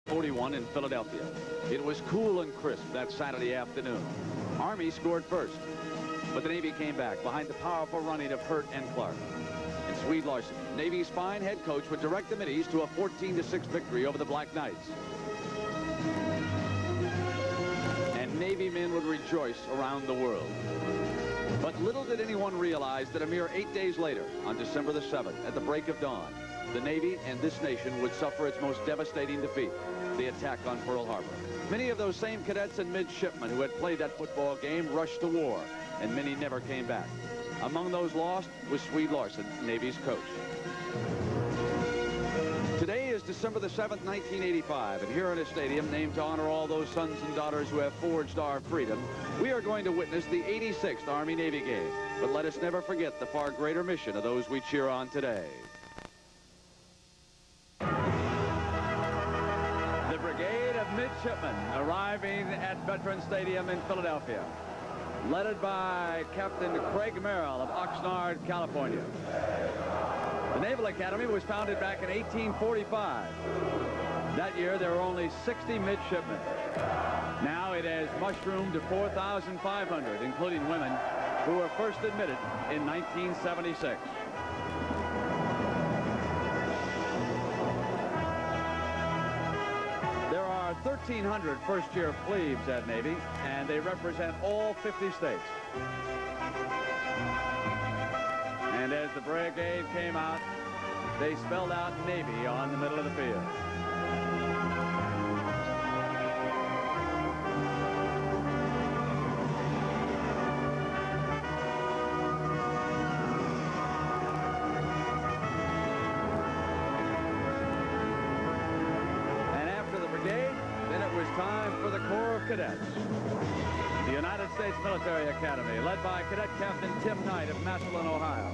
41 in Philadelphia. It was cool and crisp that Saturday afternoon. Army scored first, but the Navy came back behind the powerful running of Hurt and Clark. And Swede Larson, Navy's fine head coach, would direct the Middies to a 14-6 victory over the Black Knights. And Navy men would rejoice around the world. But little did anyone realize that a mere 8 days later, on December the 7th, at the break of dawn, the Navy and this nation would suffer its most devastating defeat, the attack on Pearl Harbor. Many of those same cadets and midshipmen who had played that football game rushed to war, and many never came back. Among those lost was Swede Larson, Navy's coach. Today is December the 7th, 1985, and here in a stadium named to honor all those sons and daughters who have forged our freedom, we are going to witness the 86th Army-Navy game. But let us never forget the far greater mission of those we cheer on today. The Brigade of Midshipmen arriving at Veterans Stadium in Philadelphia, led by Captain Craig Merrill of Oxnard, California. The Naval Academy was founded back in 1845. That year, there were only 60 midshipmen. Now it has mushroomed to 4,500, including women, who were first admitted in 1976. There are 1,300 first-year plebes at Navy, and they represent all 50 states. And as the brigade came out, they spelled out Navy on the middle of the field. And after the brigade, then it was time for the Corps of Cadets. The United States Military Academy, led by Cadet Captain Tim Knight of Massillon, Ohio.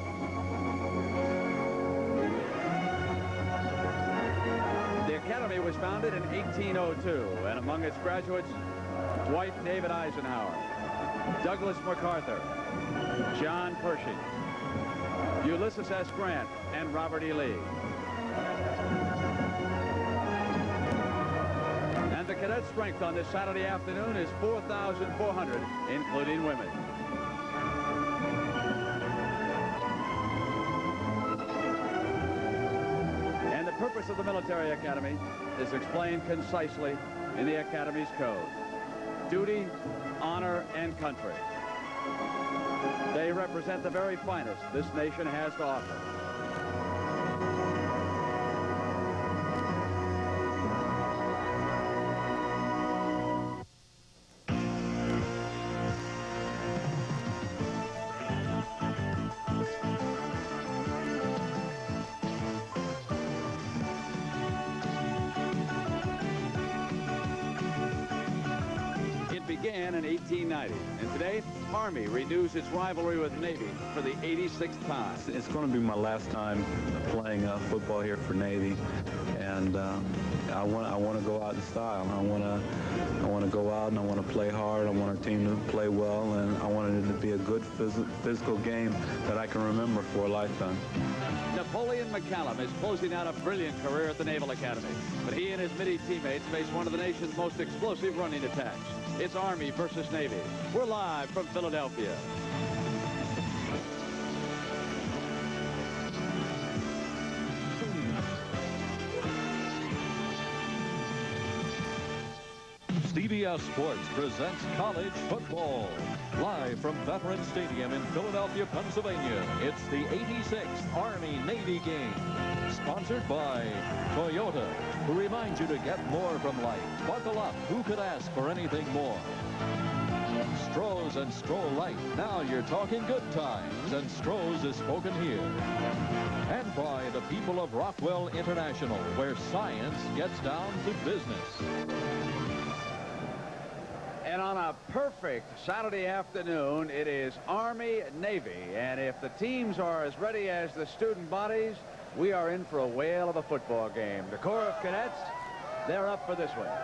The Academy was founded in 1802, and among its graduates, Dwight David Eisenhower, Douglas MacArthur, John Pershing, Ulysses S. Grant, and Robert E. Lee. And the cadet strength on this Saturday afternoon is 4,400, including women. And the purpose of the Military Academy is explained concisely in the Academy's code: duty, honor, and country. They represent the very finest this nation has to offer. Began in 1890, and today Army renews its rivalry with Navy for the 86th time. It's going to be my last time playing football here for Navy, and I want to go out in style. I want to go out and I want to play hard. I want our team to play well, and I want it to be a good physical game that I can remember for a lifetime. Napoleon McCallum is closing out a brilliant career at the Naval Academy, but he and his Middie teammates face one of the nation's most explosive running attacks. It's Army versus Navy. We're live from Philadelphia. CBS Sports presents college football. Live from Veterans Stadium in Philadelphia, Pennsylvania, it's the 86th Army-Navy game. Sponsored by Toyota, who reminds you to get more from life. Buckle up. Who could ask for anything more? Stroh's and Stroh Light. Now you're talking good times, and Stroh's is spoken here. And by the people of Rockwell International, where science gets down to business. And on a perfect Saturday afternoon, it is Army-Navy. And if the teams are as ready as the student bodies, we are in for a whale of a football game. The Corps of Cadets, they're up for this one.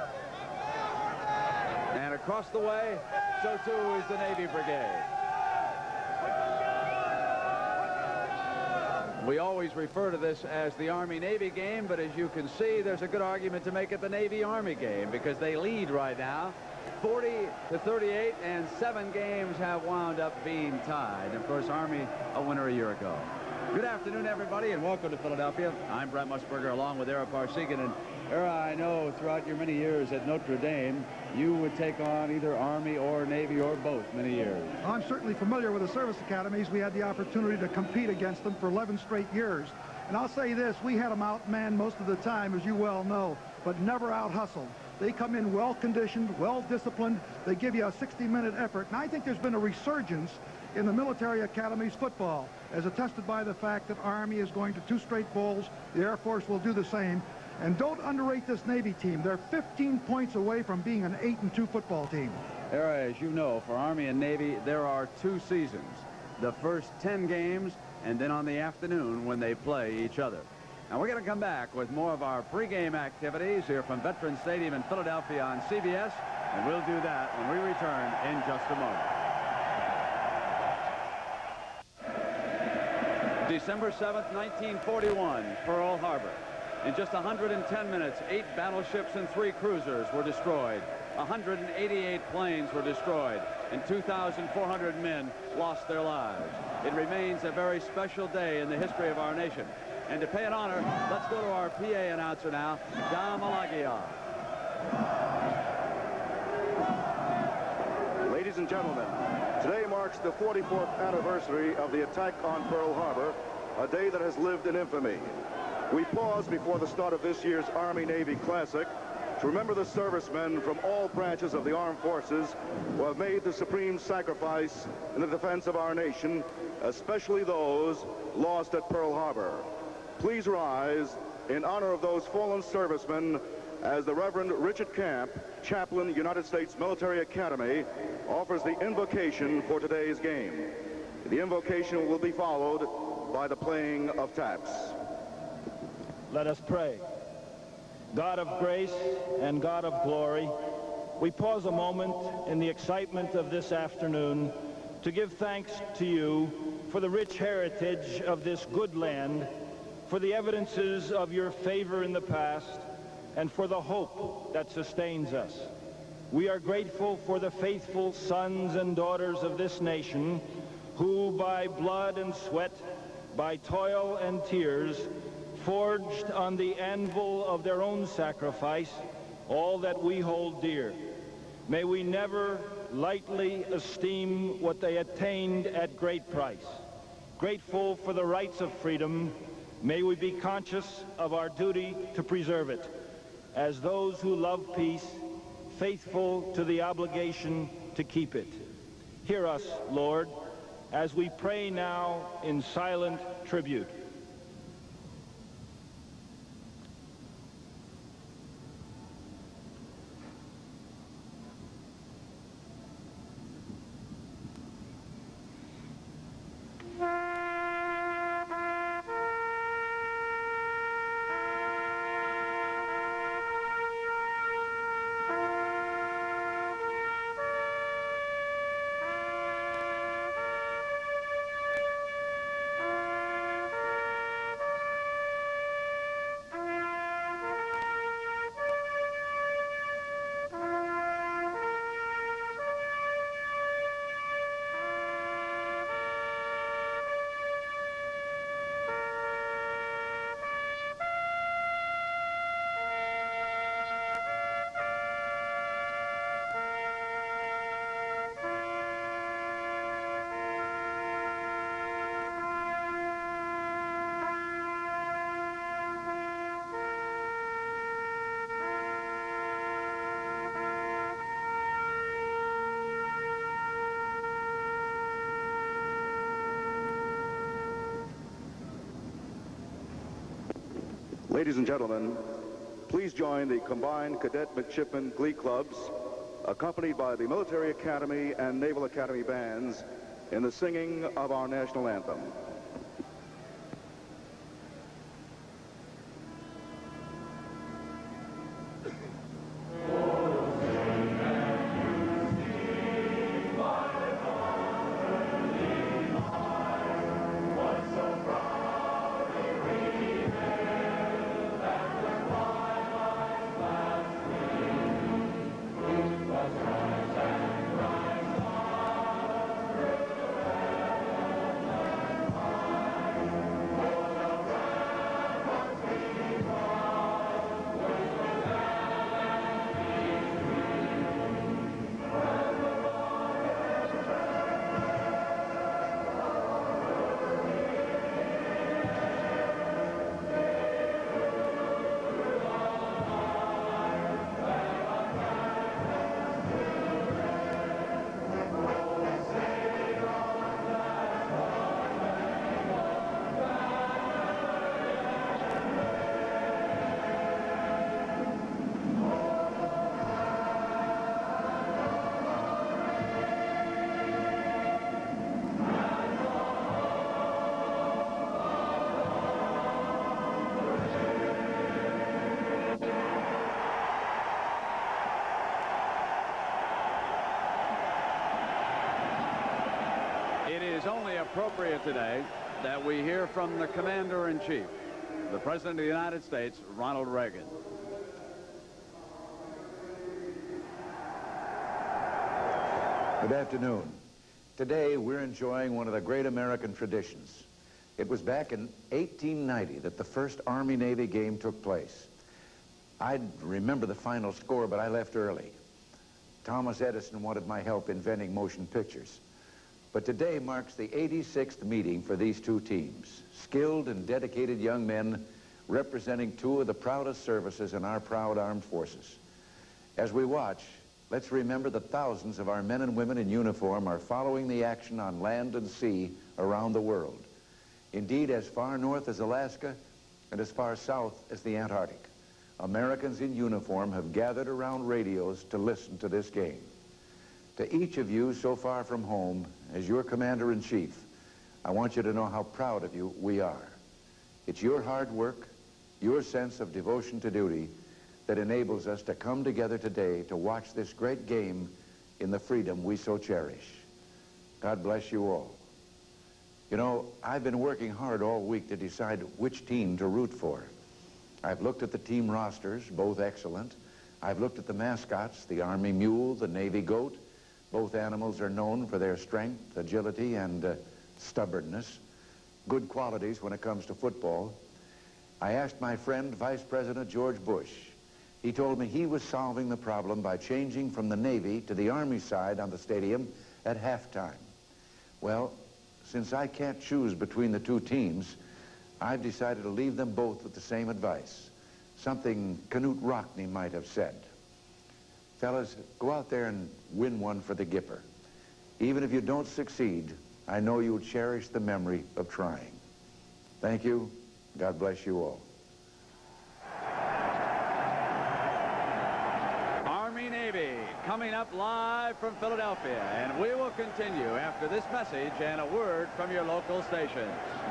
And across the way, so too is the Navy Brigade. We always refer to this as the Army-Navy game, but as you can see, there's a good argument to make it the Navy-Army game because they lead right now 40-38, and 7 games have wound up being tied. And of course, Army a winner a year ago. Good afternoon, everybody, and welcome to Philadelphia. I'm Brent Musburger along with Era Parsegan. And Era, I know throughout your many years at Notre Dame, you would take on either Army or Navy or both many years. I'm certainly familiar with the service academies. We had the opportunity to compete against them for 11 straight years. And I'll say this, we had them outmanned most of the time, as you well know, but never out-hustled. They come in well-conditioned, well-disciplined. They give you a 60-minute effort. And I think there's been a resurgence in the military academies football, as attested by the fact that Army is going to 2 straight bowls. The Air Force will do the same. And don't underrate this Navy team. They're 15 points away from being an 8-2 football team. Era, as you know, for Army and Navy, there are 2 seasons. The first 10 games, and then on the afternoon when they play each other. Now we're going to come back with more of our pregame activities here from Veterans Stadium in Philadelphia on CBS, and we'll do that when we return in just a moment. December 7th, 1941, Pearl Harbor. In just 110 minutes, 8 battleships and 3 cruisers were destroyed. 188 planes were destroyed, and 2,400 men lost their lives. It remains a very special day in the history of our nation. And to pay it honor, let's go to our PA announcer now, Dom Malagia. Ladies and gentlemen, today marks the 44th anniversary of the attack on Pearl Harbor, a day that has lived in infamy. We pause before the start of this year's Army-Navy Classic to remember the servicemen from all branches of the armed forces who have made the supreme sacrifice in the defense of our nation, especially those lost at Pearl Harbor. Please rise in honor of those fallen servicemen as the Reverend Richard Camp, Chaplain, United States Military Academy, offers the invocation for today's game. The invocation will be followed by the playing of taps. Let us pray. God of grace and God of glory, we pause a moment in the excitement of this afternoon to give thanks to you for the rich heritage of this good land, for the evidences of your favor in the past, and for the hope that sustains us. We are grateful for the faithful sons and daughters of this nation who, by blood and sweat, by toil and tears, forged on the anvil of their own sacrifice all that we hold dear. May we never lightly esteem what they attained at great price. Grateful for the rights of freedom, may we be conscious of our duty to preserve it. As those who love peace, faithful to the obligation to keep it. Hear us, Lord, as we pray now in silent tribute. Ladies and gentlemen, please join the combined Cadet Midshipman Glee Clubs, accompanied by the Military Academy and Naval Academy bands, in the singing of our national anthem. It is only appropriate today that we hear from the Commander-in-Chief, the President of the United States, Ronald Reagan. Good afternoon. Today, we're enjoying one of the great American traditions. It was back in 1890 that the first Army-Navy game took place. I remember the final score, but I left early. Thomas Edison wanted my help inventing motion pictures. But today marks the 86th meeting for these two teams, skilled and dedicated young men representing two of the proudest services in our proud armed forces. As we watch, let's remember that thousands of our men and women in uniform are following the action on land and sea around the world. Indeed, as far north as Alaska and as far south as the Antarctic, Americans in uniform have gathered around radios to listen to this game. To each of you so far from home, as your Commander-in-Chief, I want you to know how proud of you we are. It's your hard work, your sense of devotion to duty that enables us to come together today to watch this great game in the freedom we so cherish. God bless you all. You know, I've been working hard all week to decide which team to root for. I've looked at the team rosters, both excellent. I've looked at the mascots, the Army mule, the Navy goat. Both animals are known for their strength, agility, and stubbornness. Good qualities when it comes to football. I asked my friend, Vice President George Bush. He told me he was solving the problem by changing from the Navy to the Army side on the stadium at halftime. Well, since I can't choose between the two teams, I've decided to leave them both with the same advice, something Knute Rockne might have said. Fellas, go out there and win one for the Gipper. Even if you don't succeed, I know you'll cherish the memory of trying. Thank you. God bless you all. Army-Navy coming up live from Philadelphia, and we will continue after this message and a word from your local stations.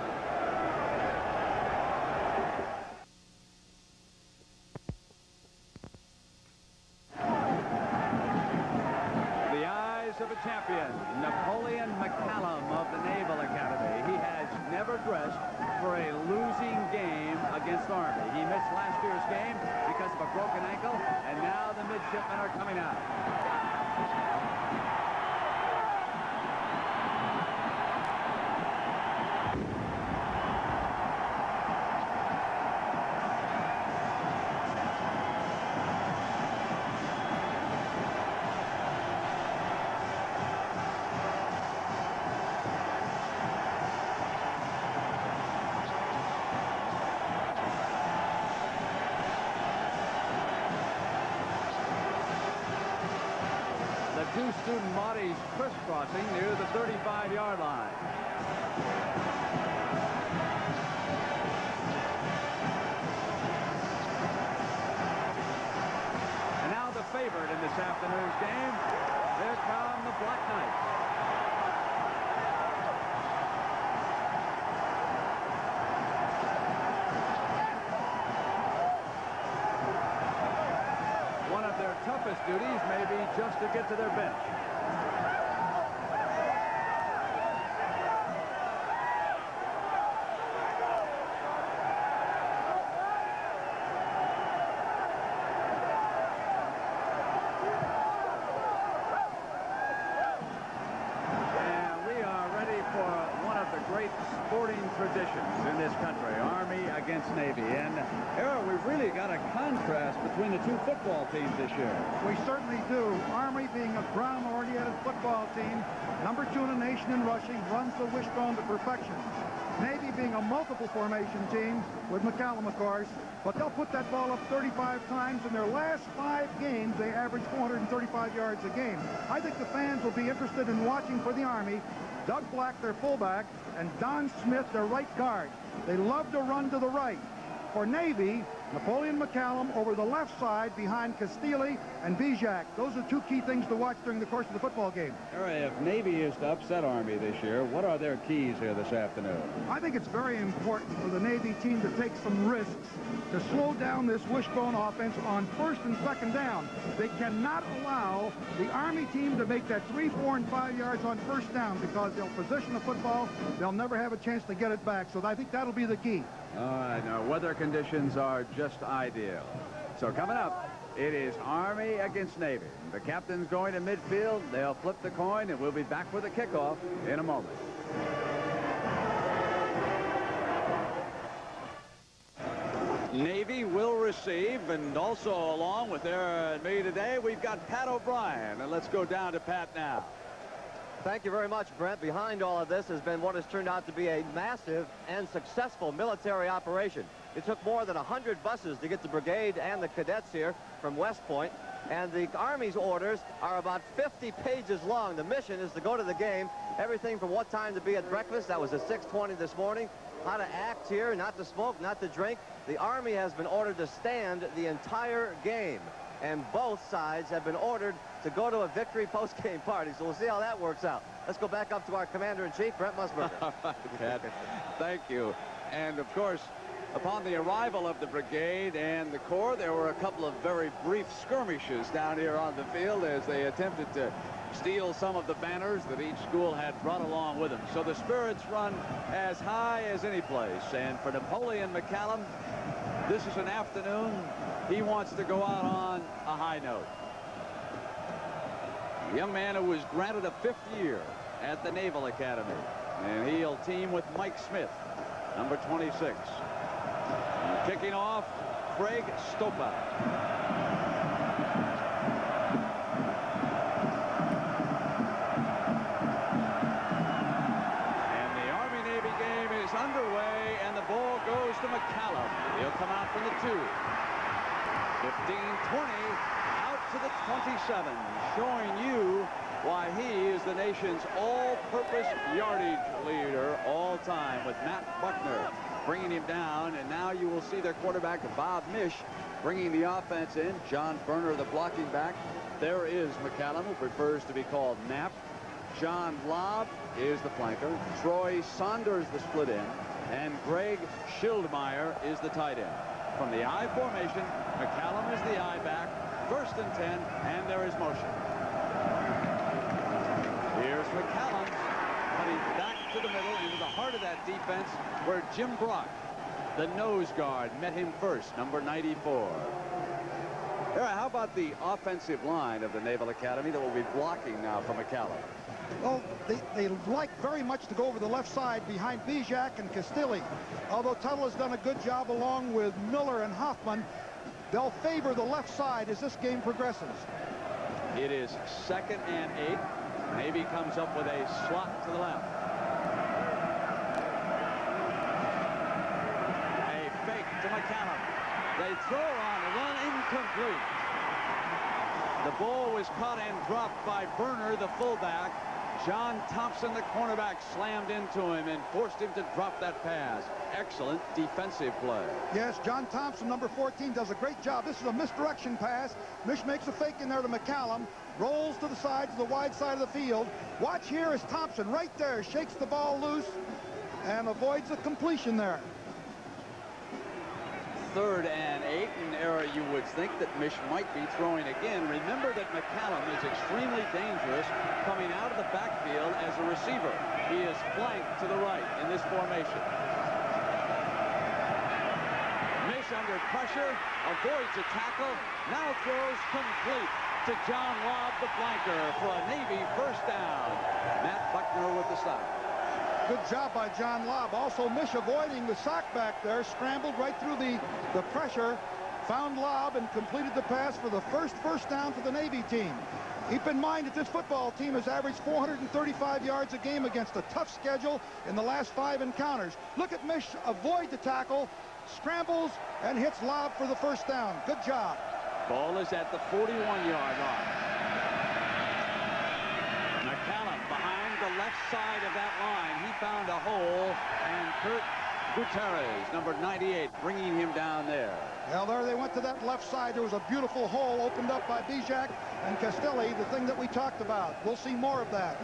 Of a champion, Napoleon McCallum of the Naval Academy. He has never dressed for a losing game against Army. He missed last year's game because of a broken ankle, and now the midshipmen are coming out. Two student bodies crisscrossing near the 35-yard line. And now the favorite in this afternoon's game. Here come the Black Knights. Toughest duties may be just to get to their bench. And we are ready for one of the great sporting traditions in this country, Army against Navy. And Errol, we've really got a contrast between the two football teams this year. We certainly do. Army being a ground-oriented football team, number 2 in the nation in rushing, runs the wishbone to perfection. Navy being a multiple formation team, with McCallum, of course, but they'll put that ball up 35 times. In their last 5 games, they average 435 yards a game. I think the fans will be interested in watching for the Army. Doug Black, their fullback, and Don Smith, their right guard. They love to run to the right. For Navy, Napoleon McCallum over the left side behind Castilli and Bijak. Those are two key things to watch during the course of the football game. If Navy is to upset Army this year, what are their keys here this afternoon? I think it's very important for the Navy team to take some risks to slow down this wishbone offense on first and second down. They cannot allow the Army team to make that 3, 4, and 5 yards on first down because they'll position the football. They'll never have a chance to get it back. So I think that'll be the key. I know weather conditions are just ideal. So coming up, it is Army against Navy. The captain's going to midfield. They'll flip the coin, and we'll be back with a kickoff in a moment. Navy will receive, and also along with me today, we've got Pat O'Brien. And let's go down to Pat now. Thank you very much, Brent. Behind all of this has been what has turned out to be a massive and successful military operation. It took more than 100 buses to get the brigade and the cadets here from West Point, and the Army's orders are about 50 pages long. The mission is to go to the game, everything from what time to be at breakfast, that was at 6:20 this morning, how to act here, not to smoke, not to drink. The Army has been ordered to stand the entire game, and both sides have been ordered to go to a victory post-game party. So we'll see how that works out. Let's go back up to our Commander-in-Chief, Brent Musburger. All right, Pat. Thank you. And, of course, upon the arrival of the brigade and the Corps, there were a couple of very brief skirmishes down here on the field as they attempted to steal some of the banners that each school had brought along with them. So the spirits run as high as any place. And for Napoleon McCallum, this is an afternoon he wants to go out on a high note. A young man who was granted a 5th year at the Naval Academy. And he'll team with Mike Smith, number 26. And kicking off, Craig Stopa. And the Army-Navy game is underway, and the ball goes to McCallum. He'll come out from the 2. 15-20. To the 27, showing you why he is the nation's all-purpose yardage leader all time, with Matt Buckner bringing him down. And now you will see their quarterback, Bob Mish, bringing the offense in. John Berner, the blocking back. There is McCallum, who prefers to be called Knapp. John Lobb is the flanker. Troy Saunders, the split end. And Greg Schildmeyer is the tight end. From the I formation, McCallum is the I back. 1st and 10, and there is motion. Here's McCallum coming back to the middle into the heart of that defense where Jim Brock, the nose guard, met him first, number 94. How about the offensive line of the Naval Academy that will be blocking now for McCallum? Well, they like very much to go over the left side behind Bijak and Castilli. Although Tuttle has done a good job along with Miller and Hoffman, they'll favor the left side as this game progresses. It is 2nd and 8. Navy comes up with a slot to the left. A fake to McCallum. They throw on a run, incomplete. The ball was caught and dropped by Berner, the fullback. John Thompson, the cornerback, slammed into him and forced him to drop that pass. Excellent defensive play. Yes, John Thompson, number 14, does a great job. This is a misdirection pass. Mish makes a fake in there to McCallum, rolls to the side, to the wide side of the field. Watch here as Thompson, right there, shakes the ball loose and avoids a completion there. 3rd and 8, an error you would think that Mish might be throwing again. Remember that McCallum is extremely dangerous coming out of the backfield as a receiver. He is flanked to the right in this formation. Mish under pressure, avoids a tackle, now throws complete to John Lobb, the flanker, for a Navy 1st down. Matt Buckner with the stop. Good job by John Lobb. Also, Mish avoiding the sock back there, scrambled right through the pressure, found Lobb and completed the pass for the first down for the Navy team. Keep in mind that this football team has averaged 435 yards a game against a tough schedule in the last 5 encounters. Look at Mish avoid the tackle, scrambles, and hits Lobb for the 1st down. Good job. Ball is at the 41-yard line. McCallum behind the left side of that line. He found a hole, and Kurt Gutierrez, number 98, bringing him down there. Well, there they went to that left side. There was a beautiful hole opened up by Bijak and Castelli, the thing that we talked about. We'll see more of that.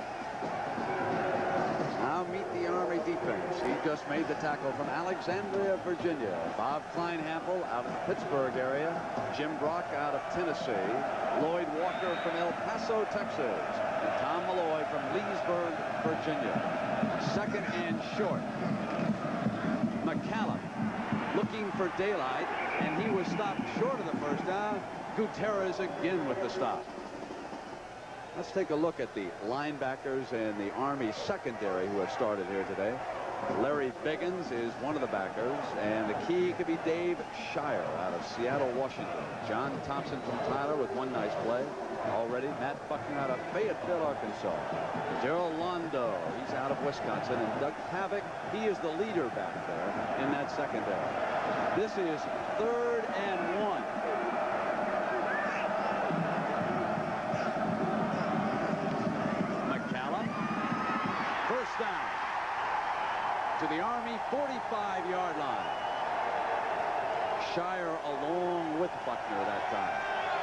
Now meet the Army defense. He just made the tackle from Alexandria, Virginia. Bob Kleinhampel out of the Pittsburgh area. Jim Brock out of Tennessee. Lloyd Walker from El Paso, Texas. And Tom Malloy from Leesburg, Virginia. Second and short. McCallum looking for daylight, and he was stopped short of the first down. Gutierrez again with the stop. Let's take a look at the linebackers and the Army secondary who have started here today. Larry Biggins is one of the backers, and the key could be Dave Shire out of Seattle, Washington. John Thompson from Tyler with one nice play already. Matt Buckner out of Fayetteville, Arkansas. Daryl Londo, he's out of Wisconsin. And Doug Pavick, he is the leader back there in that secondary. This is 3rd and 1. Down to the Army 45-yard line. Shire along with Buckner that time.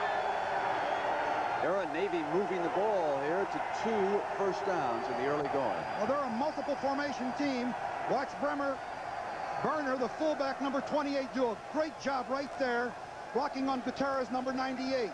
Era Navy moving the ball here to 2 first downs in the early going. Well, they're a multiple formation team. Watch Berner, the fullback, number 28, do a great job right there, blocking on Gutierrez, number 98.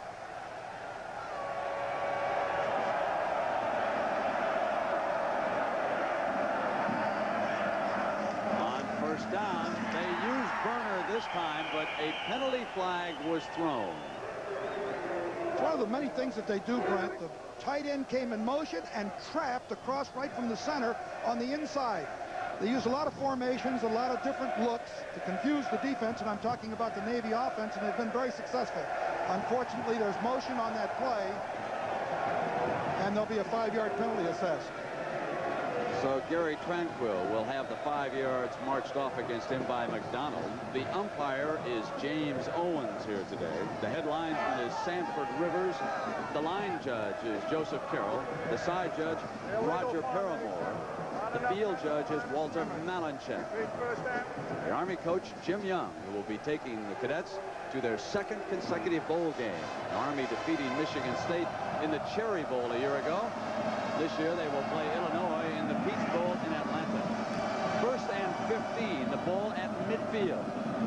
Down. They used Berner this time, but a penalty flag was thrown. It's one of the many things that they do, Brent. The tight end came in motion and trapped across right from the center on the inside. They use a lot of formations, a lot of different looks to confuse the defense, and I'm talking about the Navy offense, and they've been very successful. Unfortunately, there's motion on that play, and there'll be a 5-yard penalty assessed. So Gary Tranquil will have the 5 yards marched off against him by McDonald. The umpire is James Owens here today. The head linesman is Sanford Rivers. The line judge is Joseph Carroll. The side judge, Roger Paramore. The field judge is Walter Malinchek. The Army coach, Jim Young, who will be taking the cadets to their 2nd consecutive bowl game. The Army defeating Michigan State in the Cherry Bowl a year ago. This year they will play Illinois in the Peach Bowl in Atlanta. 1st and 15, the ball at midfield.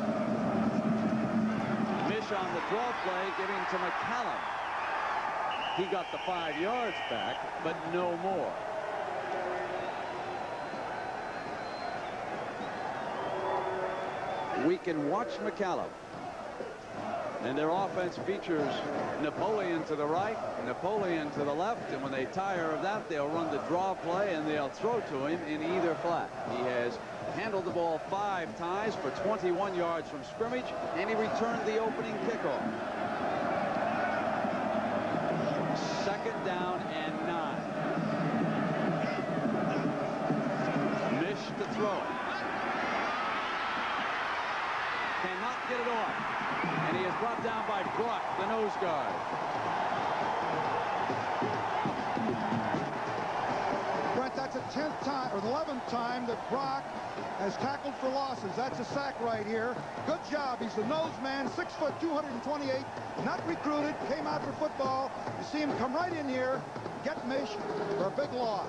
Mish on the draw play, giving to McCallum. He got the 5 yards back, but no more. We can watch McCallum. And their offense features Napoleon to the right, Napoleon to the left, and when they tire of that, they'll run the draw play and they'll throw to him in either flat. He has handled the ball 5 times for 21 yards from scrimmage, and he returned the opening kickoff. 2nd down and 9. Mish to throw it. Cannot get it off. And he is brought down by Brock, the nose guard. Brent, that's the 10th time or the 11th time that Brock has tackled for losses. That's a sack right here. Good job. He's the nose man, 6 foot, 228, not recruited, came out for football. You see him come right in here, get Mish for a big loss.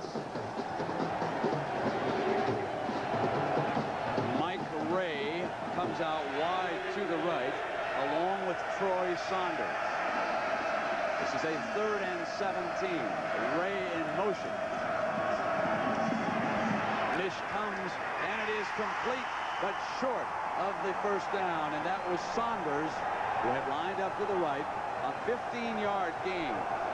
Mike Ray comes out wide to the right, along with Troy Saunders. This is a 3rd and 17. Ray in motion. Mish comes, and it is complete, but short of the first down, and that was Saunders, who had lined up to the right, a 15-yard gain.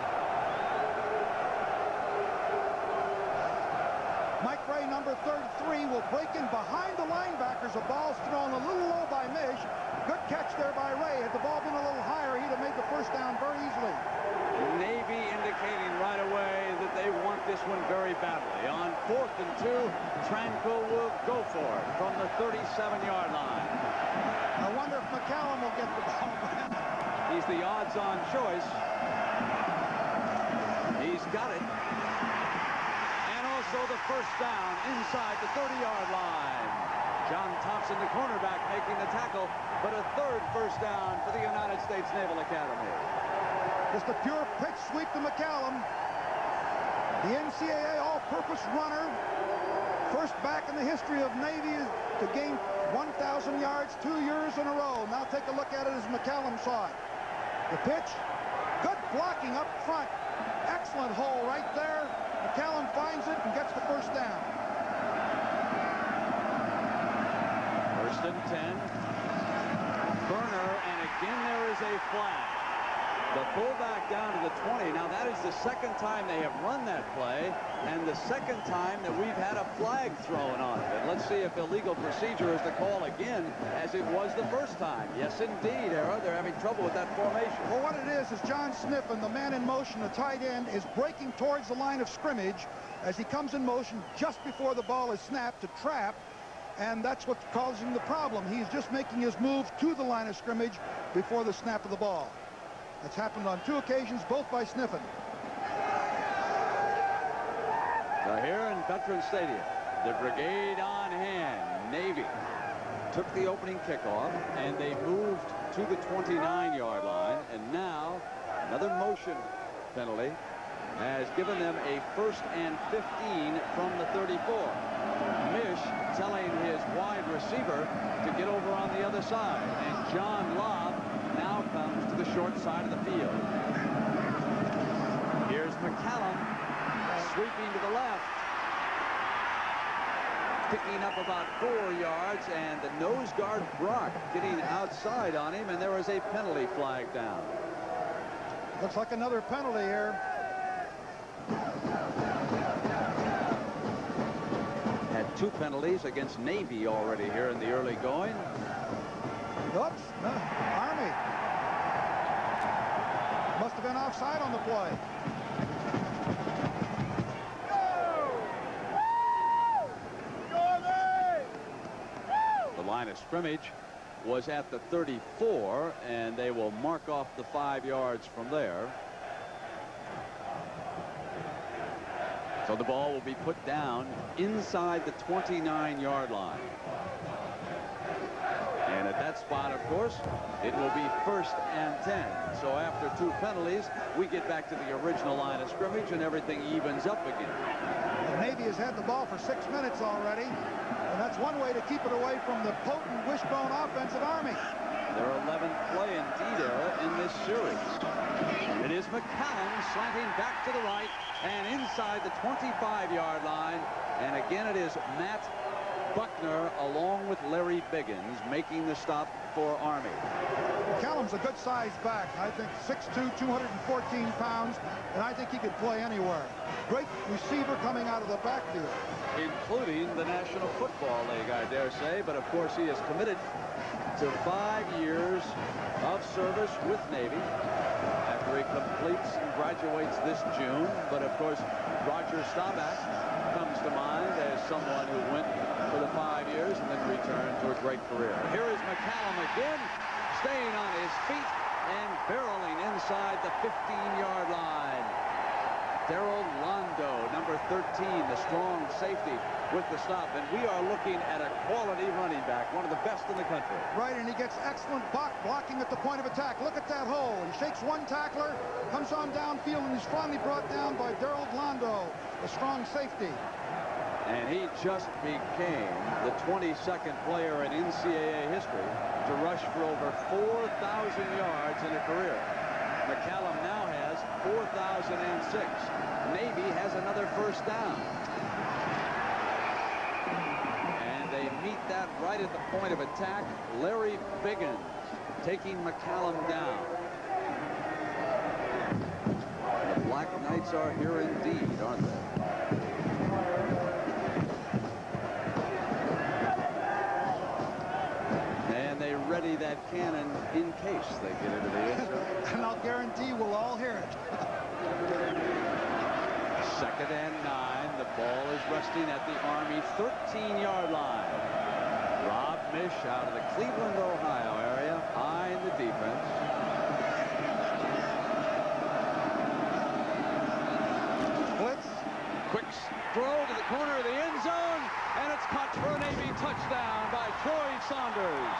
Mike Ray, number 33, will break in behind the linebackers. The ball's thrown a little low by Mish. Good catch there by Ray. Had the ball been a little higher, he'd have made the first down very easily. Navy indicating right away that they want this one very badly. On 4th and 2, Tranquil will go for it from the 37-yard line. I wonder if McCallum will get the ball. He's the odds-on choice. He's got it. And also the first down inside the 30-yard line. John Thompson, the cornerback, making the tackle, but a third first down for the United States Naval Academy. Just a pure pitch sweep to McCallum. The NCAA all-purpose runner, first back in the history of Navy to gain 1,000 yards 2 years in a row. Now take a look at it as McCallum saw it. The pitch, good blocking up front. Excellent hole right there. McCallum finds it and gets the first down. First and 10. Burner, and again there is a flag. The fullback down to the 20. Now that is the second time they have run that play, and the second time that we've had a flag thrown on it. And let's see if illegal procedure is the call again, as it was the first time. Yes, indeed, Era. They're having trouble with that formation. Well, what it is John Sniffen, the man in motion, the tight end, is breaking towards the line of scrimmage as he comes in motion just before the ball is snapped to trap, and that's what's causing the problem. He's just making his move to the line of scrimmage before the snap of the ball. That's happened on 2 occasions, both by Sniffen. Now here in Veterans Stadium, the brigade on hand. Navy took the opening kickoff, and they moved to the 29-yard line, and now another motion penalty has given them a 1st and 15 from the 34. Mish telling his wide receiver to get over on the other side, and John Lobb now comes to the short side of the field. Here's McCallum sweeping to the left, picking up about 4 yards, and the nose guard Brock getting outside on him, and there is a penalty flag down. Looks like another penalty here. Had 2 penalties against Navy already here in the early going. Oops, no, Army. Must have been offside on the play. The line of scrimmage was at the 34, and they will mark off the 5 yards from there. So the ball will be put down inside the 29-yard line. And at that spot, of course, it will be 1st and 10. So after 2 penalties, we get back to the original line of scrimmage, and everything evens up again. The Navy has had the ball for 6 minutes already, and that's one way to keep it away from the potent wishbone offense of Army. Their 11th play indeed, Era, in this series. It is McCallum slanting back to the right and inside the 25-yard line. And again, it is Matt Buckner along with Larry Biggins making the stop for Army. McCallum's a good-sized back. I think 6'2", 214 pounds, and I think he could play anywhere. Great receiver coming out of the backfield. Including the National Football League, I dare say. But, of course, he is committed to 5 years of service with Navy after he completes and graduates this June. But, of course, Roger Staubach comes to mind as someone who went for the 5 years and then returned to a great career. Here is McCallum again, staying on his feet and barreling inside the 15-yard line. Darrell Londo, number 13, the strong safety with the stop. And we are looking at a quality running back, one of the best in the country. Right, and he gets excellent blocking at the point of attack. Look at that hole. He shakes one tackler, comes on downfield, and he's finally brought down by Darrell Londo, the strong safety. And he just became the 22nd player in NCAA history to rush for over 4,000 yards in a career. McCallum now has 4,006. Navy has another first down. And they meet that right at the point of attack. Larry Biggins taking McCallum down. The Black Knights are here indeed, aren't they? And they ready that cannon in case they get into the end zone. And I'll guarantee we'll all hear it. 2nd and 9. The ball is resting at the Army 13-yard line. Rob Mish out of the Cleveland, Ohio area, eyeing the defense. Blitz. Quick throw to the corner of the end zone, and it's caught for an Navy touchdown by Troy Saunders.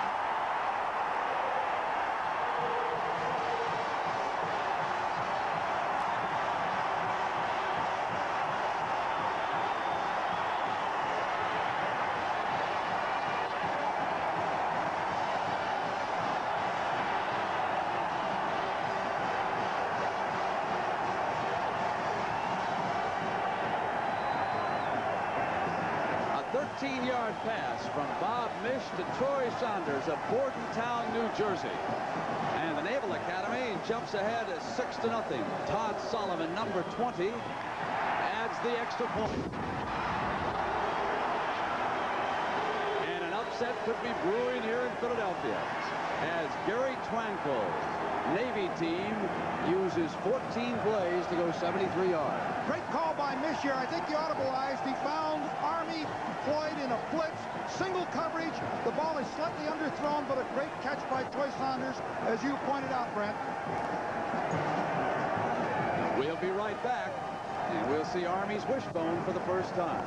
A 13-yard pass from Bob Mish to Troy Saunders of Bordentown, New Jersey. And the Naval Academy jumps ahead 6-0. Todd Solomon, number 20, adds the extra point. And an upset could be brewing here in Philadelphia as Gary Twankle's Navy team uses 14 plays to go 73 yards. Great call by Mish here. I think you audibleized. He found Army deployed in a blitz, single coverage. The ball is slightly underthrown, but a great catch by Troy Saunders, as you pointed out, Brent. We'll be right back, and we'll see Army's wishbone for the first time.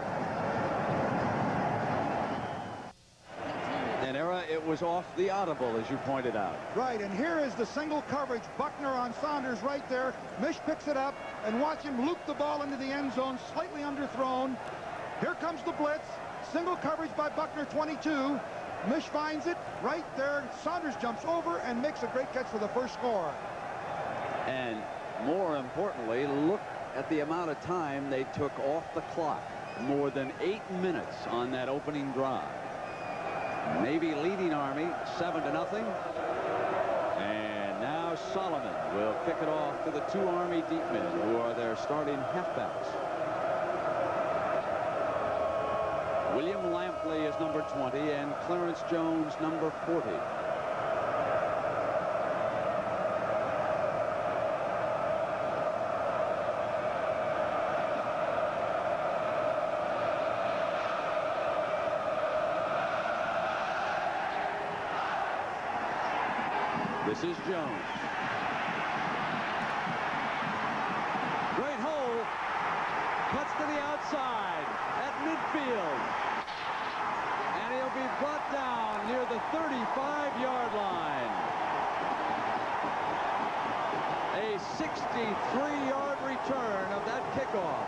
An era it was off the audible, as you pointed out. Right, and here is the single coverage. Buckner on Saunders right there. Mish picks it up, and watch him loop the ball into the end zone, slightly underthrown. Here comes the blitz. Single coverage by Buckner, 22. Mish finds it right there. Saunders jumps over and makes a great catch for the first score. And more importantly, look at the amount of time they took off the clock. More than 8 minutes on that opening drive. Navy leading Army 7-0. And now Solomon will kick it off to the 2 Army deep men, who are their starting halfbacks. William Lampley is number 20 and Clarence Jones number 40. This is Jones. Great hole. Cuts to the outside at midfield. And he'll be brought down near the 35-yard line. A 63-yard return of that kickoff.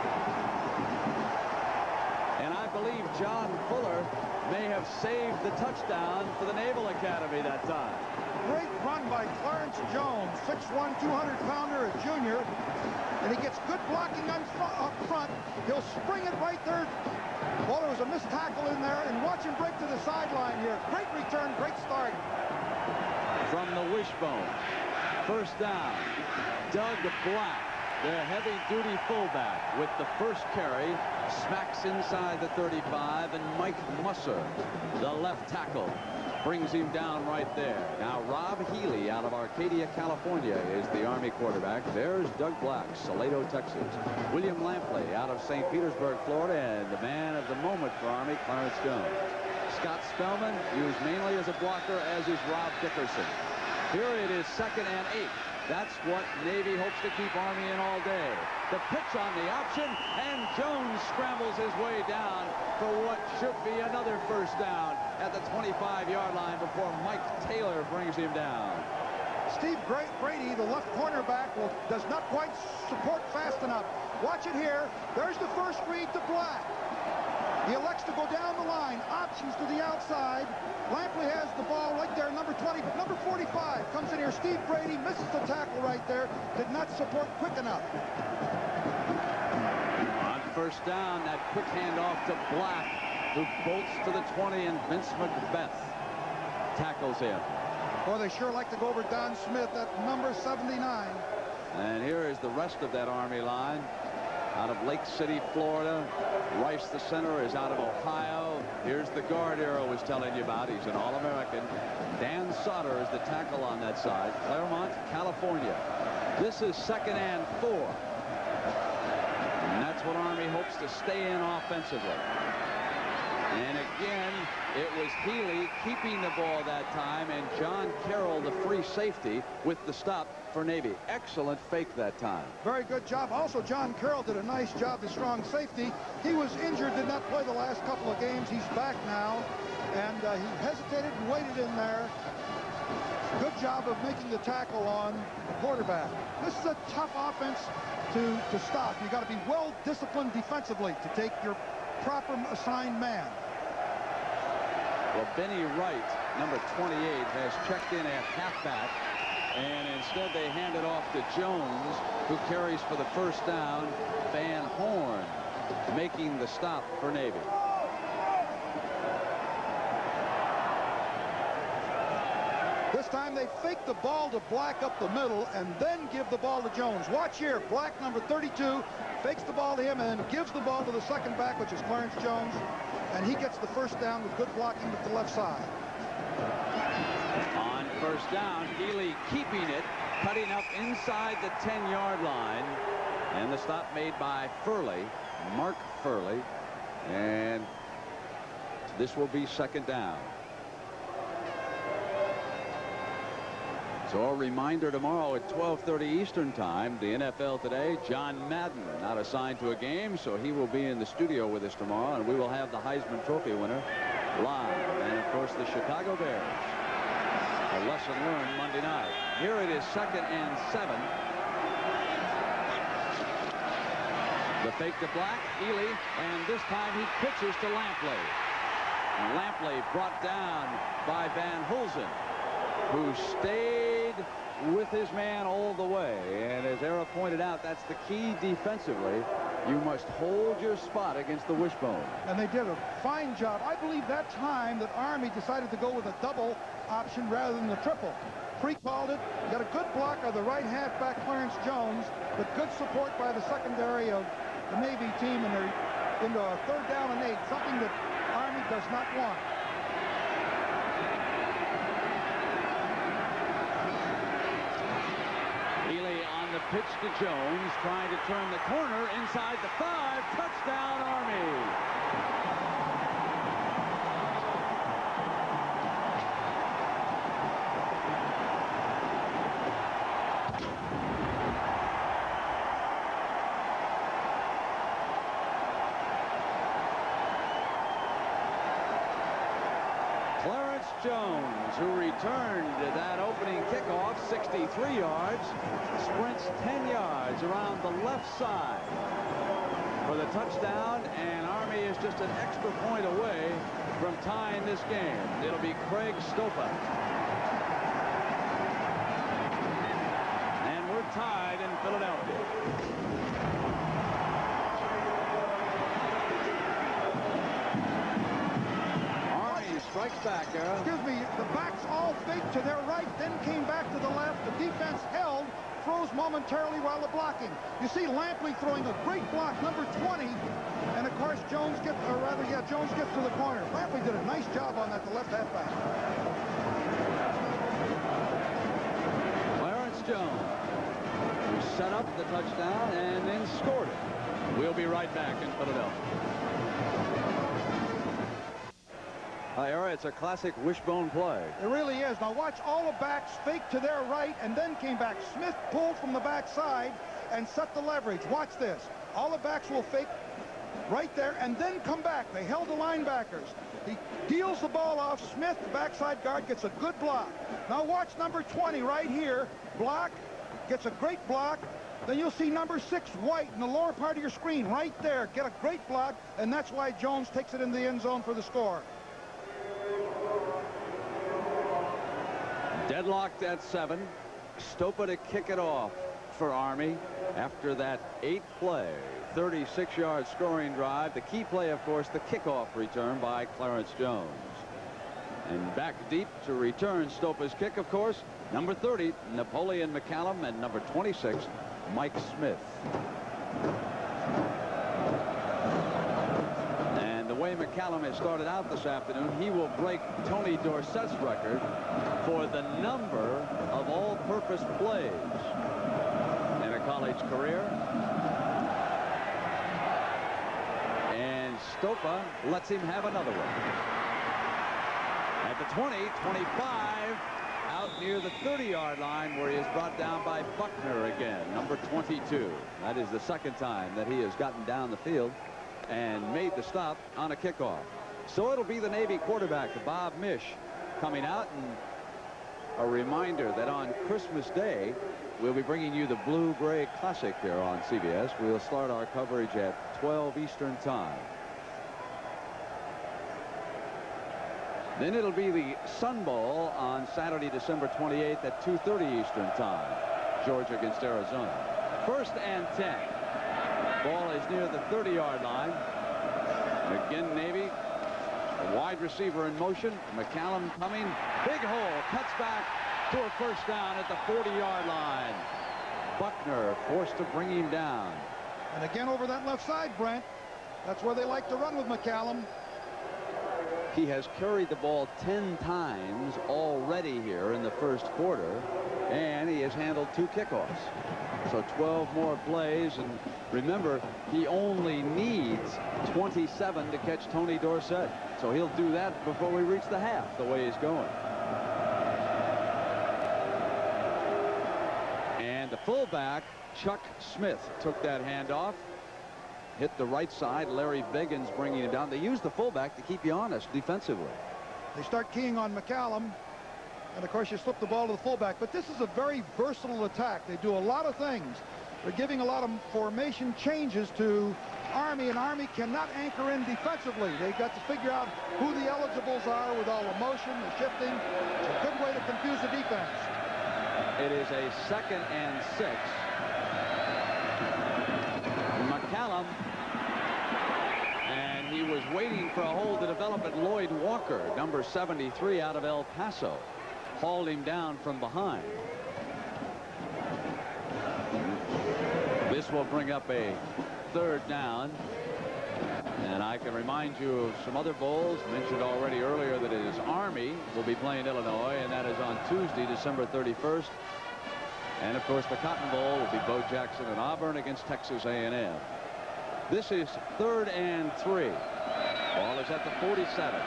And I believe John Fuller may have saved the touchdown for the Naval Academy that time. Great run by Clarence Jones, 6'1", 200-pounder, a junior. And he gets good blocking up front. He'll spring it right there. Well, there was a missed tackle in there, and watch him break to the sideline here. Great return, great start. From the wishbone, first down, Doug Black, the heavy-duty fullback, with the first carry, smacks inside the 35, and Mike Musser, the left tackle, brings him down right there. Now Rob Healy out of Arcadia, California is the Army quarterback. There's Doug Black, Salado, Texas. William Lampley out of St. Petersburg, Florida, and the man of the moment for Army, Clarence Jones. Scott Spellman used mainly as a blocker, as is Rob Dickerson. Here it is 2nd and 8. That's what Navy hopes to keep Army in all day. The pitch on the option, and Jones scrambles his way down for what should be another first down at the 25-yard line before Mike Taylor brings him down. Steve Brady, the left cornerback, does not quite support fast enough. Watch it here. There's the first read to Black. He elects to go down the line. Options to the outside. Lampley has the ball right there. Number 20, but number 45 comes in here. Steve Brady misses the tackle right there. Did not support quick enough. On first down, that quick handoff to Black, who bolts to the 20, and Vince Macbeth tackles him. Boy, they sure like to go over Don Smith at number 79. And here is the rest of that Army line. Out of Lake City, Florida. Rice, the center, is out of Ohio. Here's the guard Arrow was telling you about. He's an All-American. Dan Sauter is the tackle on that side. Claremont, California. This is 2nd and 4. And that's what Army hopes to stay in offensively. And again, it was Healy keeping the ball that time, and John Carroll, the free safety, with the stop for Navy. Excellent fake that time. Very good job. Also, John Carroll did a nice job, the strong safety. He was injured, did not play the last couple of games. He's back now, and he hesitated and waited in there. Good job of making the tackle on the quarterback. This is a tough offense to stop. You got to be well disciplined defensively to take your proper assigned man. Well, Benny Wright, number 28, has checked in at halfback, and instead they hand it off to Jones, who carries for the first down. Van Horn making the stop for Navy. This time they fake the ball to Black up the middle and then give the ball to Jones. Watch here. Black, number 32, fakes the ball to him and then gives the ball to the second back, which is Clarence Jones, and he gets the first down with good blocking with the left side. On first down, Healy keeping it, cutting up inside the 10-yard line, and the stop made by Furley, Mark Furley, and this will be second down. So a reminder tomorrow at 12:30 Eastern time, the NFL Today, John Madden not assigned to a game, so he will be in the studio with us tomorrow, and we will have the Heisman Trophy winner live, and of course the Chicago Bears. A lesson learned Monday night. Here it is, 2nd and 7. The fake to Black, Ely, and this time he pitches to Lampley. Lampley brought down by Van Hulsen, who stayed with his man all the way. And as Era pointed out, that's the key defensively. You must hold your spot against the wishbone. And they did a fine job. I believe that time that Army decided to go with a double option rather than the triple. Pre-called it, got a good block of the right halfback Clarence Jones, but good support by the secondary of the Navy team, and they're into a 3rd down and 8, something that Army does not want. Healy on the pitch to Jones, trying to turn the corner inside the 5. Touchdown, Army. Clarence Jones, who returned that opening kickoff 63 yards, sprints 10 yards around the left side for the touchdown, and Army is just an extra point away from tying this game. It'll be Craig Stopa. And we're tied in Philadelphia. Strikes back, Era. Excuse me, the backs all faked to their right, then came back to the left. The defense held, froze momentarily while the blocking. You see Lampley throwing a great block, number 20, and of course Jones gets, or rather, yeah, Jones gets to the corner. Lampley did a nice job on that, the left halfback. Clarence Jones, who set up the touchdown and then scored it. We'll be right back in Philadelphia. Era, it's a classic wishbone play. It really is. Now watch all the backs fake to their right and then came back. Smith pulled from the backside and set the leverage. Watch this. All the backs will fake right there and then come back. They held the linebackers. He deals the ball off. Smith, the backside guard, gets a good block. Now watch number 20 right here. Block, gets a great block. Then you'll see number 6, White, in the lower part of your screen right there. Get a great block, and that's why Jones takes it into the end zone for the score. Deadlocked at 7. Stopa to kick it off for Army after that 8-play, 36-yard scoring drive. The key play, of course, the kickoff return by Clarence Jones. And back deep to return Stopa's kick, of course, number 30, Napoleon McCallum, and number 26, Mike Smith. And the way McCallum has started out this afternoon, he will break Tony Dorsett's record for the number of all-purpose plays in a college career. And Stopa lets him have another one. At the 20, 25, out near the 30-yard line, where he is brought down by Buckner again, number 22. That is the second time that he has gotten down the field and made the stop on a kickoff. So it'll be the Navy quarterback, Bob Mish, coming out. And a reminder that on Christmas Day, we'll be bringing you the Blue-Gray Classic here on CBS. We'll start our coverage at 12 Eastern Time. Then it'll be the Sun Bowl on Saturday, December 28th at 2:30 Eastern Time. Georgia against Arizona. 1st and 10. Ball is near the 30-yard line. Again, Navy. A wide receiver in motion. McCallum coming. Big hole. Cuts back to a first down at the 40-yard line. Buckner forced to bring him down. And again over that left side, Brent. That's where they like to run with McCallum. He has carried the ball 10 times already here in the first quarter, and he has handled 2 kickoffs. So 12 more plays, and remember, he only needs 27 to catch Tony Dorsett. So he'll do that before we reach the half, the way he's going. And the fullback, Chuck Smith, took that handoff. Hit the right side. Larry Biggins bringing him down. They use the fullback to keep you honest defensively. They start keying on McCallum, and of course you slip the ball to the fullback. But this is a very versatile attack. They do a lot of things. They're giving a lot of formation changes to Army, and Army cannot anchor in defensively. They've got to figure out who the eligibles are with all the motion, the shifting. It's a good way to confuse the defense. It is a 2nd and 6. McCallum, and he was waiting for a hole to develop at Lloyd Walker, number 73 out of El Paso. Hauled him down from behind. This will bring up a 3rd down. And I can remind you of some other bowls. Mentioned already earlier that it is Army will be playing Illinois, and that is on Tuesday, December 31st. And of course the Cotton Bowl will be Bo Jackson and Auburn against Texas A&M. This is 3rd and 3. Ball is at the 47.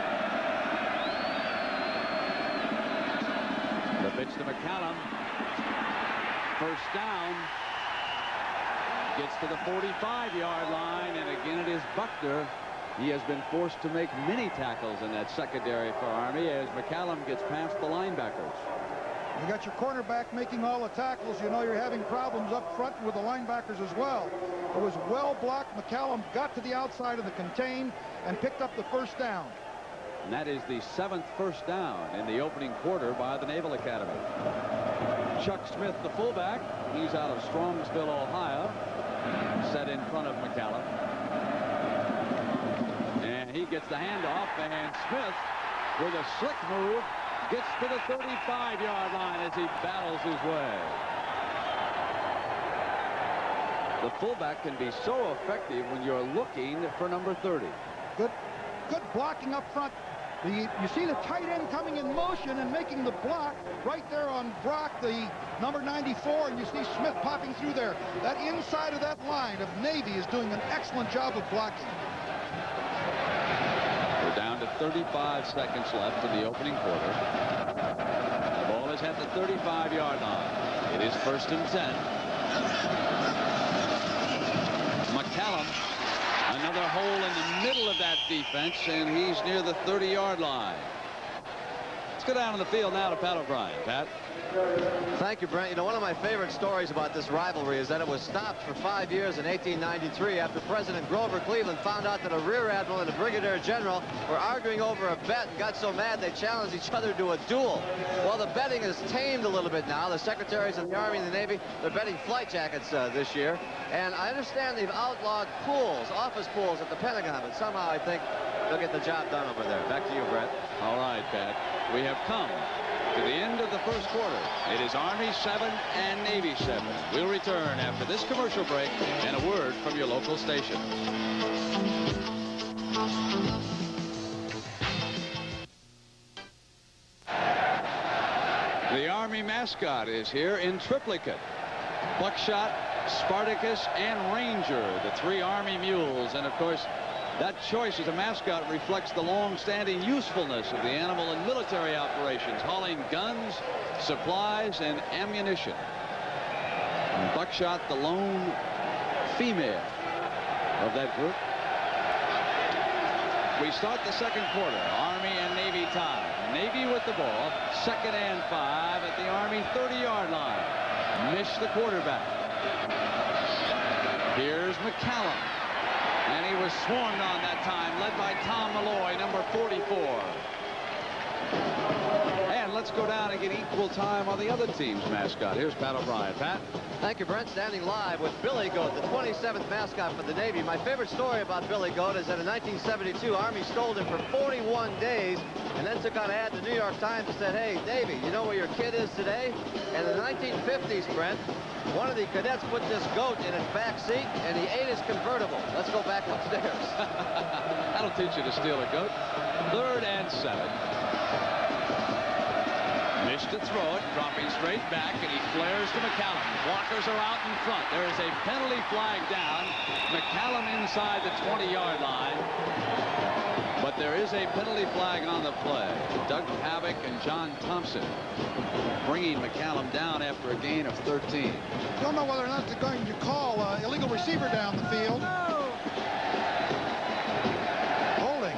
The pitch to McCallum. First down. Gets to the 45-yard line, and again it is Buckner. He has been forced to make many tackles in that secondary for Army as McCallum gets past the linebackers. You got your cornerback making all the tackles. You know you're having problems up front with the linebackers as well. It was well blocked. McCallum got to the outside of the contain and picked up the first down. And that is the 7th first down in the opening quarter by the Naval Academy. Chuck Smith, the fullback, he's out of Strongsville, Ohio, set in front of McCallum. And he gets the handoff, and Smith, with a slick move, gets to the 35-yard line as he battles his way. The fullback can be so effective when you're looking for number 30. Good blocking up front. You see the tight end coming in motion and making the block right there on Brock, the number 94, and you see Smith popping through there. That inside of that line of Navy is doing an excellent job of blocking. We're down to 35 seconds left in the opening quarter. The ball is at the 35-yard line. It is 1st and 10. McCallum, another hole in the middle of that defense, and he's near the 30-yard line. Let's go down on the field now to Pat O'Brien. Pat? Thank you, Brent. You know, one of my favorite stories about this rivalry is that it was stopped for 5 years in 1893 after President Grover Cleveland found out that a rear admiral and a brigadier general were arguing over a bet and got so mad they challenged each other to a duel. Well, the betting is tamed a little bit now. The secretaries of the Army and the Navy, they're betting flight jackets this year. And I understand they've outlawed pools, office pools at the Pentagon, but somehow I think they'll get the job done over there. Back to you, Brent. All right, Pat. We have come to the end of the first quarter. It is Army 7 and Navy 7. We'll return after this commercial break and a word from your local station. The Army mascot is here in triplicate. Buckshot, Spartacus, and Ranger, the 3 Army mules. And of course, That choice as a mascot reflects the long-standing usefulness of the animal in military operations, hauling guns, supplies, and ammunition. And Buckshot, the lone female of that group. We start the second quarter. Army and Navy tie. Navy with the ball. 2nd and 5 at the Army 30-yard line. Mish, the quarterback. Here's McCallum. And he was swarmed on that time, led by Tom Malloy, number 44. And let's go down and get equal time on the other team's mascot. Here's Pat O'Brien. Pat? Thank you, Brent. Standing live with Billy Goat, the 27th mascot for the Navy. My favorite story about Billy Goat is that in 1972, Army stole him for 41 days and then took on an ad in the New York Times and said, hey, Navy, you know where your kid is today? And in the 1950s, Brent, one of the cadets put this goat in his back seat, and he ate his convertible. Let's go back upstairs. That'll teach you to steal a goat. 3rd and 7. Mish to throw it, dropping straight back, and he flares to McCallum. Blockers are out in front. There is a penalty flag down. McCallum inside the 20-yard line. But there is a penalty flag on the play. Doug Havoc and John Thompson bringing McCallum down after a gain of 13. Don't know whether or not they're going to call illegal receiver down the field. Holding.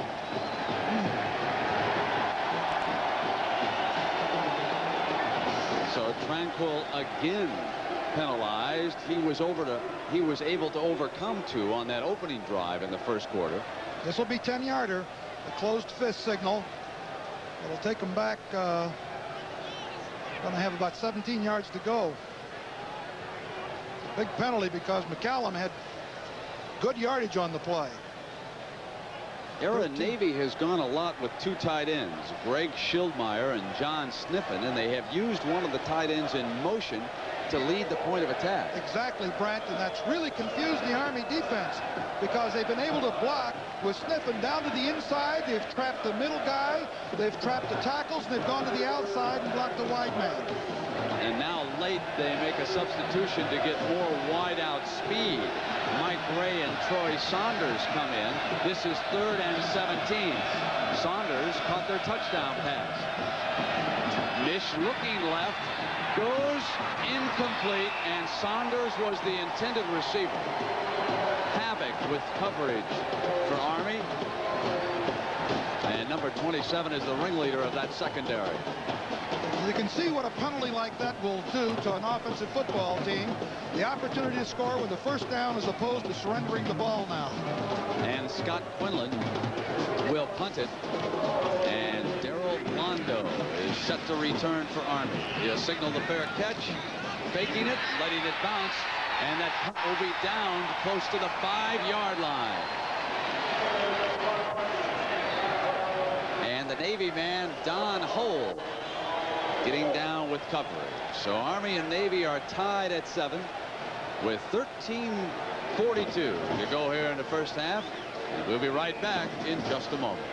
So Tranquil again penalized. He was able to overcome 2 on that opening drive in the first quarter. This will be 10-yarder. A closed fist signal. It'll take them back. Going to have about 17 yards to go. Big penalty because McCallum had good yardage on the play. Era Navy has gone a lot with 2 tight ends, Greg Schildmeyer and John Sniffen, and they have used one of the tight ends in motion to lead the point of attack. Exactly, Brent, and that's really confused the Army defense because they've been able to block with Sniffen down to the inside. They've trapped the middle guy, they've trapped the tackles, and they've gone to the outside and blocked the wide man. And now late they make a substitution to get more wide out speed. Mike Gray and Troy Saunders come in. This is 3rd and 17. Saunders caught their touchdown pass. Mish looking left, goes incomplete, and Saunders was the intended receiver. Havoc with coverage for Army. And number 27 is the ringleader of that secondary. You can see what a penalty like that will do to an offensive football team. The opportunity to score with a first down as opposed to surrendering the ball now. And Scott Quinlan will punt it. And Darrell Blondo is set to return for Army. He'll signal the fair catch, faking it, letting it bounce, and that punt will be down close to the 5-yard line. And the Navy man, Don Hole, getting down with coverage. So Army and Navy are tied at 7 with 13:42 to go here in the first half. And we'll be right back in just a moment.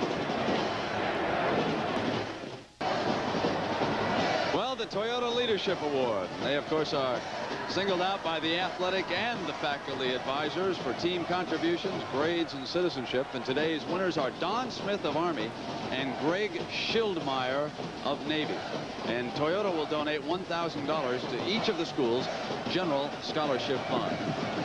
Well, the Toyota Leadership Award. They, of course, are singled out by the athletic and the faculty advisors for team contributions, grades, and citizenship. And today's winners are Don Smith of Army and Greg Schildmeyer of Navy. And Toyota will donate $1,000 to each of the schools' general scholarship fund.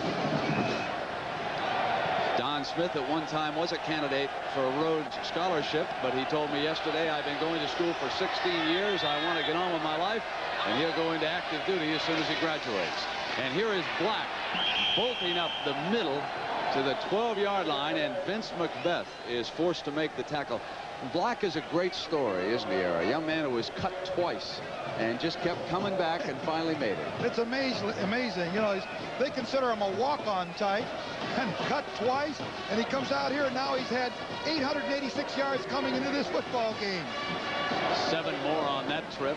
Don Smith at one time was a candidate for a Rhodes Scholarship, but he told me yesterday, I've been going to school for 16 years. I want to get on with my life, and he'll go into active duty as soon as he graduates. And here is Black bolting up the middle to the 12-yard line, and Vince Macbeth is forced to make the tackle. Black is a great story, isn't he, Era? A young man who was cut twice and just kept coming back and finally made it. It's amazing. You know, they consider him a walk-on type, and cut twice, and he comes out here, and now he's had 886 yards coming into this football game. 7 more on that trip.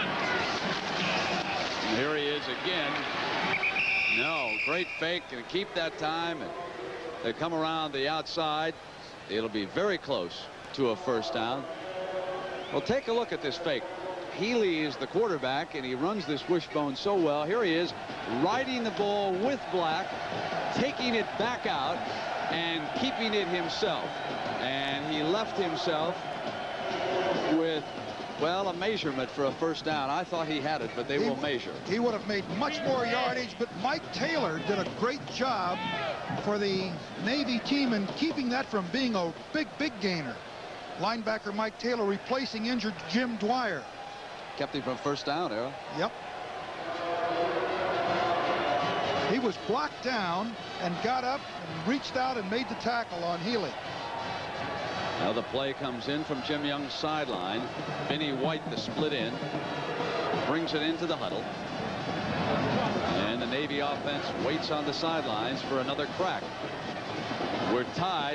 And here he is again. No, great fake, and keep that time. And they come around the outside. It'll be very close to a first down. Well, take a look at this fake. Healy is the quarterback, and he runs this wishbone so well. Here he is riding the ball with Black, taking it back out, and keeping it himself. And he left himself with, well, a measurement for a first down. I thought he had it, but they will measure. He would have made much more yardage, but Mike Taylor did a great job for the Navy team in keeping that from being a big gainer. Linebacker Mike Taylor replacing injured Jim Dwyer. Kept him from first down, Errol. Yep. He was blocked down and got up and reached out and made the tackle on Healy. Now the play comes in from Jim Young's sideline. Vinny White, the split end, brings it into the huddle. And the Navy offense waits on the sidelines for another crack. We're tied.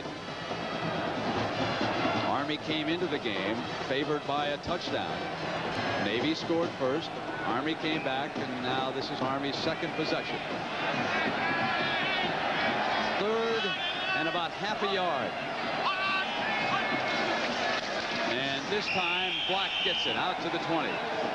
Army came into the game favored by a touchdown. Navy scored first. Army came back, and now this is Army's second possession. Third and about half a yard. And this time Black gets it out to the 20.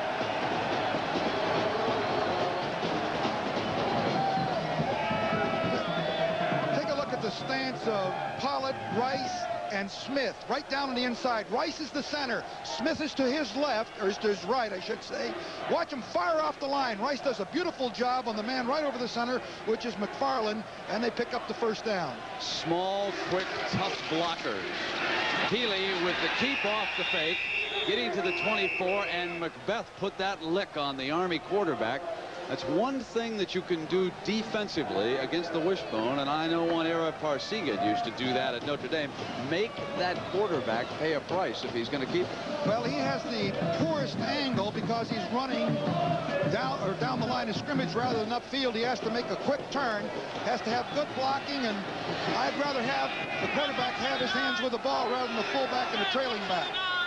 Take a look at the stance of Pollard, Rice, and Smith right down on the inside. Rice is the center. Smith is to his left, or is to his right, I should say. Watch him fire off the line. Rice does a beautiful job on the man right over the center, which is McFarland, and they pick up the first down. Small, quick, tough blockers. Healy with the keep off the fake, getting to the 24, and Macbeth put that lick on the Army quarterback. That's one thing that you can do defensively against the wishbone, and I know one era Parsegan used to do that at Notre Dame. Make that quarterback pay a price if he's going to keep it. Well, he has the poorest angle because he's running down the line of scrimmage rather than upfield. He has to make a quick turn, has to have good blocking, and I'd rather have the quarterback have his hands with the ball rather than the fullback and the trailing back.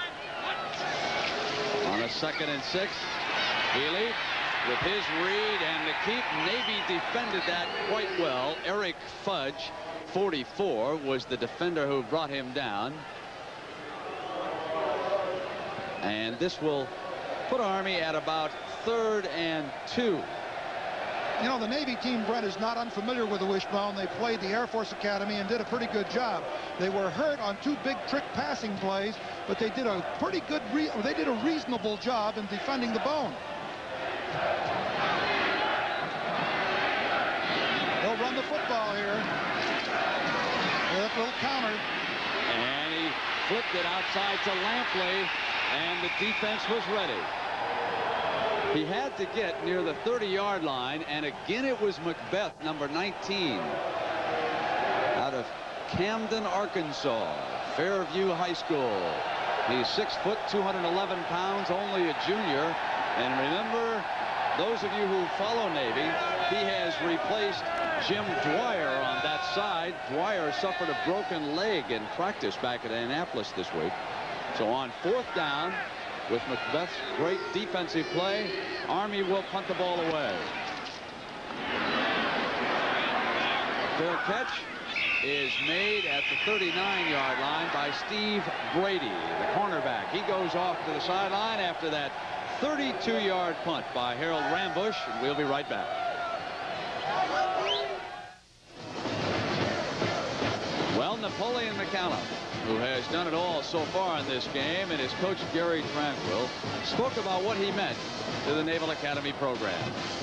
On a 2nd and 6, Healy with his read and the keep. Navy defended that quite well. Eric Fudge, 44, was the defender who brought him down. And this will put Army at about 3rd and 2. You know, the Navy team, Brent, is not unfamiliar with the wishbone. They played the Air Force Academy and did a pretty good job. They were hurt on 2 big trick passing plays, but they did a pretty good, they did a reasonable job in defending the bone. They'll run the football here. That little counter. And he flipped it outside to Lampley, and the defense was ready. He had to get near the 30-yard line, and again it was Macbeth, number 19, out of Camden, Arkansas, Fairview High School. He's 6 foot, 211 pounds, only a junior. And remember, those of you who follow Navy, he has replaced Jim Dwyer on that side. Dwyer suffered a broken leg in practice back at Annapolis this week. So on 4th down, with Macbeth's great defensive play, Army will punt the ball away. Fair catch is made at the 39-yard line by Steve Brady, the cornerback. He goes off to the sideline after that 32-yard punt by Harold Rambush, and we'll be right back. Well, Napoleon McCallum, who has done it all so far in this game, and his coach Gary Tranquil spoke about what he meant to the Naval Academy program.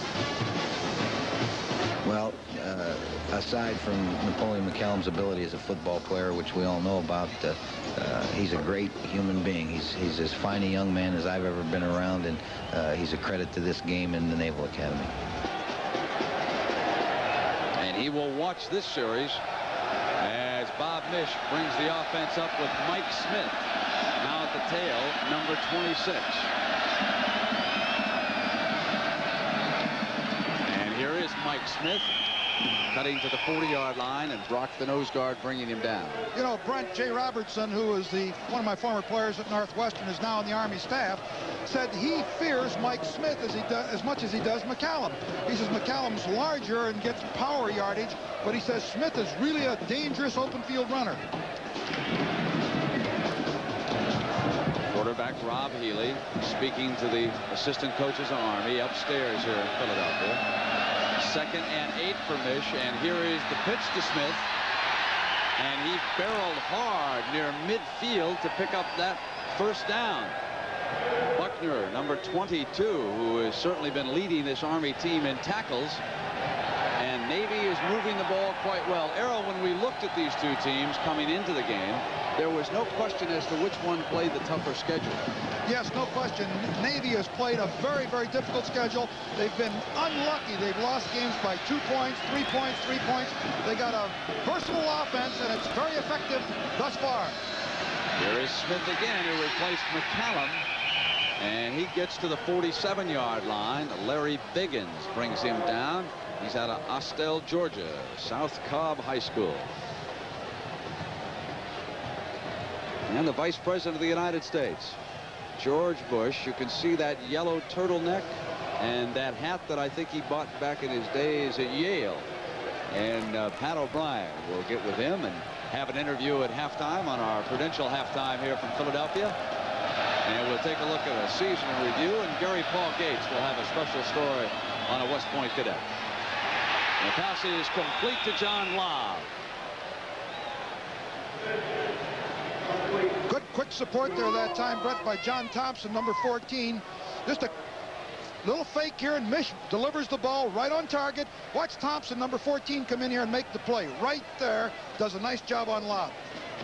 Well, aside from Napoleon McCallum's ability as a football player, which we all know about, he's a great human being. He's as fine a young man as I've ever been around, and he's a credit to this game in the Naval Academy. And he will watch this series as Bob Mish brings the offense up with Mike Smith, now at the tail, number 26. And here is Mike Smith cutting to the 40-yard line, and Brock, the nose guard, bringing him down. You know, Brent J. Robertson, who is one of my former players at Northwestern, is now on the Army staff, said he fears Mike Smith as much as he does McCallum. He says McCallum's larger and gets power yardage, but he says Smith is really a dangerous open field runner. Quarterback Rob Healy speaking to the assistant coaches of Army upstairs here in Philadelphia. 2nd and 8 for Mish, and here is the pitch to Smith. And he barreled hard near midfield to pick up that first down. Buckner, number 22, who has certainly been leading this Army team in tackles. And Navy is moving the ball quite well. Errol, when we looked at these two teams coming into the game, there was no question as to which one played the tougher schedule. Yes, no question. Navy has played a very, very difficult schedule. They've been unlucky. They've lost games by 2 points, 3 points, 3 points. They got a versatile offense, and it's very effective thus far. Here is Smith again, who replaced McCallum. And he gets to the 47-yard line. Larry Biggins brings him down. He's out of Austell, Georgia, South Cobb High School. And the Vice President of the United States, George Bush. You can see that yellow turtleneck and that hat that I think he bought back in his days at Yale. And Pat O'Brien will get with him and have an interview at halftime on our Prudential halftime here from Philadelphia. And we'll take a look at a season in review, and Gary Paul Gates will have a special story on a West Point cadet. The pass is complete to John Love. Good quick support there that time, Brett, by John Thompson, number 14. Just a little fake here, and Mish delivers the ball right on target. Watch Thompson, number 14, come in here and make the play. Right there, does a nice job on lob.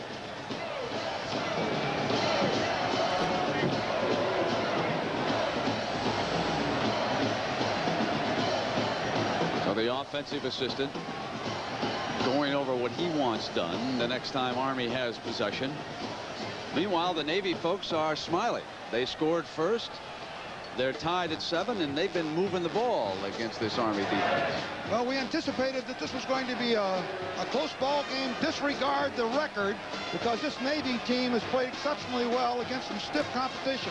So the offensive assistant going over what he wants done the next time Army has possession. Meanwhile, the Navy folks are smiling. They scored first. They're tied at 7, and they've been moving the ball against this Army defense. Well, we anticipated that this was going to be a close ball game. Disregard the record, because this Navy team has played exceptionally well against some stiff competition.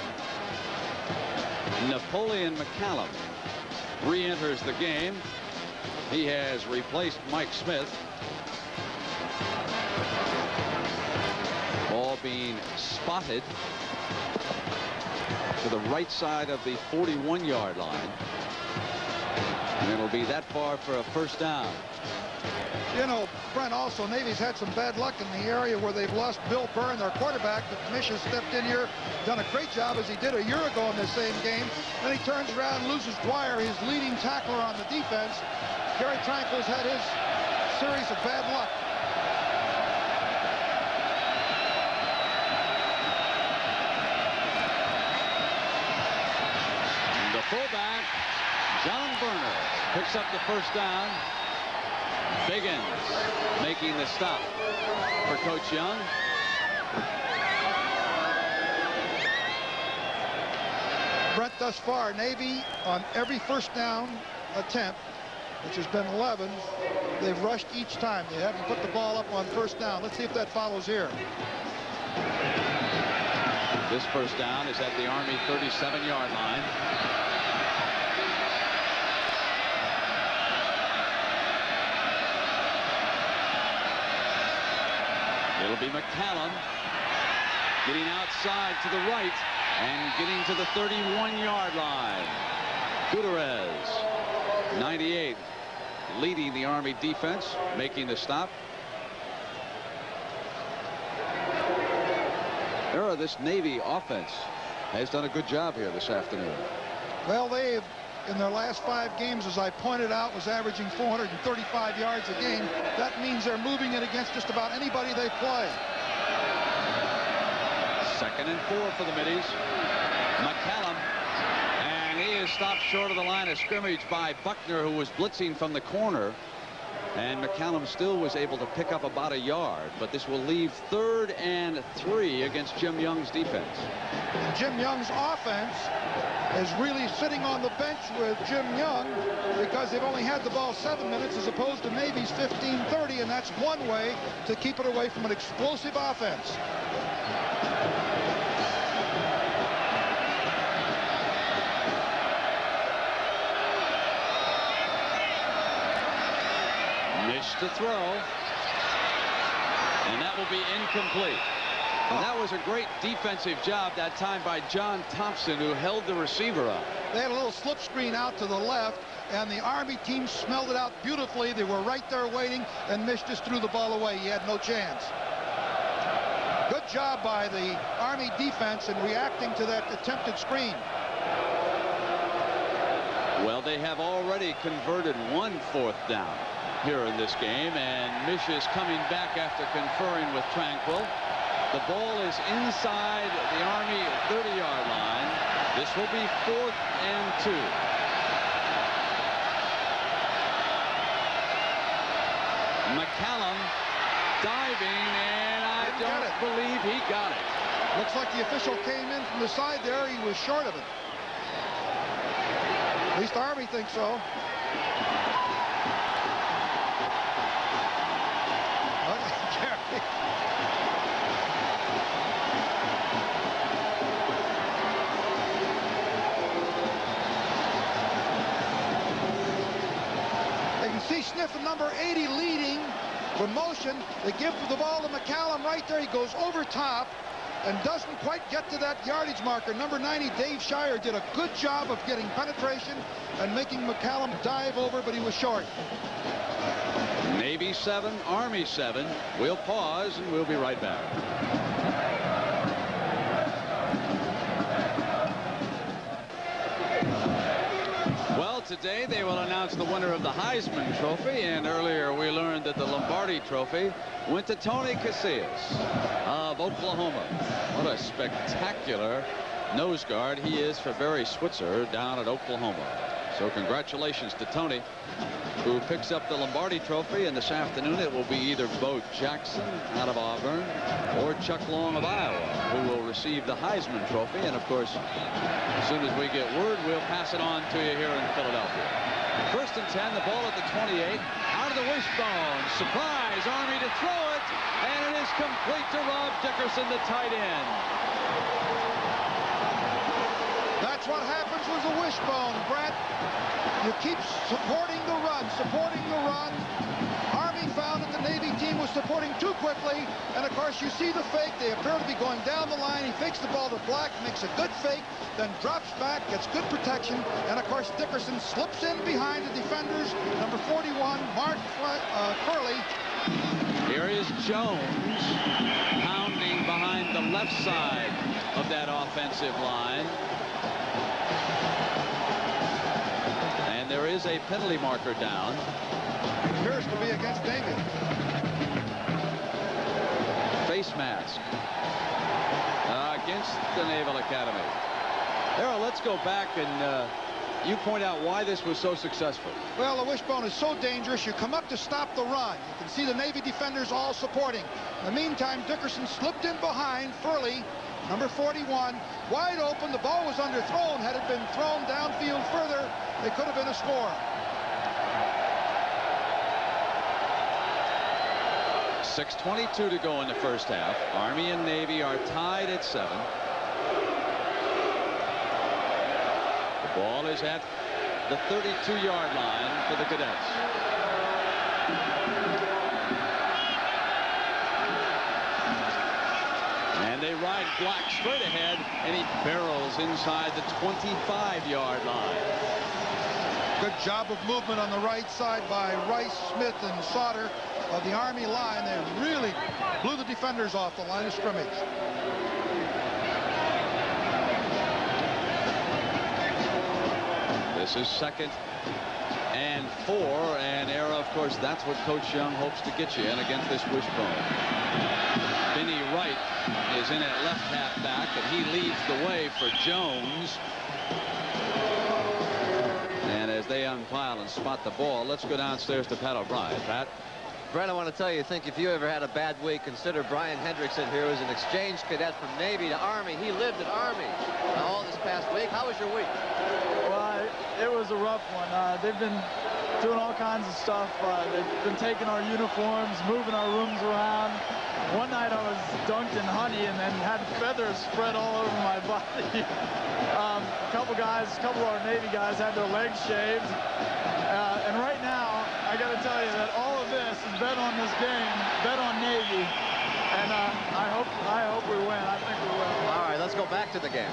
Napoleon McCallum re-enters the game. He has replaced Mike Smith. Ball being spotted to the right side of the 41-yard line. And it'll be that far for a first down. You know, Brent, also Navy's had some bad luck in the area where they've lost Bill Byrne, their quarterback, but Mish has stepped in here, done a great job as he did a year ago in this same game. Then he turns around and loses Dwyer, his leading tackler on the defense. Gary Tranquil's had his series of bad luck. The fullback, John Burner, picks up the first down. Biggins making the stop for Coach Young. Brett, thus far, Navy on every first down attempt, which has been 11, they've rushed each time. They haven't put the ball up on first down. Let's see if that follows here. This first down is at the Army 37-yard line. It'll be McCallum getting outside to the right and getting to the 31-yard line. Gutierrez, 98, leading the Army defense, making the stop. This Navy offense has done a good job here this afternoon. Well, they've, in their last 5 games, as I pointed out, was averaging 435 yards a game. That means they're moving it against just about anybody they play. 2nd and 4 for the Middies. McCallum, and he is stopped short of the line of scrimmage by Buckner, who was blitzing from the corner. And McCallum still was able to pick up about a yard, but this will leave 3rd and 3 against Jim Young's defense. Jim Young's offense is really sitting on the bench with Jim Young because they've only had the ball 7 minutes as opposed to Navy's 15-30, and that's one way to keep it away from an explosive offense. Missed the throw, and that will be incomplete. And that was a great defensive job that time by John Thompson, who held the receiver up. They had a little slip screen out to the left. and the Army team smelled it out beautifully. They were right there waiting, and Mish just threw the ball away. He had no chance. Good job by the Army defense in reacting to that attempted screen. Well, they have already converted 1 4th down here in this game, and Mish is coming back after conferring with Tranquil. The ball is inside the Army 30-yard line. This will be 4th and 2. McCallum diving, and I don't believe he got it. Looks like the official came in from the side there. He was short of it. At least the Army thinks so. You can see Sniffen, number 80, leading from motion. They give the ball to McCallum right there. He goes over top and doesn't quite get to that yardage marker. Number 90, Dave Shire, did a good job of getting penetration and making McCallum dive over, but he was short. Navy 7, Army 7. We'll pause and we'll be right back. Well, today they will announce the winner of the Heisman Trophy, and earlier we learned that the Lombardi Trophy went to Tony Casillas of Oklahoma. What a spectacular nose guard he is for Barry Switzer down at Oklahoma. So congratulations to Tony, who picks up the Lombardi Trophy, and this afternoon it will be either Bo Jackson out of Auburn or Chuck Long of Iowa who will receive the Heisman Trophy. And of course, as soon as we get word, we'll pass it on to you here in Philadelphia. 1st and 10, the ball at the 28, out of the wishbone. Surprise, Army to throw it, and it is complete to Rob Dickerson, the tight end. That's what happens with a wishbone, Brett. You keep supporting the run, Army found that the Navy team was supporting too quickly, and of course you see the fake. They appear to be going down the line. He fakes the ball to Black, makes a good fake, then drops back, gets good protection, and of course Dickerson slips in behind the defenders. Number 41, Mark Curley. Here is Jones pounding behind the left side of that offensive line. And there is a penalty marker down. It appears to be against Navy. Face mask against the Naval Academy. Errol, let's go back and you point out why this was so successful. Well, the wishbone is so dangerous. You come up to stop the run. You can see the Navy defenders all supporting. In the meantime, Dickerson slipped in behind Furley, number 41, wide open. The ball was underthrown. Had it been thrown downfield further, it could have been a score. 6:22 to go in the first half. Army and Navy are tied at 7. The ball is at the 32-yard line for the Cadets. And they ride Black straight ahead, and he barrels inside the 25-yard line. Good job of movement on the right side by Rice, Smith, and Sauter of the Army line. They really blew the defenders off the line of scrimmage. This is 2nd and 4, and Era, of course, that's what Coach Young hopes to get you in against this wishbone. Benny Wright is in at left halfback, and he leads the way for Jones. And as they unpile and spot the ball, let's go downstairs to Pat O'Brien. Pat? Brent, I want to tell you, if you ever had a bad week, consider Brian Hendrickson here, who's an exchange cadet from Navy to Army. He lived at Army all this past week. How was your week? Well, it was a rough one. They've been doing all kinds of stuff. They've been taking our uniforms, moving our rooms around. One night I was dunked in honey and then had feathers spread all over my body. A couple of our Navy guys had their legs shaved. And right now, I got to tell you that all of this is bet on this game, bet on Navy. And I hope we win. I think we will. All right, let's go back to the game.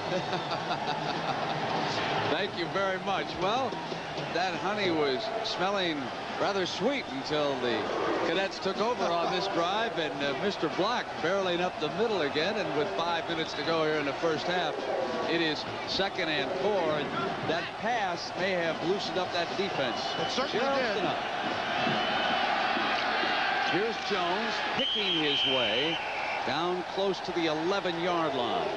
Thank you very much. Well, that honey was smelling rather sweet until the cadets took over on this drive, and Mr. Black barreling up the middle again, and with 5 minutes to go here in the first half, it is 2nd and 4. And that pass may have loosened up that defense. It certainly just did. enough. Here's Jones picking his way down close to the 11-yard line.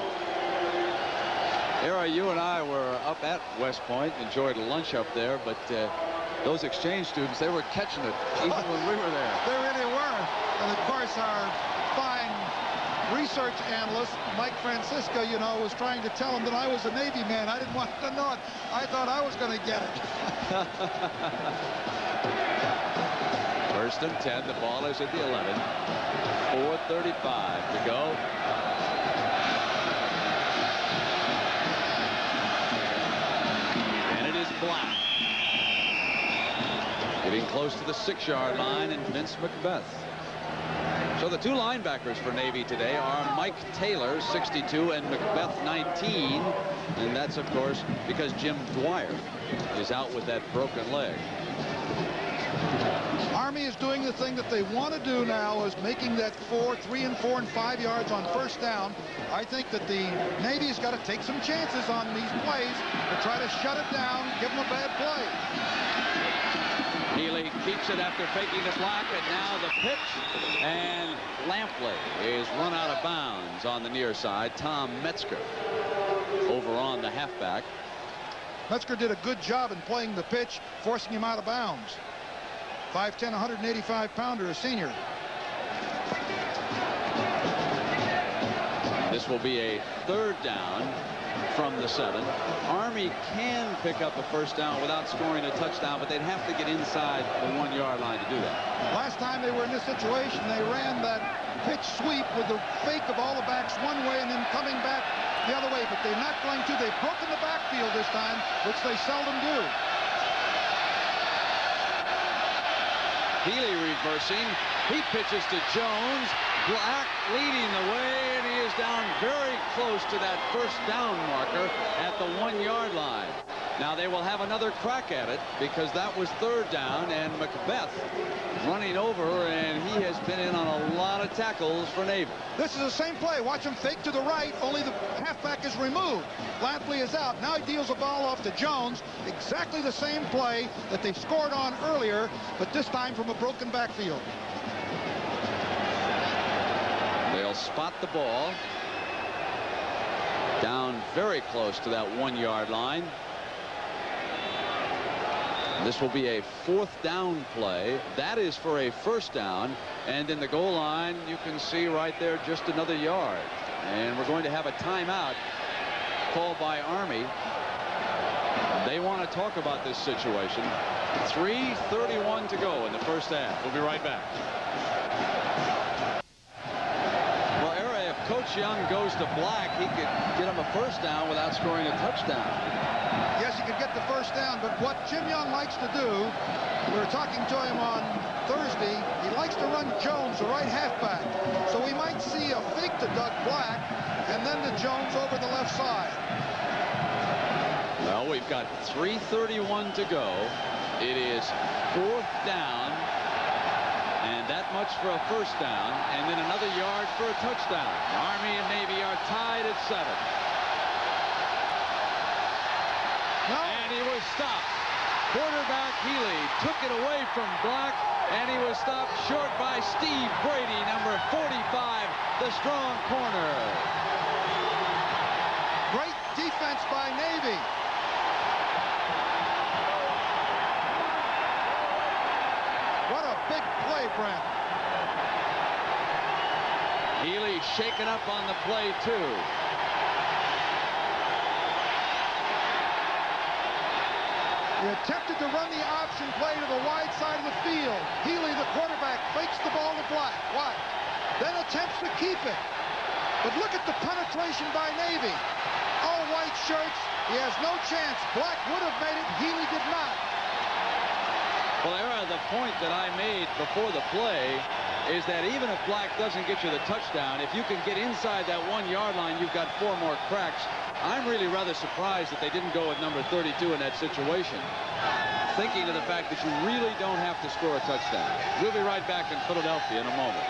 Era, you and I were up at West Point, enjoyed lunch up there, but those exchange students, they were catching it even when we were there. They really were. And of course, our fine research analyst, Mike Francisco, you know, was trying to tell him that I was a Navy man. I didn't want to know it. I thought I was going to get it. 1st and 10. The ball is at the 11. 4:35 to go. And it is Black. Getting close to the 6-yard line, and Vince Macbeth. So the 2 linebackers for Navy today are Mike Taylor, 62, and Macbeth, 19. And that's, of course, because Jim Dwyer is out with that broken leg. Army is doing the thing that they want to do now, is making that 3 and 4 and 5 yards on 1st down. I think that the Navy's got to take some chances on these plays and try to shut it down, give them a bad play. Healy keeps it after faking the Black, and now the pitch, and Lampley is run out of bounds on the near side. Tom Metzger over on the halfback. Metzger did a good job in playing the pitch, forcing him out of bounds. 5'10", 185-pounder, a senior. This will be a 3rd down from the 7. Army can pick up a 1st down without scoring a touchdown, but they'd have to get inside the 1-yard line to do that. Last time they were in this situation, they ran that pitch sweep with the fake of all the backs one way and then coming back the other way, but they're not going to. They've broken the backfield this time, which they seldom do. Healy reversing. He pitches to Jones. Black leading the way, and he is down very close to that 1st down marker at the 1-yard line. Now they will have another crack at it because that was 3rd down, and Macbeth running over, and he has been in on a lot of tackles for Navy. This is the same play. Watch him fake to the right, only the halfback is removed. Lampley is out. Now he deals the ball off to Jones. Exactly the same play that they scored on earlier, but this time from a broken backfield. They'll spot the ball down very close to that 1-yard line. This will be a 4th down play. That is for a 1st down, and in the goal line you can see right there just another yard, and we're going to have a timeout called by Army. They want to talk about this situation. 3:31 to go in the 1st half. We'll be right back. Well, Era, if Coach Young goes to Black, he could get him a 1st down without scoring a touchdown. Yes, he could get the 1st down, but what Jim Young likes to do, we were talking to him on Thursday, he likes to run Jones, the right halfback. So we might see a fake to Doug Black, and then to Jones over the left side. Well, we've got 3:31 to go. It is 4th down, and that much for a 1st down, and then another yard for a touchdown. Army and Navy are tied at 7. And he was stopped. Quarterback Healy took it away from Black, and he was stopped short by Steve Brady, number 45, the strong corner. Great defense by Navy. What a big play, Brent. Healy shaken up on the play, too. He attempted to run the option play to the wide side of the field. Healy, the quarterback, fakes the ball to Black. What? Then attempts to keep it. But look at the penetration by Navy. All white shirts. He has no chance. Black would have made it. Healy did not. Well, Era, the point that I made before the play is that even if Black doesn't get you the touchdown, if you can get inside that 1 yard line, you've got 4 more cracks. I'm really rather surprised that they didn't go with number 32 in that situation, thinking of the fact that you really don't have to score a touchdown. We'll be right back in Philadelphia in a moment.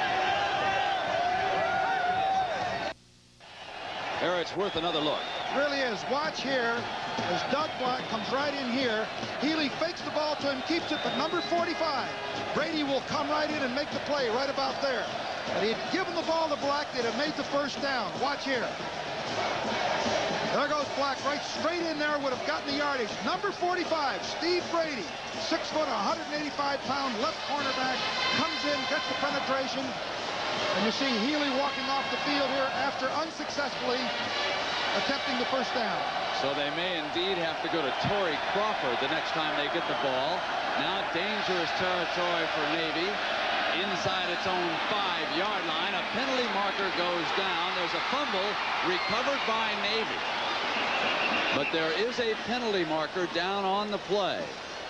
There, it's worth another look. Really is. Watch here as Doug Black comes right in here. Healy fakes the ball to him, keeps it, but number 45, Brady will come right in and make the play right about there. And he'd given the ball to Black, they'd have made the first down. Watch here. There goes Black, right straight in there, would have gotten the yardage. Number 45, Steve Brady, 6 foot, 185-pound left cornerback, comes in, gets the penetration. And you see Healy walking off the field here after unsuccessfully attempting the first down. So they may indeed have to go to Torrey Crawford the next time they get the ball. Now dangerous territory for Navy. Inside its own 5-yard line, a penalty marker goes down. There's a fumble recovered by Navy. But there is a penalty marker down on the play.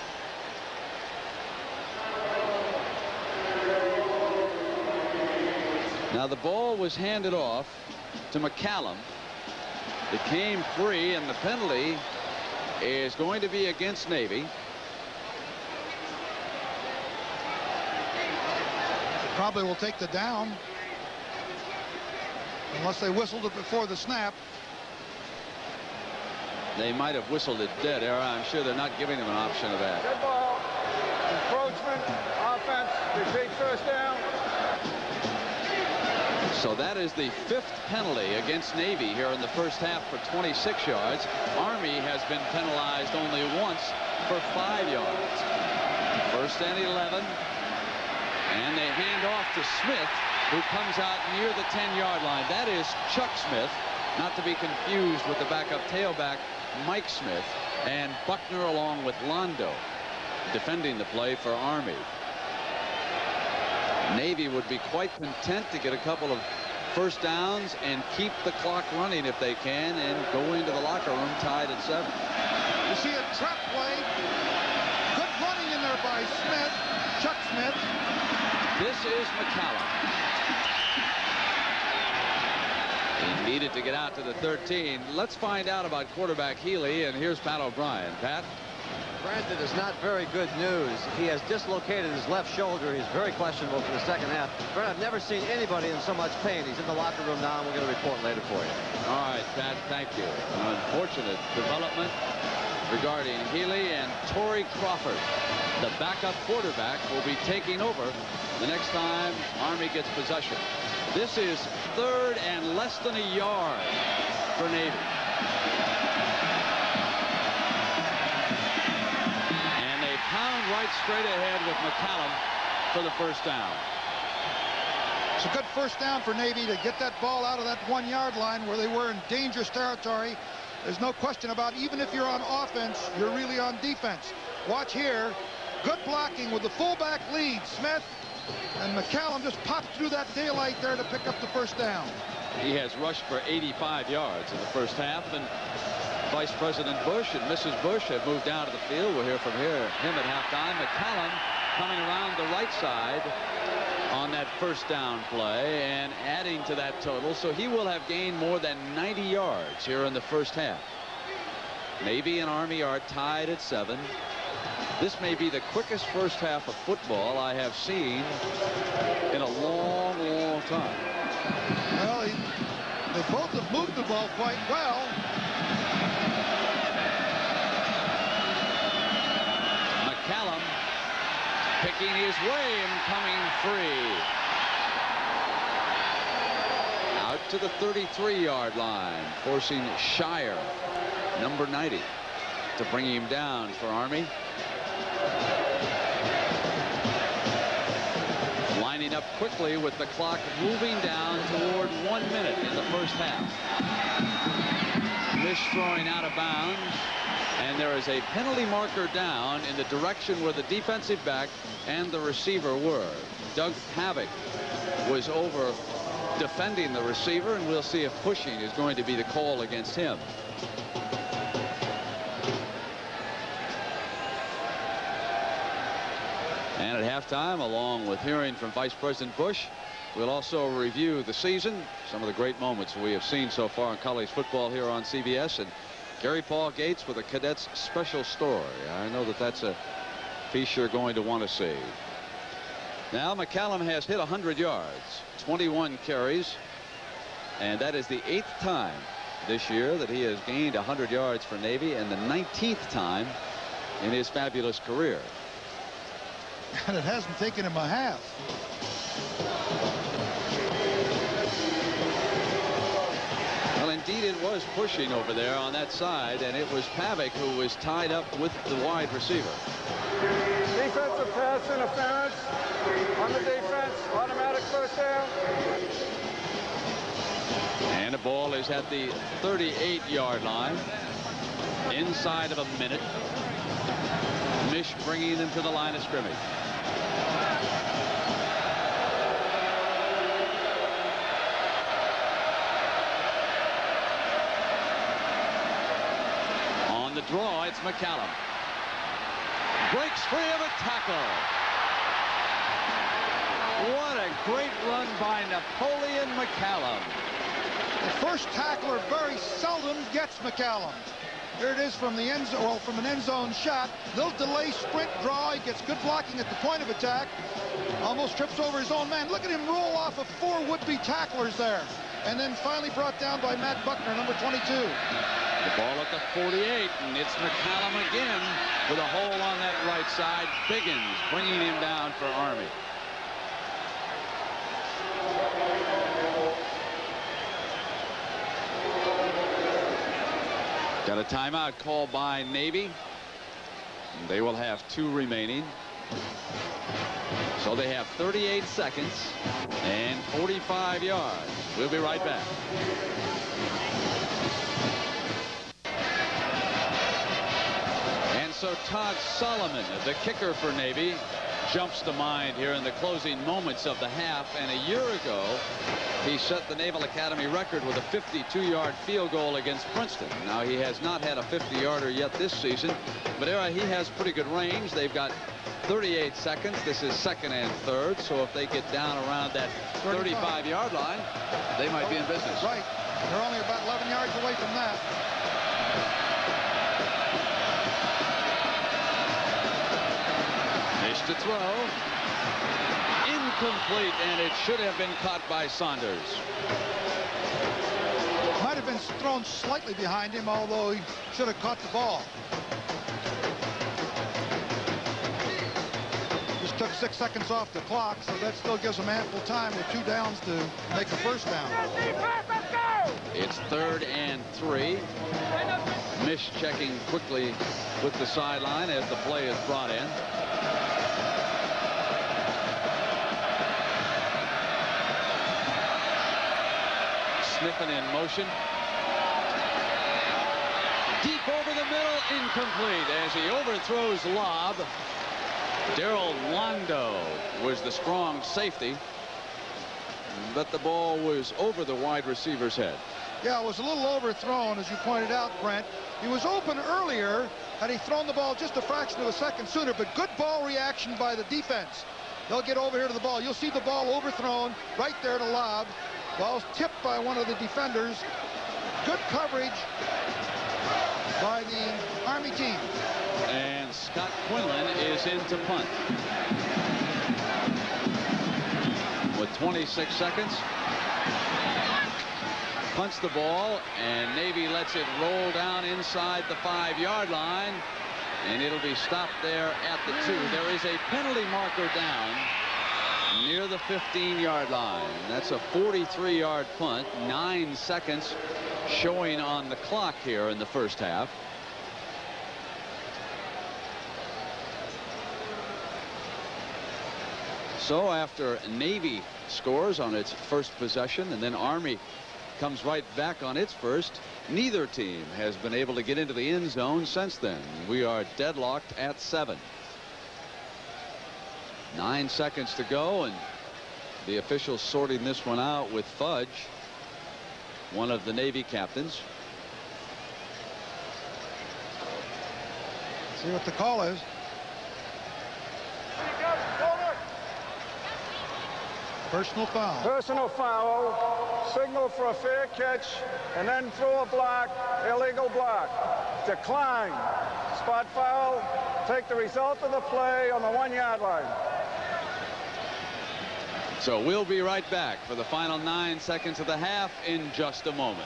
Now the ball was handed off to McCallum. It came free, and the penalty is going to be against Navy. Probably will take the down unless they whistled it before the snap. They might have whistled it dead, Era. I'm sure they're not giving them an option of that. Good ball. Encroachment. Offense. Repeat first down. So that is the 5th penalty against Navy here in the first half for 26 yards. Army has been penalized only once for 5 yards. 1st and 11. And they hand off to Smith, who comes out near the 10-yard line. That is Chuck Smith, not to be confused with the backup tailback, Mike Smith, and Buckner along with Londo defending the play for Army. Navy would be quite content to get a couple of first downs and keep the clock running if they can and go into the locker room tied at 7. You see a trap play. Good running in there by Smith, Chuck Smith. This is McCallum. He needed to get out to the 13. Let's find out about quarterback Healy, and here's Pat O'Brien. Pat? Granted, it's not very good news. He has dislocated his left shoulder. He's very questionable for the second half. But I've never seen anybody in so much pain. He's in the locker room now, and we're going to report later for you. All right, Pat, thank you. An unfortunate development regarding Healy, and Torrey Crawford, the backup quarterback, will be taking over the next time Army gets possession. This is 3rd and less than a yard for Navy. Pound right straight ahead with McCallum for the first down. It's a good first down for Navy to get that ball out of that 1-yard line where they were in dangerous territory. There's no question about, even if you're on offense, you're really on defense. Watch here. Good blocking with the fullback lead. Smith and McCallum just popped through that daylight there to pick up the first down. He has rushed for 85 yards in the first half, and Vice President Bush and Mrs. Bush have moved down to the field. We'll hear from him at halftime. McCallum coming around the right side on that first down play and adding to that total. So he will have gained more than 90 yards here in the first half. Navy and Army are tied at 7. This may be the quickest first half of football I have seen in a long, long time. Well, they both have moved the ball quite well. McCallum picking his way and coming free. Out to the 33-yard line, forcing Shire, number 90, to bring him down for Army. Lining up quickly with the clock moving down toward 1 minute in the first half. This throwing out of bounds, and there is a penalty marker down in the direction where the defensive back and the receiver were. Doug Havoc was over defending the receiver, and we'll see if pushing is going to be the call against him. And at halftime, along with hearing from Vice President Bush. We'll also review the season, some of the great moments we have seen so far in college football here on CBS, and Gary Paul Gates with a Cadets special story. I know that that's a piece you're going to want to see. Now McCallum has hit 100 yards, 21 carries, and that is the 8th time this year that he has gained 100 yards for Navy, and the 19th time in his fabulous career. And it hasn't taken him a half. Well, indeed, it was pushing over there on that side, and it was Pavic who was tied up with the wide receiver. Defensive pass interference on the defense. Automatic first down. And the ball is at the 38-yard line. Inside of a minute. Mish bringing them to the line of scrimmage. On the draw, it's McCallum. Breaks free of a tackle. What a great run by Napoleon McCallum. The first tackler very seldom gets McCallum. Here it is from the end zone, well, from an end zone shot. Little delay sprint draw. He gets good blocking at the point of attack. Almost trips over his own man. Look at him roll off of 4 would-be tacklers there. And then finally brought down by Matt Buckner, number 22. The ball at the 48, and it's McCallum again with a hole on that right side. Biggins bringing him down for Army. Got a timeout called by Navy. They will have 2 remaining. So they have 38 seconds and 45 yards. We'll be right back. And so Todd Solomon, the kicker for Navy, jumps to mind here in the closing moments of the half. And a year ago, he set the Naval Academy record with a 52-yard field goal against Princeton. Now, he has not had a 50-yarder yet this season, but he has pretty good range. They've got 38 seconds. This is 2nd and 3rd, so if they get down around that 35-yard line, they might be in business. Right. They're only about 11 yards away from that. Fish to throw. Incomplete, and it should have been caught by Saunders. Might have been thrown slightly behind him, although he should have caught the ball. Just took 6 seconds off the clock, so that still gives them ample time with 2 downs to make a first down. It's 3rd and 3. Mish checking quickly with the sideline as the play is brought in. Sniffin in motion. Deep over the middle, incomplete as he overthrows lob. Darrell Londo was the strong safety, but the ball was over the wide receiver's head. Yeah, it was a little overthrown, as you pointed out, Brent. He was open earlier had he thrown the ball just a fraction of a second sooner, but good ball reaction by the defense. They'll get over here to the ball. You'll see the ball overthrown right there to lob. Ball's tipped by one of the defenders. Good coverage by the Army team. And Scott Quinlan is in to punt. With 26 seconds. Punts the ball, and Navy lets it roll down inside the 5-yard line, and it'll be stopped there at the 2. There is a penalty marker down near the 15-yard line. That's a 43-yard punt. 9 seconds showing on the clock here in the first half. So after Navy scores on its first possession, and then Army comes right back on its first, neither team has been able to get into the end zone since then. We are deadlocked at 7. 9 seconds to go, and the officials sorting this one out with Fudge, one of the Navy captains. See what the call is. Personal foul. Personal foul, signal for a fair catch, and then throw a block, illegal block. Decline. Spot foul, take the result of the play on the 1-yard line. So we'll be right back for the final 9 seconds of the half in just a moment.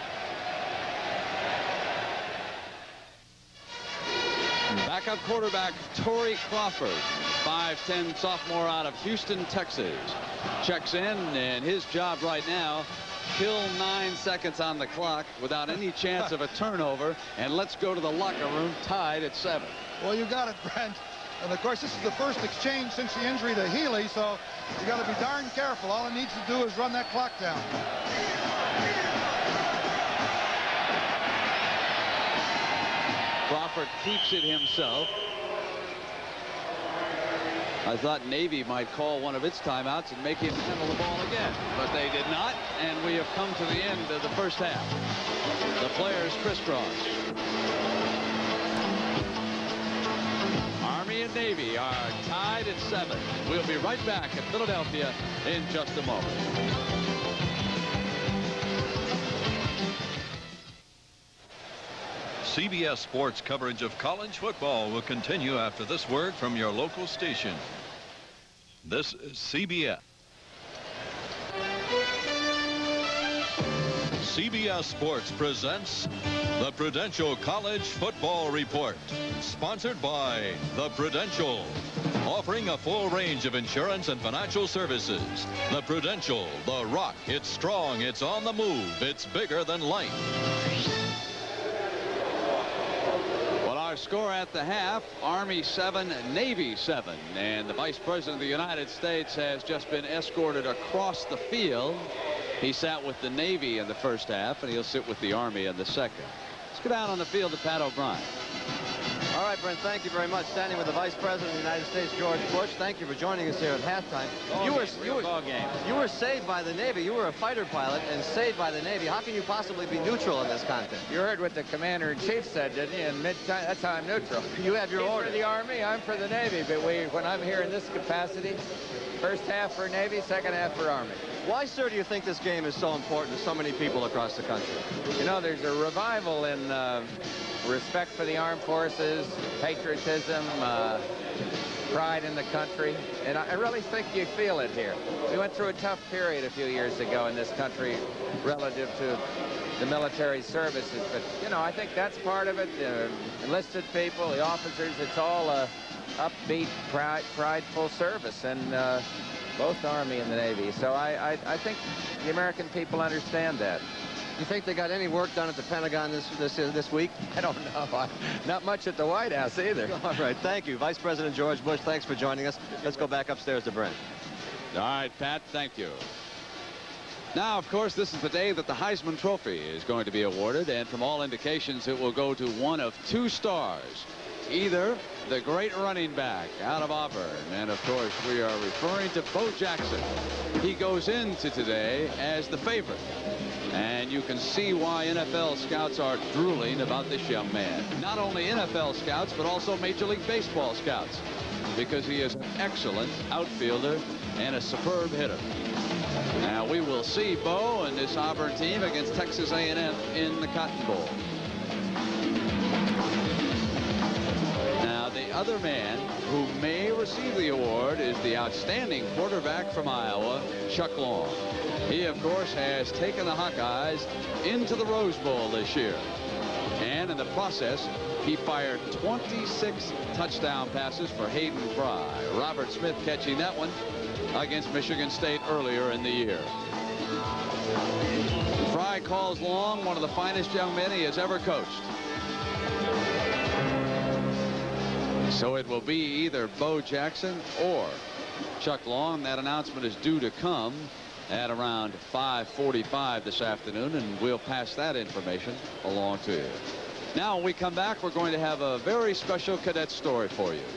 Backup quarterback Torrey Crawford, 5'10" sophomore out of Houston, Texas, checks in, and his job right now, kill 9 seconds on the clock without any chance of a turnover, and let's go to the locker room tied at 7. Well, you got it, Brent. And of course, this is the first exchange since the injury to Healy, so you got to be darn careful. All he needs to do is run that clock down. Crawford keeps it himself. I thought Navy might call one of its timeouts and make him handle the ball again, but they did not, and we have come to the end of the first half. The players crisscross. Army and Navy are tied at 7. We'll be right back at Philadelphia in just a moment. CBS Sports coverage of college football will continue after this word from your local station. This is CBS. CBS Sports presents the Prudential College Football Report, sponsored by the Prudential, offering a full range of insurance and financial services. The Prudential, the rock. It's strong, it's on the move, it's bigger than life. Score at the half, Army 7, Navy 7, and the Vice President of the United States has just been escorted across the field. He sat with the Navy in the first half, and he'll sit with the Army in the second. Let's go down on the field to Pat O'Brien. All right, Brent, thank you very much. Standing with the Vice President of the United States, George Bush. Thank you for joining us here at halftime. You were saved by the Navy. You were a fighter pilot and saved by the Navy. How can you possibly be neutral in this contest? You heard what the Commander-in-Chief said, didn't you? In mid-time, that's how I'm neutral. You have your order. For the Army, I'm for the Navy. But when I'm here in this capacity, first half for Navy, second half for Army. Why, sir, do you think this game is so important to so many people across the country? You know, there's a revival in respect for the armed forces, patriotism, pride in the country, and I really think you feel it here. We went through a tough period a few years ago in this country relative to the military services, but you know, I think that's part of it. The enlisted people, the officers, it's all a upbeat, prideful service, and both the Army and the Navy. So I think the American people understand that. You think they got any work done at the Pentagon this week? I don't know. Not much at the White House either. All right, thank you. Vice President George Bush, thanks for joining us. Let's go back upstairs to Brent. All right, Pat, thank you. Now, of course, this is the day that the Heisman Trophy is going to be awarded, and from all indications, it will go to one of 2 stars. Either the great running back out of Auburn, and of course we are referring to Bo Jackson. He goes into today as the favorite, and you can see why NFL scouts are drooling about this young man. Not only NFL scouts, but also Major League Baseball scouts, because he is an excellent outfielder and a superb hitter. Now we will see Bo and this Auburn team against Texas A&M in the Cotton Bowl. Now, the other man who may receive the award is the outstanding quarterback from Iowa, Chuck Long. He, of course, has taken the Hawkeyes into the Rose Bowl this year. And in the process, he fired 26 touchdown passes for Hayden Fry. Robert Smith catching that one against Michigan State earlier in the year. Fry calls Long one of the finest young men he has ever coached. So it will be either Bo Jackson or Chuck Long. That announcement is due to come at around 5:45 this afternoon, and we'll pass that information along to you. Now, when we come back, we're going to have a very special cadet story for you.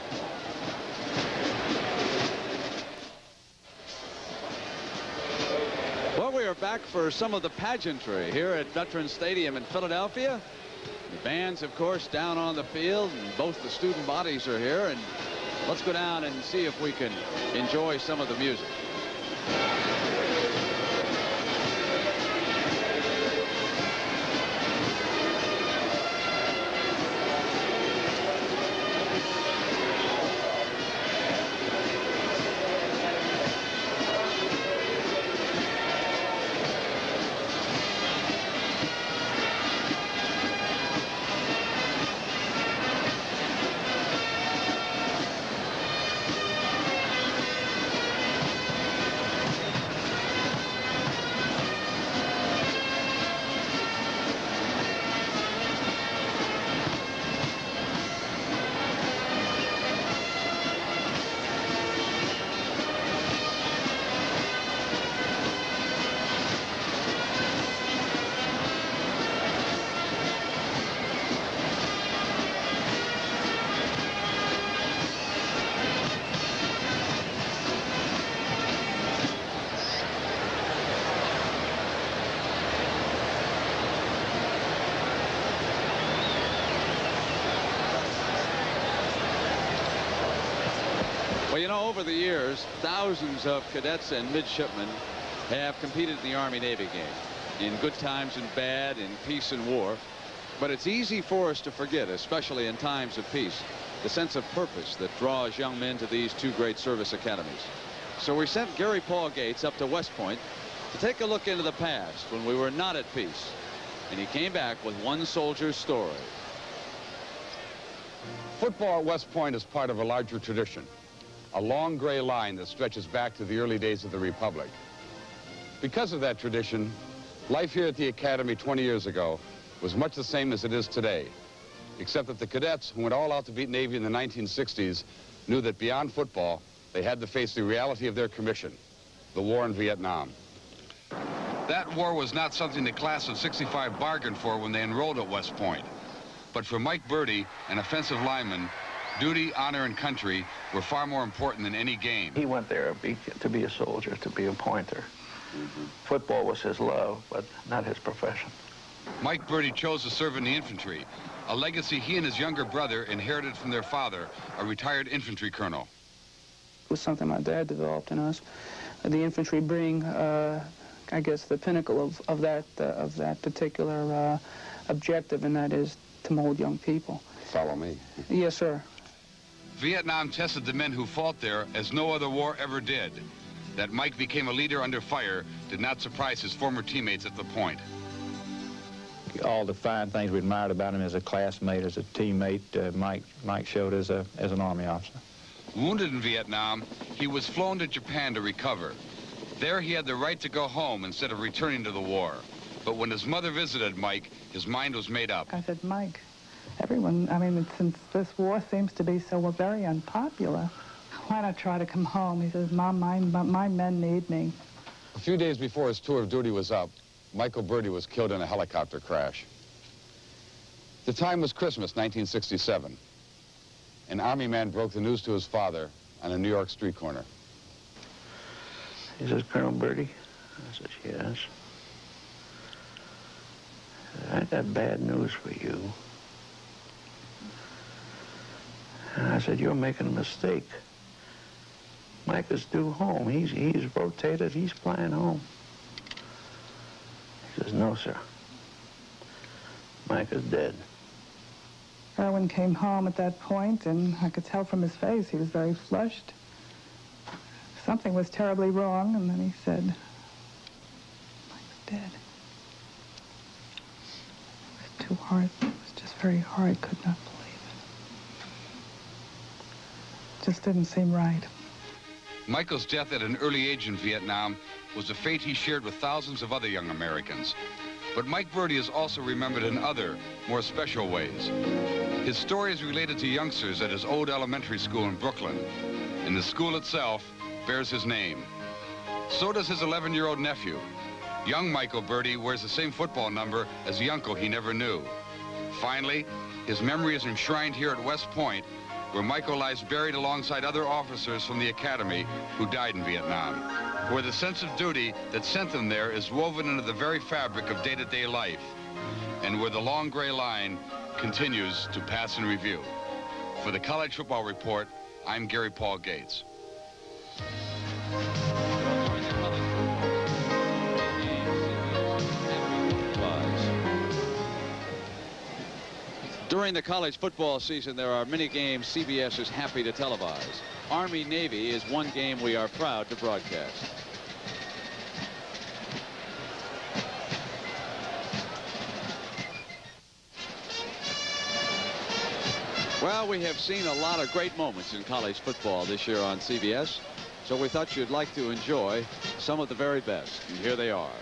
Well, we are back for some of the pageantry here at Veterans Stadium in Philadelphia. The band's, of course, down on the field, and both the student bodies are here. And let's go down and see if we can enjoy some of the music. Well, you know, over the years, thousands of cadets and midshipmen have competed in the Army-Navy game, in good times and bad, in peace and war. But it's easy for us to forget, especially in times of peace, the sense of purpose that draws young men to these two great service academies. So we sent Gary Paul Gates up to West Point to take a look into the past when we were not at peace. And he came back with one soldier's story. Football at West Point is part of a larger tradition, a long gray line that stretches back to the early days of the Republic. Because of that tradition, life here at the Academy 20 years ago was much the same as it is today, except that the cadets who went all out to beat Navy in the 1960s knew that beyond football, they had to face the reality of their commission, the war in Vietnam. That war was not something the class of '65 bargained for when they enrolled at West Point. But for Mike Birdie, an offensive lineman, duty, honor, and country were far more important than any game. He went there to be a soldier, to be a pointer. Football was his love, but not his profession. Mike Birdie chose to serve in the infantry, a legacy he and his younger brother inherited from their father, a retired infantry colonel. It was something my dad developed in us. The infantry being, I guess, the pinnacle of that particular objective, and that is to mold young people. Follow me. Yes, sir. Vietnam tested the men who fought there as no other war ever did. That Mike became a leader under fire did not surprise his former teammates at the point. All the fine things we admired about him as a classmate, as a teammate, Mike showed as an Army officer. Wounded in Vietnam, he was flown to Japan to recover. There he had the right to go home instead of returning to the war. But when his mother visited Mike, his mind was made up. I said, Mike, everyone, I mean, since this war seems to be so very unpopular, why not try to come home? He says, Mom, my men need me. A few days before his tour of duty was up, Michael Birdie was killed in a helicopter crash. The time was Christmas, 1967. An Army man broke the news to his father on a New York street corner. He says, Colonel Birdie? I said, yes. I got bad news for you. And I said, you're making a mistake. Mike is due home. He's rotated. He's flying home. He says, no, sir. Mike is dead. Erwin came home at that point, and I could tell from his face he was very flushed. Something was terribly wrong, and then he said, Mike's dead. It was too hard. It was just very hard. Could not believe it. Just didn't seem right. Michael's death at an early age in Vietnam was a fate he shared with thousands of other young Americans. But Mike Birdie is also remembered in other, more special ways. His story is related to youngsters at his old elementary school in Brooklyn, and the school itself bears his name. So does his 11-year-old nephew. Young Michael Birdie wears the same football number as the uncle he never knew. Finally, his memory is enshrined here at West Point, where Michael lies buried alongside other officers from the Academy who died in Vietnam, where the sense of duty that sent them there is woven into the very fabric of day-to-day life, and where the long gray line continues to pass in review. For the College Football Report, I'm Gary Paul Gates. During the college football season, there are many games CBS is happy to televise. Army-Navy is one game we are proud to broadcast. Well, we have seen a lot of great moments in college football this year on CBS, so we thought you'd like to enjoy some of the very best. And here they are.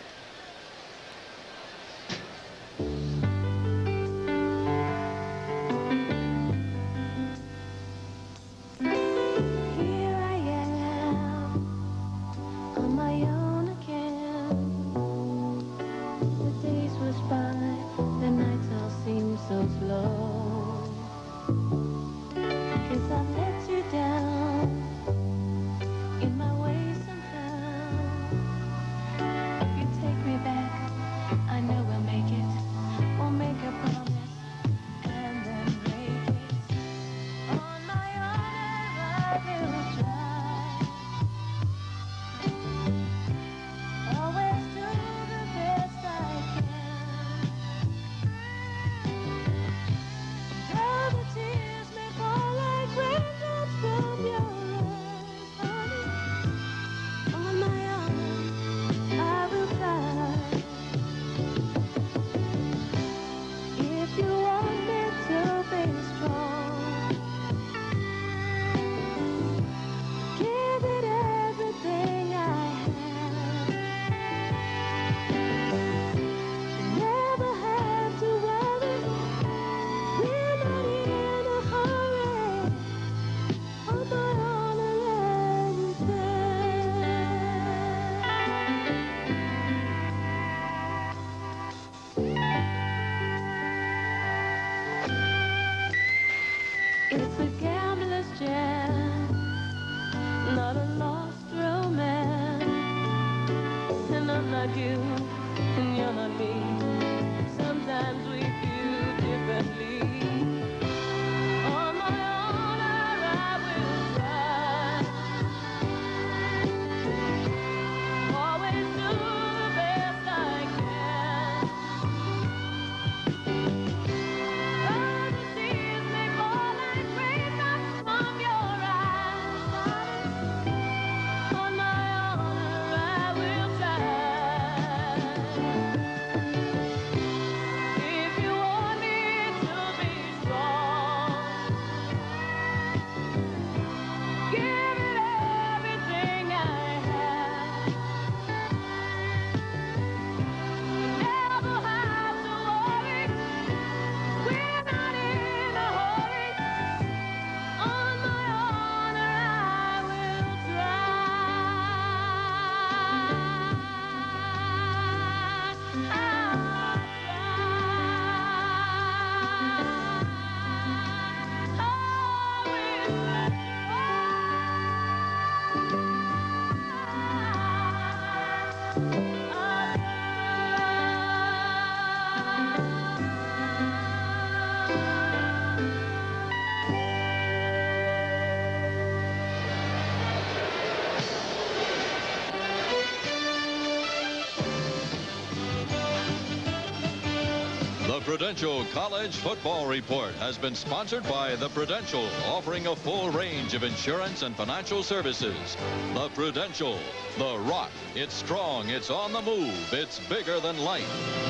Prudential College Football Report has been sponsored by the Prudential, offering a full range of insurance and financial services. The Prudential, the Rock. It's strong, it's on the move, it's bigger than life.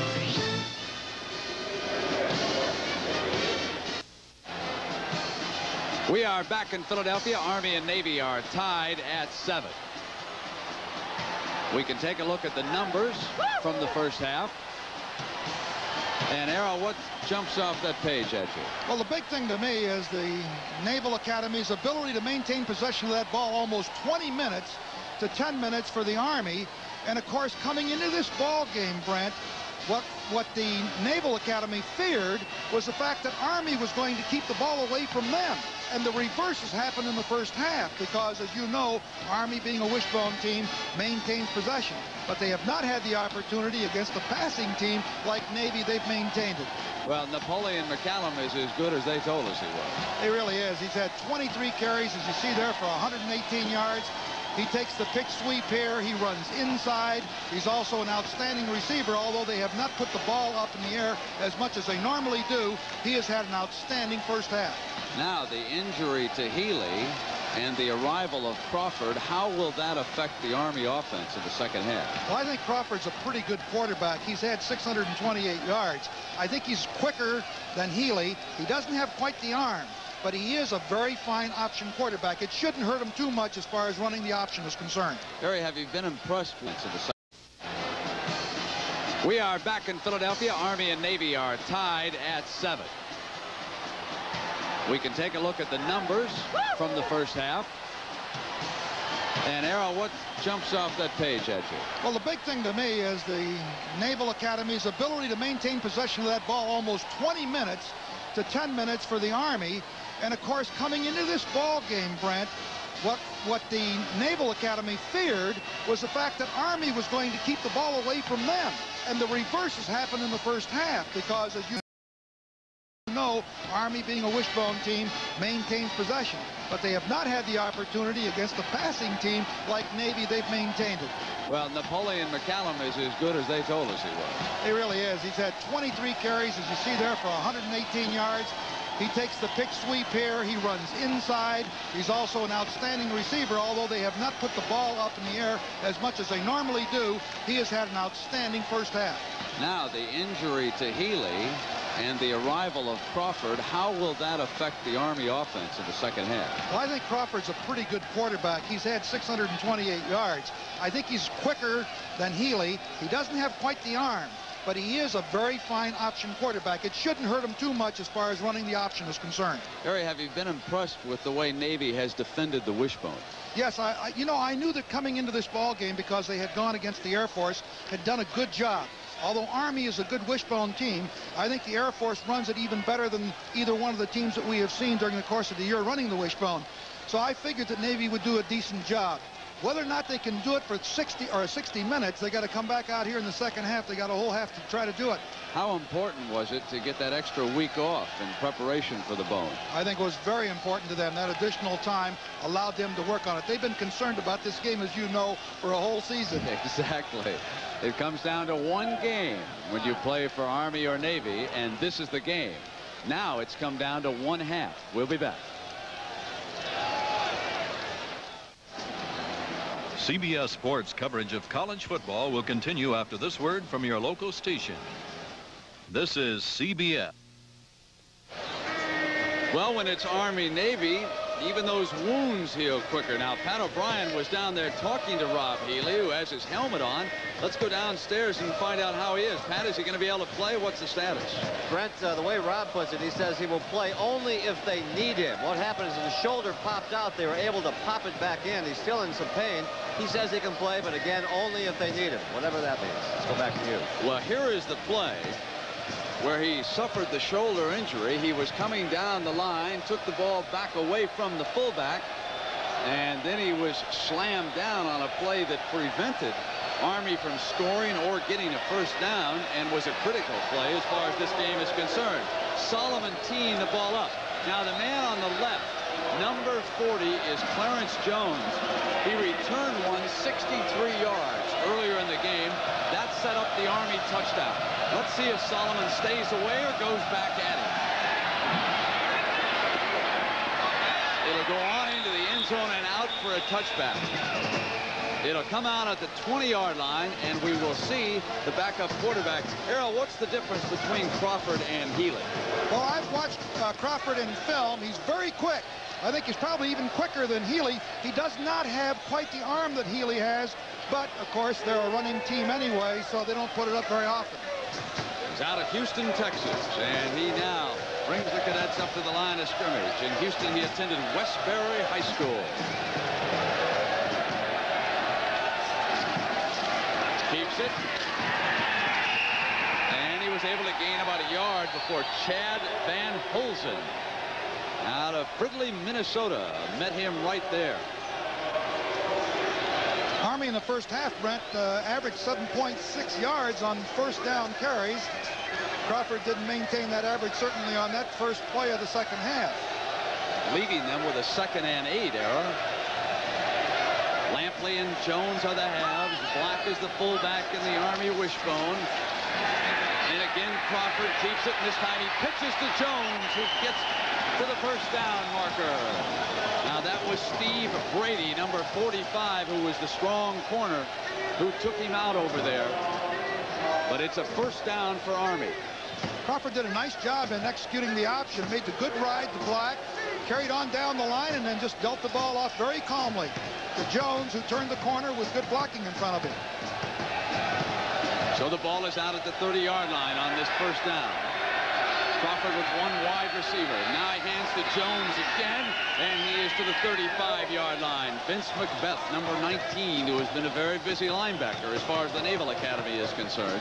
We are back in Philadelphia. Army and Navy are tied at 7. We can take a look at the numbers from the first half. And Errol, what jumps off that page at you? Well, the big thing to me is the Naval Academy's ability to maintain possession of that ball almost 20 minutes to 10 minutes for the Army. And of course, coming into this ball game, Brent, what the Naval Academy feared was the fact that Army was going to keep the ball away from them. And the reverse has happened in the first half because, as you know, Army, being a wishbone team, maintains possession. But they have not had the opportunity against a passing team like Navy. They've maintained it. Well, Napoleon McCallum is as good as they told us he was. He really is. He's had 23 carries, as you see there, for 118 yards. He takes the pitch sweep here. He runs inside. He's also an outstanding receiver, although they have not put the ball up in the air as much as they normally do. He has had an outstanding first half. Now the injury to Healy and the arrival of Crawford, how will that affect the Army offense in the second half? Well, I think Crawford's a pretty good quarterback. He's had 628 yards. I think he's quicker than Healy. He doesn't have quite the arm, but he is a very fine option quarterback. It shouldn't hurt him too much as far as running the option is concerned. Barry, have you been impressed with the second? We are back in Philadelphia. Army and Navy are tied at 7. We can take a look at the numbers from the first half. And Errol, what jumps off that page at you? Well, the big thing to me is the Naval Academy's ability to maintain possession of that ball almost 20 minutes to 10 minutes for the Army. And of course, coming into this ball game, Brent, what the Naval Academy feared was the fact that Army was going to keep the ball away from them. And the reverse has happened in the first half, because as you know, Army, being a wishbone team, maintains possession, but they have not had the opportunity against a passing team like Navy. They've maintained it. Well, Napoleon McCallum is as good as they told us he was. He really is. He's had 23 carries, as you see there, for 118 yards. He takes the pitch sweep here. He runs inside. He's also an outstanding receiver, although they have not put the ball up in the air as much as they normally do. He has had an outstanding first half. Now the injury to Healy and the arrival of Crawford, how will that affect the Army offense in the second half? Well, I think Crawford's a pretty good quarterback. He's had 628 yards. I think he's quicker than Healy. He doesn't have quite the arm, but he is a very fine option quarterback. It shouldn't hurt him too much as far as running the option is concerned. Barry, have you been impressed with the way Navy has defended the wishbone? Yes, I knew that coming into this ball game, because they had gone against the Air Force, had done a good job. Although Army is a good wishbone team, I think the Air Force runs it even better than either one of the teams that we have seen during the course of the year running the wishbone. So I figured that Navy would do a decent job. Whether or not they can do it for 60 minutes, they got to come back out here in the second half. They got a whole half to try to do it. How important was it to get that extra week off in preparation for the bone? I think it was very important to them. That additional time allowed them to work on it. They've been concerned about this game, as you know, for a whole season. Exactly. It comes down to one game when you play for Army or Navy, and this is the game. Now it's come down to one half. We'll be back. CBS Sports coverage of college football will continue after this word from your local station. This is CBS. Well, when it's Army-Navy, even those wounds heal quicker. Now, Pat O'Brien was down there talking to Rob Healy, who has his helmet on. Let's go downstairs and find out how he is. Pat, is he going to be able to play? What's the status? Brent, the way Rob puts it, he says he will play only if they need him. What happened is his shoulder popped out. They were able to pop it back in. He's still in some pain. He says he can play, but again, only if they need him, whatever that means. Let's go back to you. Well, here is the play where he suffered the shoulder injury. He was coming down the line, took the ball back away from the fullback, and then he was slammed down on a play that prevented Army from scoring or getting a first down, and was a critical play as far as this game is concerned. Solomon teeing the ball up. Now the man on the left, number 40, is Clarence Jones. He returned one 63 yards earlier in the game. That set up the Army touchdown. Let's see if Solomon stays away or goes back at him. It'll go on into the end zone and out for a touchback. It'll come out at the 20-yard line, and we will see the backup quarterback. Errol, what's the difference between Crawford and Healy? Well, I've watched Crawford in film. He's very quick. I think he's probably even quicker than Healy. He does not have quite the arm that Healy has, but, of course, they're a running team anyway, so they don't put it up very often. He's out of Houston, Texas, and he now brings the cadets up to the line of scrimmage. In Houston, he attended Westbury High School. Keeps it. And he was able to gain about a yard before Chad Van Holzen out of Fridley, Minnesota, met him right there. Army in the first half, Brent, averaged 7.6 yards on first down carries. Crawford didn't maintain that average, certainly on that first play of the second half. Leaving them with a 2nd and 8, Era. Lampley and Jones are the halves. Black is the fullback in the Army wishbone. And again, Crawford keeps it, and this time he pitches to Jones, who gets to the first down marker. Now that was Steve Brady, number 45, who was the strong corner, who took him out over there. But it's a first down for Army. Crawford did a nice job in executing the option, made the good ride to Black, carried on down the line, and then just dealt the ball off very calmly to Jones, who turned the corner with good blocking in front of him. So the ball is out at the 30-yard line on this first down. Crawford with one wide receiver. Now he hands to Jones again, and he is to the 35-yard line. Vince Macbeth, number 19, who has been a very busy linebacker as far as the Naval Academy is concerned.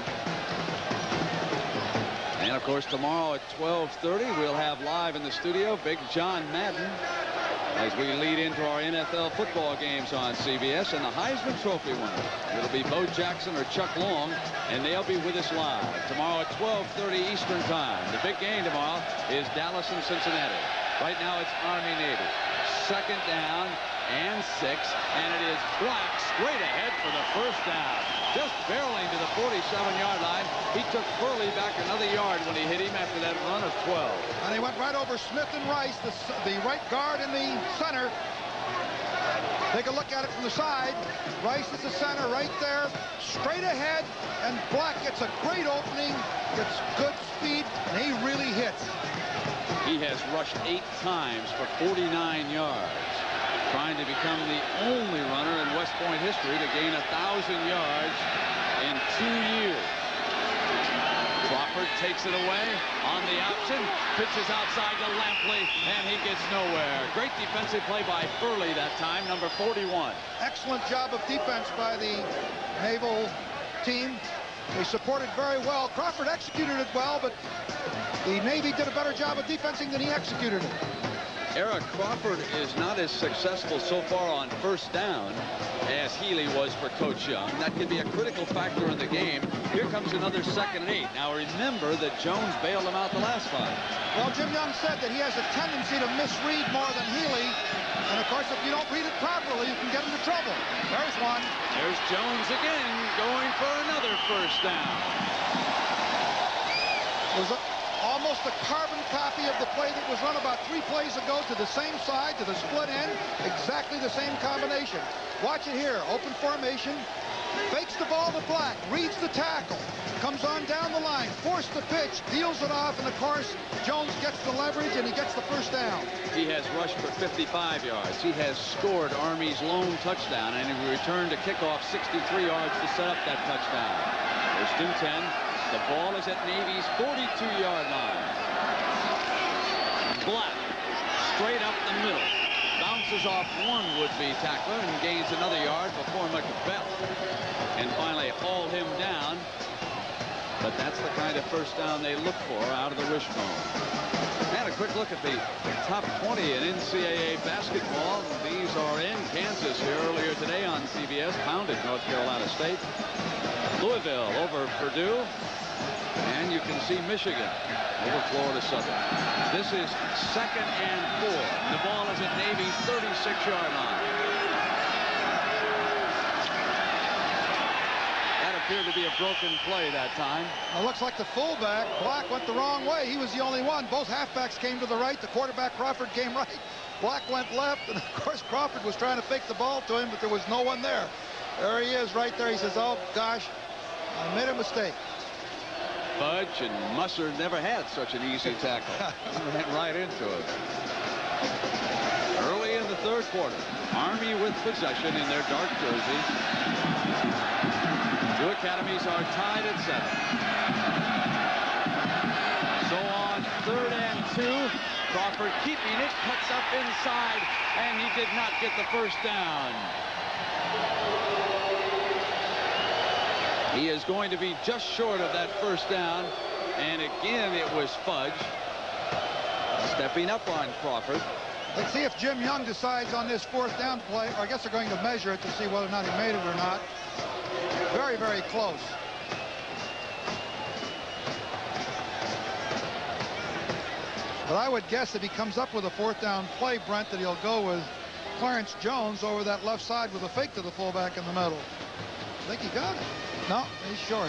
And, of course, tomorrow at 12:30, we'll have live in the studio Big John Madden as we lead into our NFL football games on CBS, and the Heisman Trophy winner. It'll be Bo Jackson or Chuck Long, and they'll be with us live tomorrow at 12:30 Eastern Time. The big game tomorrow is Dallas and Cincinnati. Right now it's Army-Navy. Second down and 6, and it is Black straight ahead for the first down. Just barreling to the 47-yard line. He took Furley back another yard when he hit him after that run of 12. And he went right over Smith and Rice, the right guard in the center. Take a look at it from the side. Rice is the center right there, straight ahead, and Black gets a great opening, gets good speed, and he really hits. He has rushed 8 times for 49 yards, trying to become the only runner in West Point history to gain 1,000 yards in 2 years. Crawford takes it away on the option, pitches outside to Lampley, and he gets nowhere. Great defensive play by Furley that time, number 41. Excellent job of defense by the Naval team. They supported very well. Crawford executed it well, but the Navy did a better job of defensing than he executed it. Eric, Crawford is not as successful so far on first down as Healy was for Coach Young. That could be a critical factor in the game. Here comes another 2nd and 8. Now remember that Jones bailed him out the last time. Well, Jim Young said that he has a tendency to misread more than Healy. And of course, if you don't read it properly, you can get into trouble. There's one. There's Jones again going for another first down. It was almost a carbon copy of the play that was run about 3 plays ago, to the same side, to the split end, exactly the same combination. Watch it here, open formation, fakes the ball to Black, reads the tackle, comes on down the line, forced the pitch, deals it off, and of course, Jones gets the leverage and he gets the first down. He has rushed for 55 yards. He has scored Army's lone touchdown, and he returned a kickoff 63 yards to set up that touchdown. There's 2-10. The ball is at Navy's 42-yard line. Black, straight up the middle. Bounces off one would-be tackler and gains another yard before Macbeth and finally hauled him down. But that's the kind of first down they look for out of the wishbone. And a quick look at the top 20 in NCAA basketball. These are in Kansas here earlier today on CBS. Pounded North Carolina State. Louisville over Purdue. And you can see Michigan over Florida Southern. This is 2nd and 4. The ball is at Navy's 36-yard line. That appeared to be a broken play that time. It looks like the fullback, Black, went the wrong way. He was the only one. Both halfbacks came to the right. The quarterback, Crawford, came right. Black went left, and of course Crawford was trying to fake the ball to him, but there was no one there. There he is right there. He says, oh gosh, I made a mistake. Fudge and Musser never had such an easy tackle. Went right into it. Early in the 3rd quarter, Army with possession in their dark jerseys. 2 academies are tied at 7. So on 3rd and 2, Crawford keeping it, cuts up inside, and he did not get the first down. He is going to be just short of that first down. And again, it was Fudge stepping up on Crawford. Let's see if Jim Young decides on this 4th down play, or I guess they're going to measure it to see whether or not he made it or not. Very, very close. But I would guess if he comes up with a 4th down play, Brent, that he'll go with Clarence Jones over that left side with a fake to the fullback in the middle. I think he got it. No, he's short.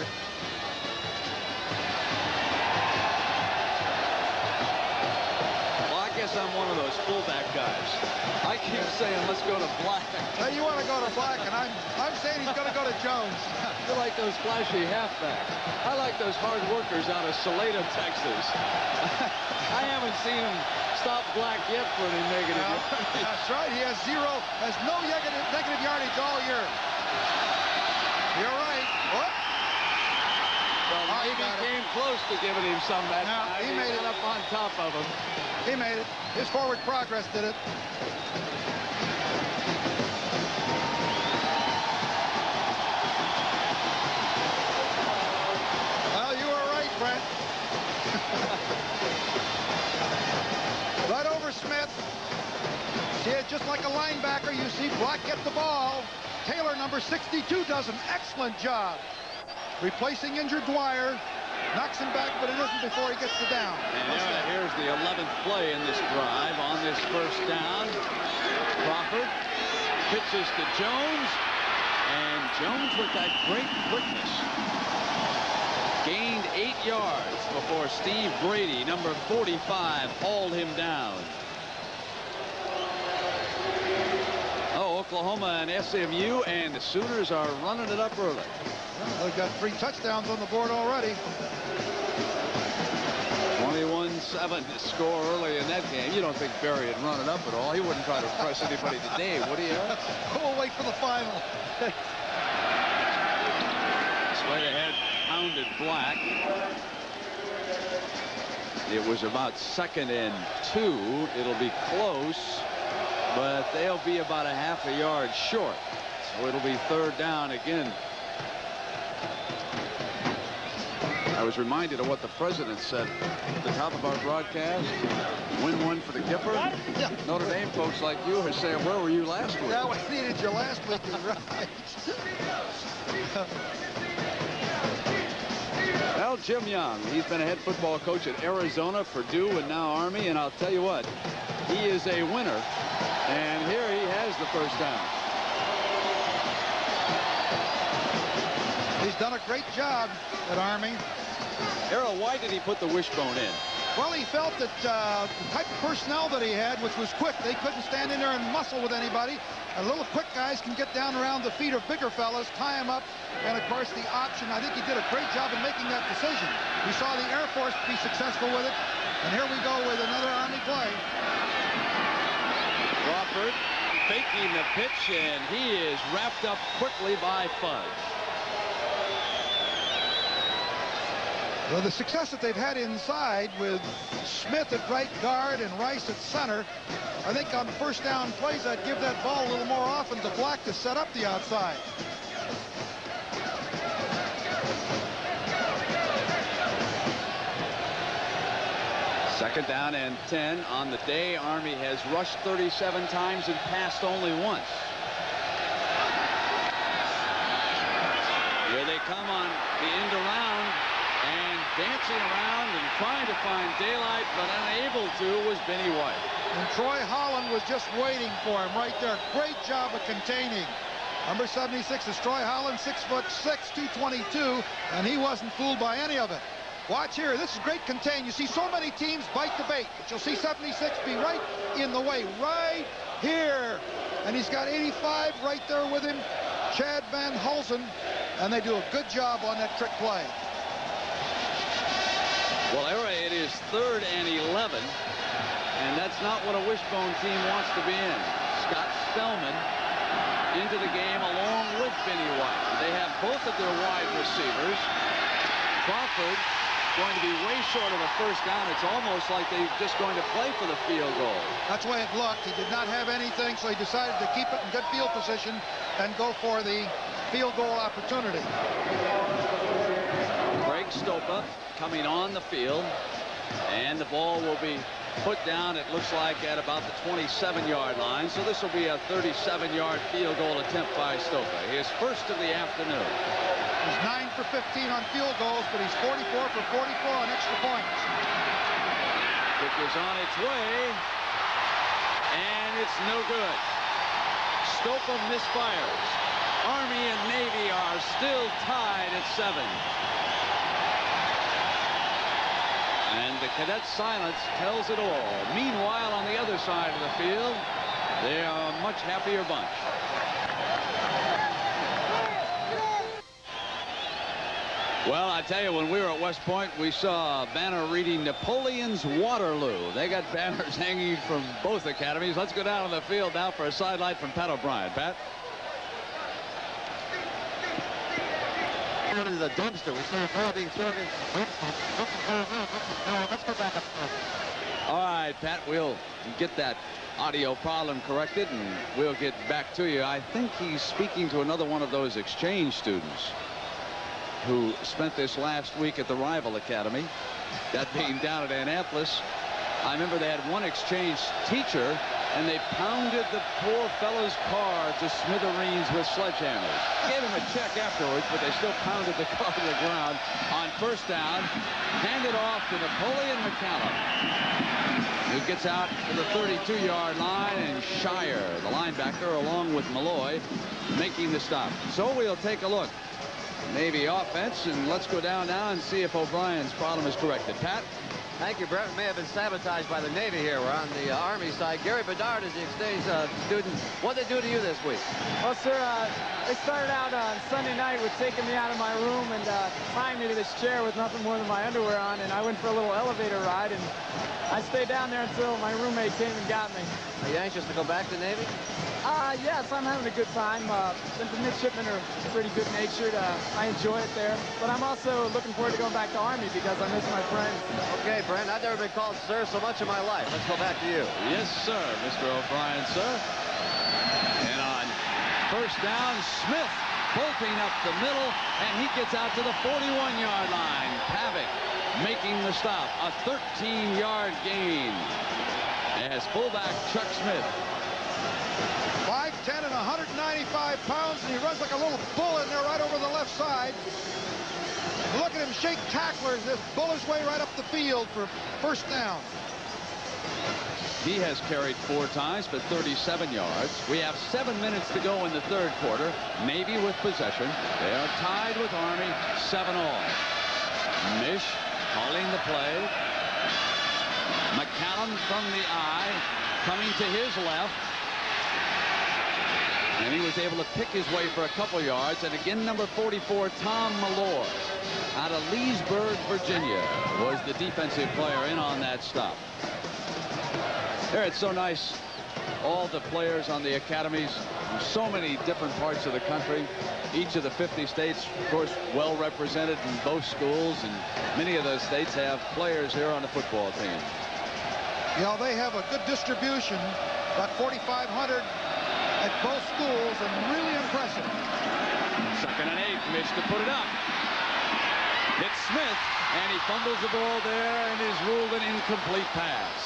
Well, I guess I'm one of those fullback guys. I keep saying, let's go to Black. Now you want to go to Black, and I'm saying he's going to go to Jones. You like those flashy halfbacks. I like those hard workers out of Salado, Texas. I haven't seen him stop Black yet for any negative yardage. That's right. He has no negative yardage all year. You're right. What? Well, he came close to giving him some that time. He made it up on top of him. He made it. His forward progress did it. Well, you were right, Brent. Right over Smith. See it just like a linebacker. You see Black get the ball. Taylor, number 62, does an excellent job replacing injured Dwyer. Knocks him back, but it isn't before he gets the down. And here's the 11th play in this drive on this first down. Crawford pitches to Jones, and Jones with that great quickness gained 8 yards before Steve Brady, number 45, hauled him down. Oh, Oklahoma and SMU, and the Sooners are running it up early. They've got 3 touchdowns on the board already. 21-7 to score early in that game. You don't think Barry would run it up at all? He wouldn't try to press anybody today, would he? We'll wait for the final. Straight ahead, pounded Black. It was about 2nd and 2. It'll be close, but they'll be about a half a yard short. So it'll be 3rd down again. I was reminded of what the president said at the top of our broadcast. Win one for the Gipper. Yeah. Notre Dame folks like you are saying, where were you last week? Yeah, we needed you last week. You're right. Well, Jim Young, he's been a head football coach at Arizona, Purdue, and now Army. And I'll tell you what, he is a winner. And here he has the first down. He's done a great job at Army. Errol, why did he put the wishbone in? Well, he felt that the type of personnel that he had, which was quick, they couldn't stand in there and muscle with anybody. And little quick guys can get down around the feet of bigger fellas, tie them up, and of course the option. I think he did a great job in making that decision. We saw the Air Force be successful with it, and here we go with another Army play. Crawford faking the pitch, and he is wrapped up quickly by Fudge. Well, the success that they've had inside with Smith at right guard and Rice at center, I think on first down plays I'd give that ball a little more often to Black to set up the outside. Second down and 10 on the day. Army has rushed 37 times and passed only once. Here they come on the end around. And dancing around and trying to find daylight, but unable to, was Benny White. And Troy Holland was just waiting for him right there. Great job of containing. Number 76 is Troy Holland, 6'6", 222, and he wasn't fooled by any of it. Watch here. This is great contain. You see so many teams bite the bait, but you'll see 76 be right in the way, right here. And he's got 85 right there with him, Chad Van Hulsen, and they do a good job on that trick play. Well, Era, it is 3rd and 11, and that's not what a wishbone team wants to be in. Scott Spellman into the game along with Benny White. They have both of their wide receivers. Crawford going to be way short of a first down. It's almost like they're just going to play for the field goal. That's the way it looked. He did not have anything, so he decided to keep it in good field position and go for the field goal opportunity. Greg Stopa coming on the field, and the ball will be put down, it looks like, at about the 27-yard line. So this will be a 37-yard field goal attempt by Stopa, his first of the afternoon. He's 9 for 15 on field goals, but he's 44 for 44 on extra points. Kick is on its way, and it's no good. scope of misfires. Army and Navy are still tied at 7. And the cadets' silence tells it all. Meanwhile, on the other side of the field, they are a much happier bunch. Well, I tell you, when we were at West Point, we saw a banner reading Napoleon's Waterloo. They got banners hanging from both academies. Let's go down on the field now for a sidelight from Pat O'Brien. Pat? Into the dumpster. We saw a ball being thrown in. Let's go back up. All right, Pat, we'll get that audio problem corrected, and we'll get back to you. I think he's speaking to another one of those exchange students who spent this last week at the rival academy, that being down at Annapolis. I remember they had one exchange teacher, and they pounded the poor fellow's car to smithereens with sledgehammers. Gave him a check afterwards, but they still pounded the car to the ground. On first down, handed off to Napoleon McCallum, who gets out to the 32-yard line, and Shire, the linebacker, along with Malloy, making the stop. So we'll take a look. Navy offense, and let's go down now and see if O'Brien's problem is corrected. Pat? Thank you, Brett. May have been sabotaged by the Navy here. We're on the Army side. Gary Bedard is the exchange student. What did they do to you this week? Well, sir, they started out on Sunday night with taking me out of my room and tying me to this chair with nothing more than my underwear on, and I went for a little elevator ride, and I stayed down there until my roommate came and got me. Are you anxious to go back to Navy? Yes, I'm having a good time. The midshipmen are pretty good-natured. I enjoy it there. But I'm also looking forward to going back to Army because I miss my friends. Okay, Brent, I've never been called sir so much in my life. Let's go back to you. Yes, sir, Mr. O'Brien, sir. And on first down, Smith bolting up the middle, and he gets out to the 41-yard line. Pavic making the stop. A 13-yard gain as fullback Chuck Smith. 5'10" and 195 pounds, and he runs like a little bull in there right over the left side. Look at him shake tacklers, this bull his way right up the field for first down. He has carried 4 times for 37 yards. We have 7 minutes to go in the third quarter. Navy with possession. They are tied with Army, 7-all. Mish calling the play. McCallum from the eye, coming to his left. And he was able to pick his way for a couple yards. And again, number 44, Tom Malloy, out of Leesburg, Virginia, was the defensive player in on that stop. There, it's so nice. All the players on the academies from so many different parts of the country. Each of the 50 states, of course, well represented in both schools. And many of those states have players here on the football team. You know, they have a good distribution, about 4,500 at both schools, and really impressive. 2nd and 8, Mitch to put it up. Hits Smith, and he fumbles the ball there and is ruled an incomplete pass.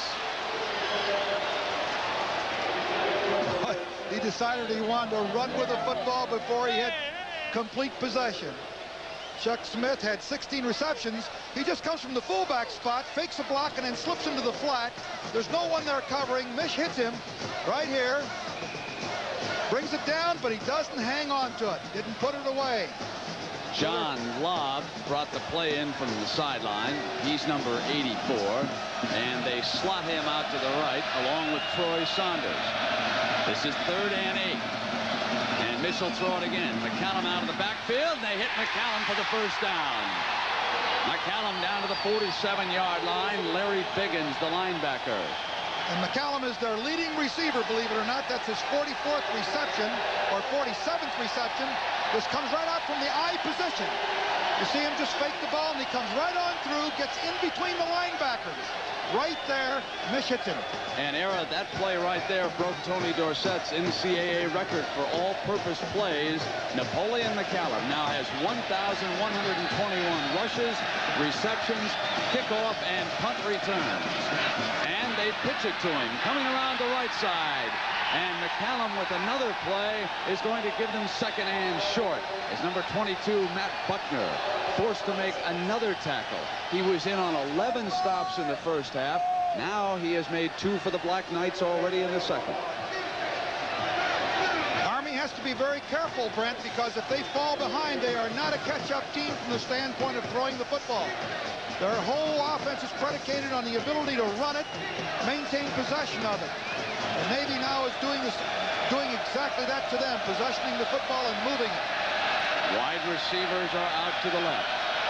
He decided he wanted to run with the football before he had complete possession. Chuck Smith had 16 receptions. He just comes from the fullback spot, fakes a block, and then slips into the flat. There's no one there covering. Mish hits him right here. Brings it down, but he doesn't hang on to it. Didn't put it away. John Lobb brought the play in from the sideline. He's number 84, and they slot him out to the right along with Troy Saunders. This is 3rd and 8. And Mish will throw it again. McCallum out of the backfield, and they hit McCallum for the first down. McCallum down to the 47-yard line. Larry Biggins, the linebacker. And McCallum is their leading receiver, believe it or not. That's his 44th reception, or 47th reception. This comes right out from the I position. You see him just fake the ball, and he comes right on through, gets in between the linebackers. Right there, Mish hits him. And Era, that play right there broke Tony Dorsett's NCAA record for all-purpose plays. Napoleon McCallum now has 1,121 rushes, receptions, kickoff, and punt returns. And they pitch it to him, coming around the right side. And McCallum with another play is going to give them second and short. As number 22, Matt Buckner, forced to make another tackle. He was in on 11 stops in the first half. Now he has made 2 for the Black Knights already in the second. has to be very careful, Brent, because if they fall behind, they are not a catch-up team from the standpoint of throwing the football. Their whole offense is predicated on the ability to run it, maintain possession of it. The Navy now is doing exactly that to them, possessioning the football and moving it. Wide receivers are out to the left.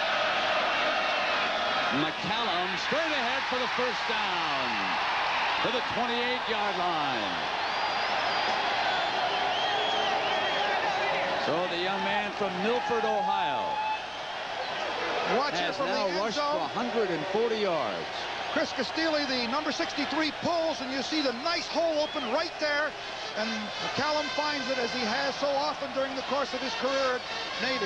McCallum straight ahead for the first down to the 28-yard line. So the young man from Milford, Ohio, has now rushed for 140 yards. Chris Castilli, the number 63, pulls, and you see the nice hole open right there. And McCallum finds it, as he has so often during the course of his career at Navy.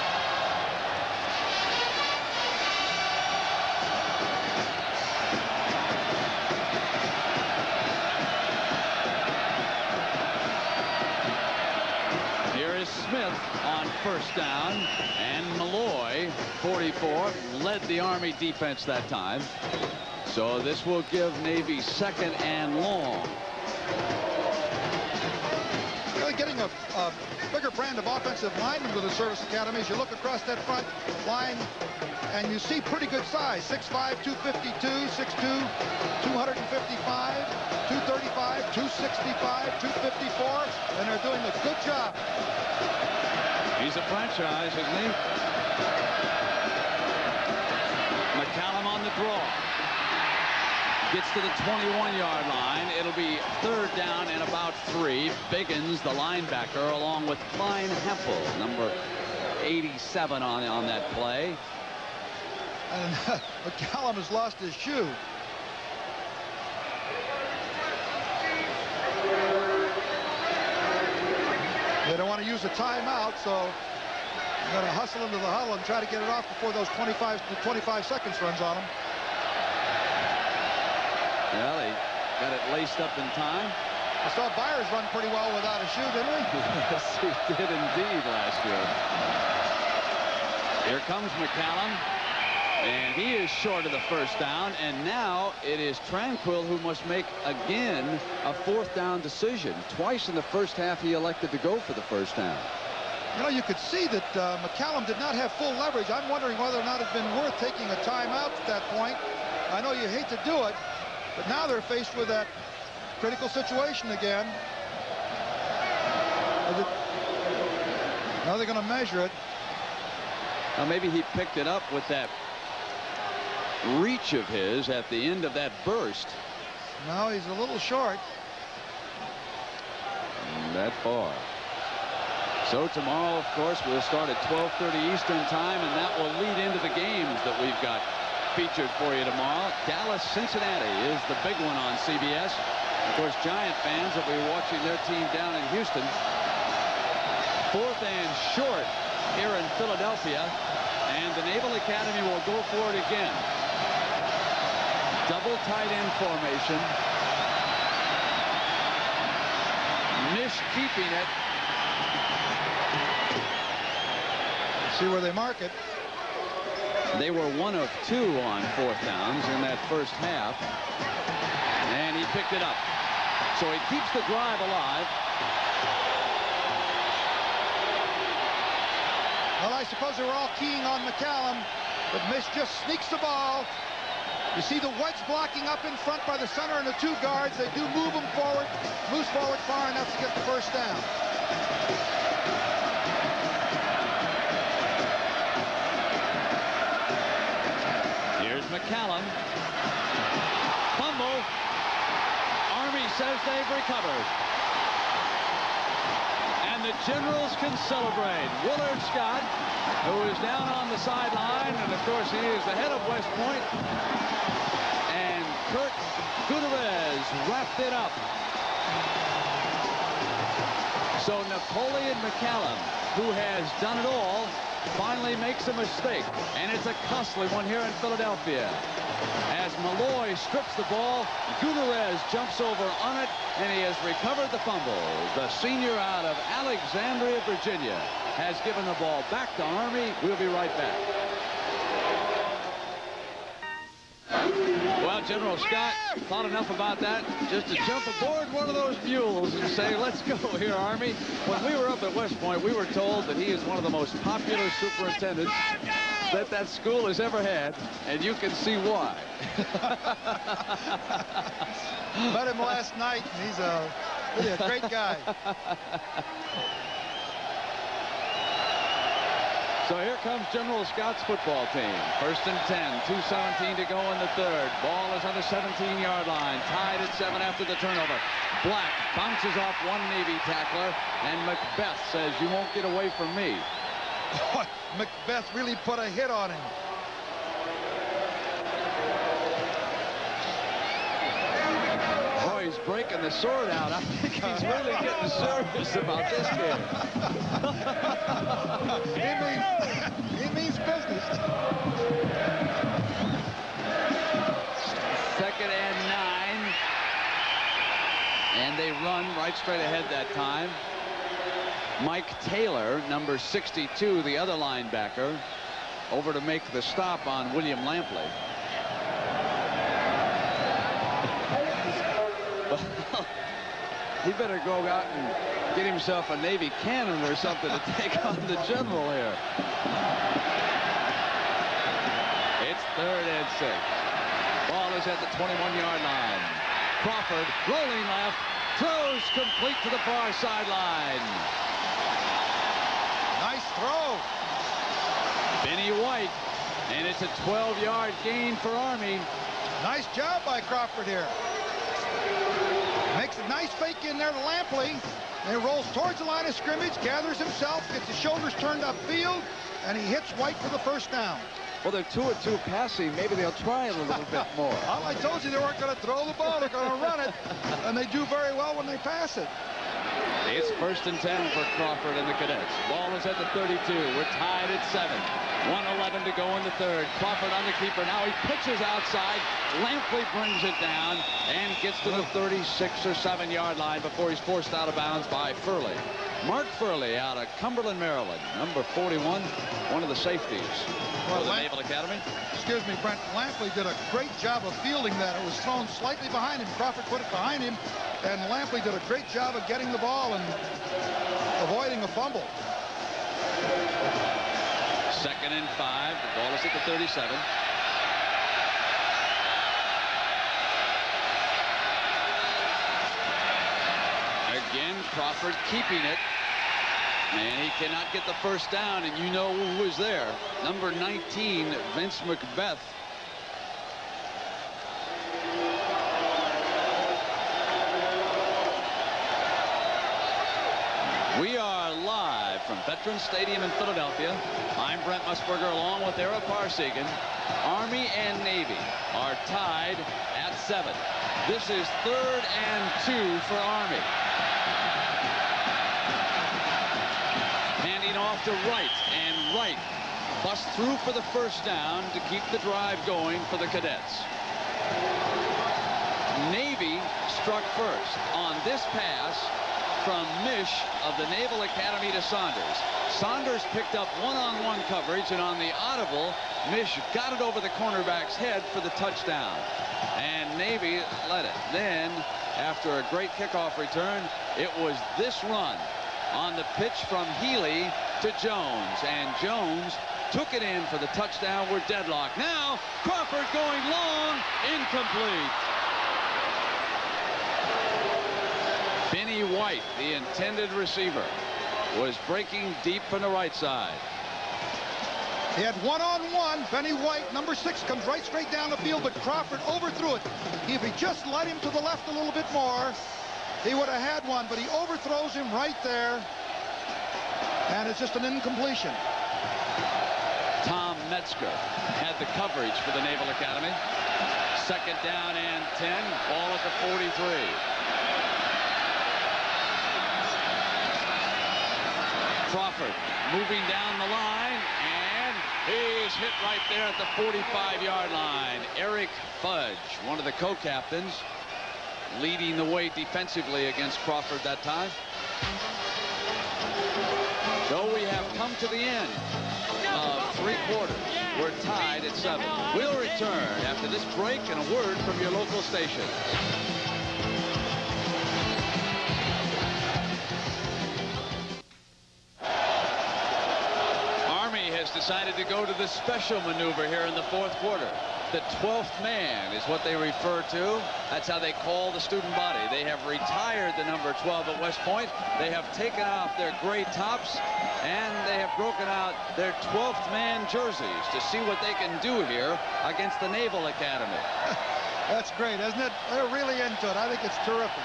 Here is Smith on first down, and Malloy, 44, led the Army defense that time. So this will give Navy second and long. Really getting a bigger brand of offensive linemen to the service academies. You look across that front line, and you see pretty good size. 6'5", 252, 6'2", 255, 235, 265, 254, and they're doing a good job. He's a franchise, isn't he? McCallum on the draw. Gets to the 21-yard line. It'll be third down and about 3. Biggins, the linebacker, along with Klein Hempel, number 87 on that play. And McCallum has lost his shoe. They don't want to use a timeout, so they're going to hustle into the huddle and try to get it off before those 25 seconds runs on them. Well, they got it laced up in time. I saw Byers run pretty well without a shoe, didn't we? Yes, he did indeed last year. Here comes McCallum, and he is short of the first down, and now it is Tranquil who must make again a fourth down decision. Twice in the first half he elected to go for the first down. You know, you could see that McCallum did not have full leverage. I'm wondering whether or not it's been worth taking a timeout at that point. I know you hate to do it, but now they're faced with that critical situation again. Now they're going to measure it. Now maybe he picked it up with that reach of his at the end of that burst. No, he's a little short. That far. So tomorrow, of course, we'll start at 12:30 Eastern time, and that will lead into the games that we've got featured for you tomorrow. Dallas-Cincinnati is the big one on CBS. Of course, Giant fans will be watching their team down in Houston. Fourth and short here in Philadelphia, and the Naval Academy will go for it again. Double tight end formation. Mish keeping it. See where they mark it. They were 1 of 2 on fourth downs in that first half, and he picked it up. So he keeps the drive alive. Well, I suppose they were all keying on McCallum, but Mish just sneaks the ball. You see the wedge blocking up in front by the center and the 2 guards. They do move them forward, moves forward far enough to get the first down. McCallum. Fumble. Army says they've recovered. And the Generals can celebrate. Willard Scott, who is down on the sideline, and of course he is the head of West Point. And Kurt Gutierrez wrapped it up. So Napoleon McCallum, who has done it all, finally makes a mistake, and it's a costly one here in Philadelphia. As Malloy strips the ball, Gutierrez jumps over on it, and he has recovered the fumble. The senior out of Alexandria, Virginia, has given the ball back to Army. We'll be right back. Well, General Scott thought enough about that just to jump aboard one of those mules and say, let's go here, Army. When we were up at West Point, we were told that he is one of the most popular superintendents that school has ever had, and you can see why. Met him last night, and he's really a great guy. So here comes General Scott's football team. 1st and 10, 2:17 to go in the third. Ball is on the 17-yard line. Tied at 7 after the turnover. Black bounces off one Navy tackler, and Macbeth says, you won't get away from me. Macbeth really put a hit on him. Boy, he's breaking the sword out. I think he's really getting serious about this game. He means business. 2nd and 9. And they run right straight ahead that time. Mike Taylor, number 62, the other linebacker, over to make the stop on William Lampley. He better go out and get himself a Navy cannon or something to take on the general here. It's 3rd and 6. Ball is at the 21-yard line. Crawford rolling left, throws complete to the far sideline. Nice throw. Benny White, and it's a 12-yard gain for Army. Nice job by Crawford here. Makes a nice fake in there to Lampley, and rolls towards the line of scrimmage, gathers himself, gets his shoulders turned upfield, and he hits White for the first down. Well, they're 2-2 passing. Maybe they'll try it a little bit more. Well, I told you they weren't going to throw the ball. They're going to run it, and they do very well when they pass it. It's 1st and 10 for Crawford and the Cadets. Ball is at the 32. We're tied at 7. 1:11 to go in the third. Crawford on the keeper. Now he pitches outside. Lampley brings it down and gets to the 36 or 7-yard line before he's forced out of bounds by Furley. Mark Furley out of Cumberland, Maryland. Number 41, one of the safeties for the Naval Academy. Excuse me, Brent. Lampley did a great job of fielding that. It was thrown slightly behind him. Crawford put it behind him, and Lampley did a great job of getting the ball and avoiding a fumble. 2nd and 5. The ball is at the 37. Again, Crawford keeping it. And he cannot get the first down, and you know who was there. Number 19, Vince Macbeth. We are live from Veterans Stadium in Philadelphia. I'm Brent Musburger along with Eric Parsegan. Army and Navy are tied at 7. This is 3rd and 2 for Army. Handing off to Wright, and Wright busts through for the first down to keep the drive going for the Cadets. Navy struck first on this pass from Mish of the Naval Academy to Saunders. Saunders picked up one-on-one coverage, and on the audible, Mish got it over the cornerback's head for the touchdown. And Navy led it. Then, after a great kickoff return, it was this run on the pitch from Healy to Jones. And Jones took it in for the touchdown. We're deadlocked. Now, Crawford going long, incomplete. Benny White, the intended receiver, was breaking deep from the right side. He had one-on-one. Benny White, number 6, comes right straight down the field, but Crawford overthrew it. If he just led him to the left a little bit more, he would have had one, but he overthrows him right there, and it's just an incompletion. Tom Metzger had the coverage for the Naval Academy. 2nd down and 10. Ball at the 43. Crawford moving down the line, and he's hit right there at the 45-yard line. Eric Fudge, one of the co-captains, leading the way defensively against Crawford that time. So we have come to the end of 3 quarters. We're tied at 7. We'll return after this break and a word from your local station. Army has decided to go to the special maneuver here in the 4th quarter. The 12th man is what they refer to. That's how they call the student body. They have retired the number 12 at West Point. They have taken off their gray tops, and they have broken out their 12th man jerseys to see what they can do here against the Naval Academy. That's great, isn't it? They're really into it. I think it's terrific.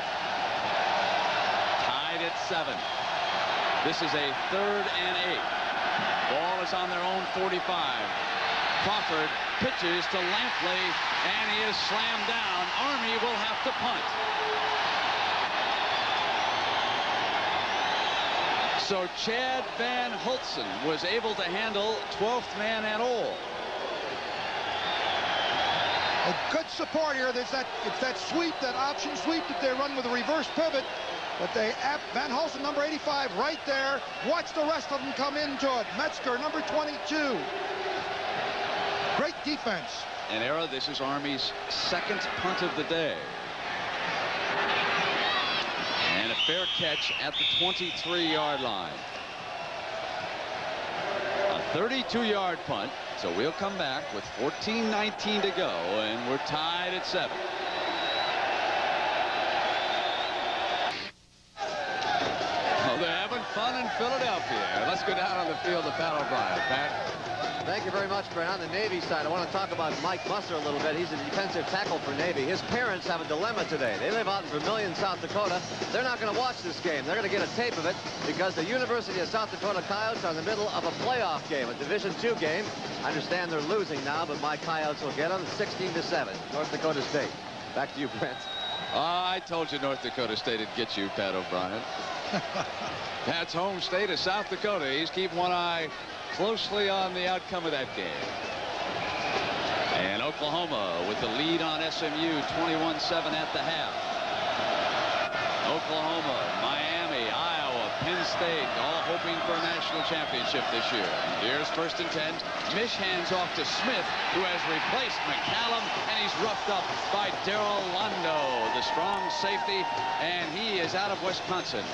Tied at 7. This is a 3rd and 8. Ball is on their own 45. Crawford pitches to Lampley, and he is slammed down. Army will have to punt. So Chad Van Hultzen was able to handle 12th man at all. A good support here. It's that sweep, that option sweep that they run with a reverse pivot. But Van Hultzen, number 85, right there. Watch the rest of them come into it. Metzger, number 22. Great defense. And Era, this is Army's 2nd punt of the day. And a fair catch at the 23-yard line. A 32-yard punt. So we'll come back with 14:19 to go, and we're tied at 7. Oh, they're having fun in Philadelphia. Let's go down on the field to Pat O'Brien. Pat. Thank you very much, Brent. On the Navy side, I want to talk about Mike Musser a little bit. He's a defensive tackle for Navy. His parents have a dilemma today. They live out in Vermilion, South Dakota. They're not going to watch this game. They're going to get a tape of it because the University of South Dakota Coyotes are in the middle of a playoff game, a Division II game. I understand they're losing now, but my Coyotes will get them 16-7. North Dakota State. Back to you, Brent. I told you North Dakota State would get you, Pat O'Brien. Pat's home state of South Dakota. He's keeping one eye closely on the outcome of that game. And Oklahoma with the lead on SMU, 21-7 at the half. Oklahoma, Miami, Iowa, Penn State, all hoping for a national championship this year. Here's 1st and 10. Mish hands off to Smith, who has replaced McCallum, and he's roughed up by Darrell Londo, the strong safety, and he is out of Wisconsin.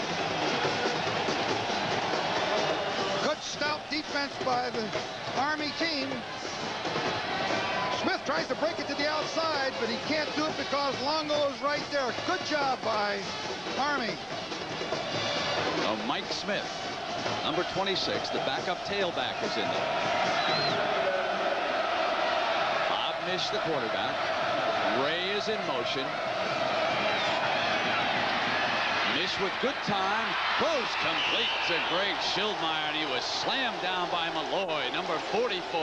Good stout defense by the Army team. Smith tries to break it to the outside, but he can't do it because Longo is right there. Good job by Army. Oh, Mike Smith, number 26, the backup tailback, is in there. Bob Mish, the quarterback. Ray is in motion. Mish with good time. Throws complete to Greg Schildmeyer, and he was slammed down by Malloy, number 44.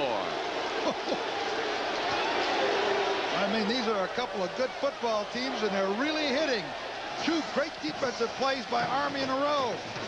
I mean, these are a couple of good football teams, and they're really hitting. 2 great defensive plays by Army in a row.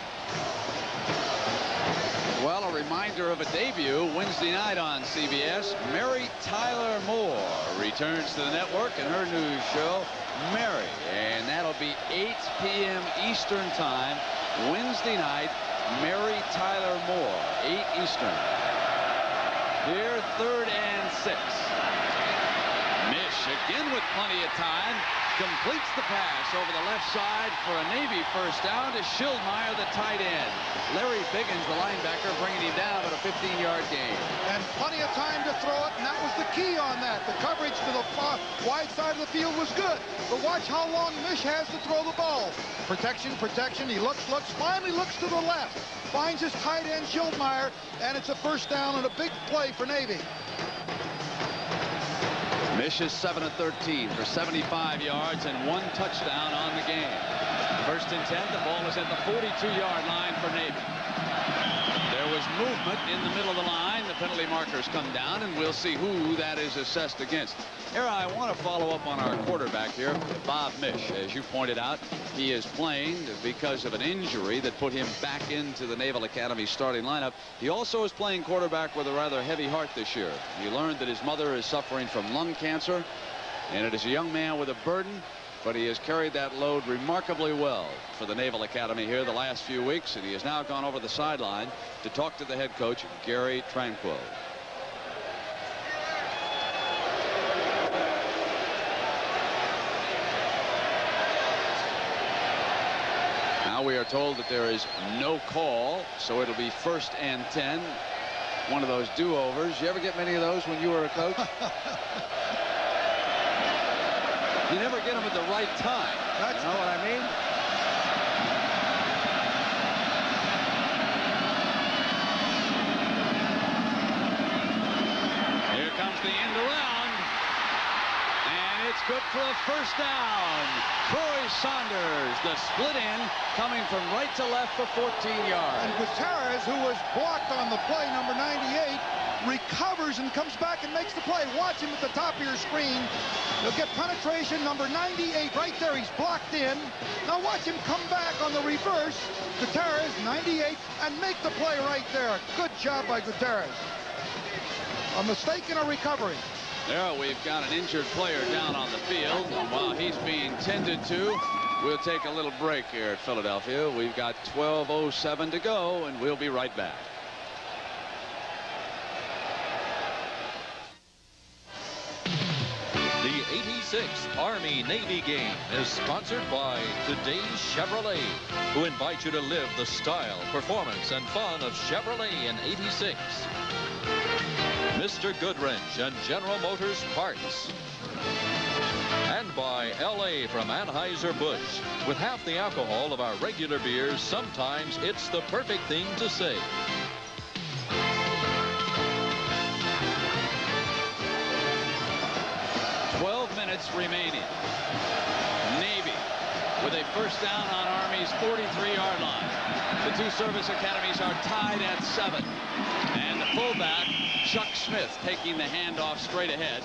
Well, a reminder of a debut Wednesday night on CBS. Mary Tyler Moore returns to the network in her news show, Mary. And that'll be 8 p.m. Eastern time, Wednesday night. Mary Tyler Moore, 8 Eastern. Here, 3rd and 6. Mish again with plenty of time. Completes the pass over the left side for a Navy 1st down to Schildmeyer, the tight end. Larry Biggins, the linebacker, bringing him down at a 15-yard gain. And plenty of time to throw it, and that was the key on that. The coverage to the far wide side of the field was good. But watch how long Mish has to throw the ball. Protection, protection. He looks, finally looks to the left. Finds his tight end, Schildmeyer, and it's a 1st down and a big play for Navy. Mish is 7 of 13 for 75 yards and 1 touchdown on the game. 1st and 10. The ball is at the 42-yard line for Navy. There was movement in the middle of the line. The penalty markers come down, and we'll see who that is assessed against. Era, I want to follow up on our quarterback here, Bob Mish. As you pointed out, he is playing because of an injury that put him back into the Naval Academy starting lineup. He also is playing quarterback with a rather heavy heart this year. He learned that his mother is suffering from lung cancer, and it is a young man with a burden but he has carried that load remarkably well for the Naval Academy here the last few weeks, and he has now gone over the sideline to talk to the head coach, Gary Tranquil. Now we are told that there is no call, so it'll be 1st and 10. One of those do-overs. You ever get many of those when you were a coach? You never get them at the right time. You know what I mean? Here comes the end around. And it's good for a 1st down. Troy Saunders, the split in, coming from right to left for 14 yards. And Gutierrez, who was blocked on the play, number 98, recovers and comes back and makes the play. Watch him at the top of your screen. He'll get penetration, number 98 right there. He's blocked in. Now watch him come back on the reverse. Gutierrez, 98, and make the play right there. Good job by Gutierrez. A mistake and a recovery. There we've got an injured player down on the field, and while he's being tended to, we'll take a little break here at Philadelphia. We've got 12:07 to go, and we'll be right back. The 86th Army-Navy game is sponsored by today's Chevrolet, who invite you to live the style, performance, and fun of Chevrolet in 86. Mr. Goodwrench and General Motors Parts. And by LA from Anheuser-Busch. With half the alcohol of our regular beers, sometimes it's the perfect thing to say. Remaining. Navy with a 1st down on Army's 43-yard line. The two service academies are tied at 7. And the fullback, Chuck Smith, taking the handoff straight ahead.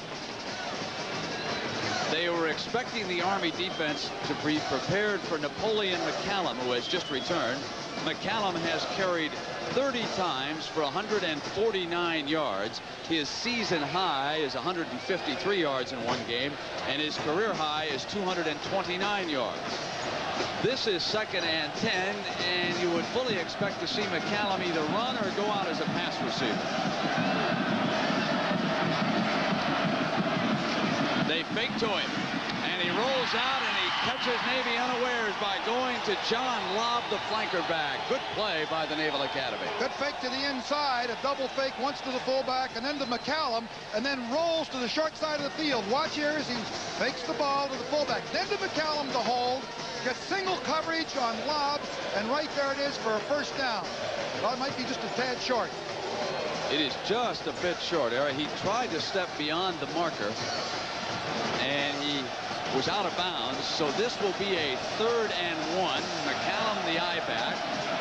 They were expecting the Army defense to be prepared for Napoleon McCallum, who has just returned. McCallum has carried 30 times for 149 yards. His season high is 153 yards in one game, and his career high is 229 yards. This is 2nd and 10, and you would fully expect to see McCallum either run or go out as a pass receiver. They fake to him, and he rolls out, and he catches Navy unawares by going to John Lobb, the flanker back. Good play by the Naval Academy. Good fake to the inside, a double fake once to the fullback and then to McCallum, and then rolls to the short side of the field. Watch here as he fakes the ball to the fullback, then to McCallum to hold, gets single coverage on Lobb, and right there it is for a 1st down. Well, it might be just a tad short. It is just a bit short, Eric. He tried to step beyond the marker, and he was out of bounds, so this will be a 3rd and 1. McCallum the eye back.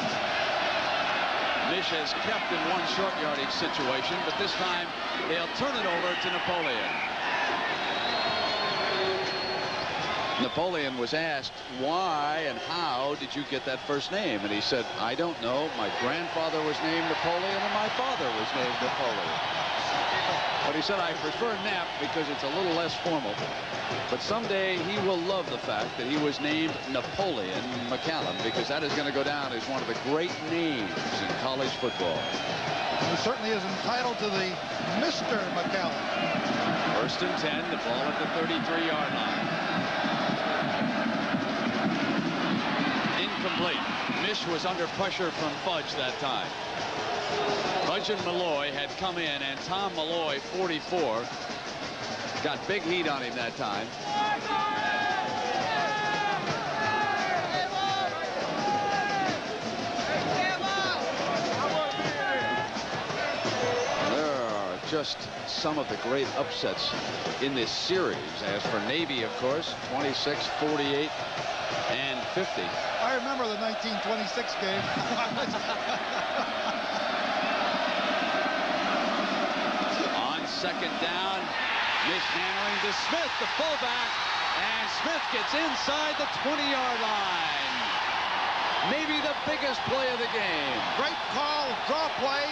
Mish has kept in one short yardage situation, but this time they'll turn it over to Napoleon. Napoleon was asked, why and how did you get that first name? And he said, I don't know. My grandfather was named Napoleon, and my father was named Napoleon. But he said, I prefer Nap because it's a little less formal. But someday he will love the fact that he was named Napoleon McCallum, because that is going to go down as one of the great names in college football. He certainly is entitled to the Mr. McCallum. 1st and 10, the ball at the 33-yard line. Incomplete. Mish was under pressure from Fudge that time. Fudge and Malloy had come in, and Tom Malloy, 44, got big heat on him that time. There are just some of the great upsets in this series. As for Navy, of course, 26, 48, and 50. I remember the 1926 game. On 2nd down, Mish handling to Smith, the fullback, and Smith gets inside the 20-yard line. Maybe the biggest play of the game. Great call, draw play.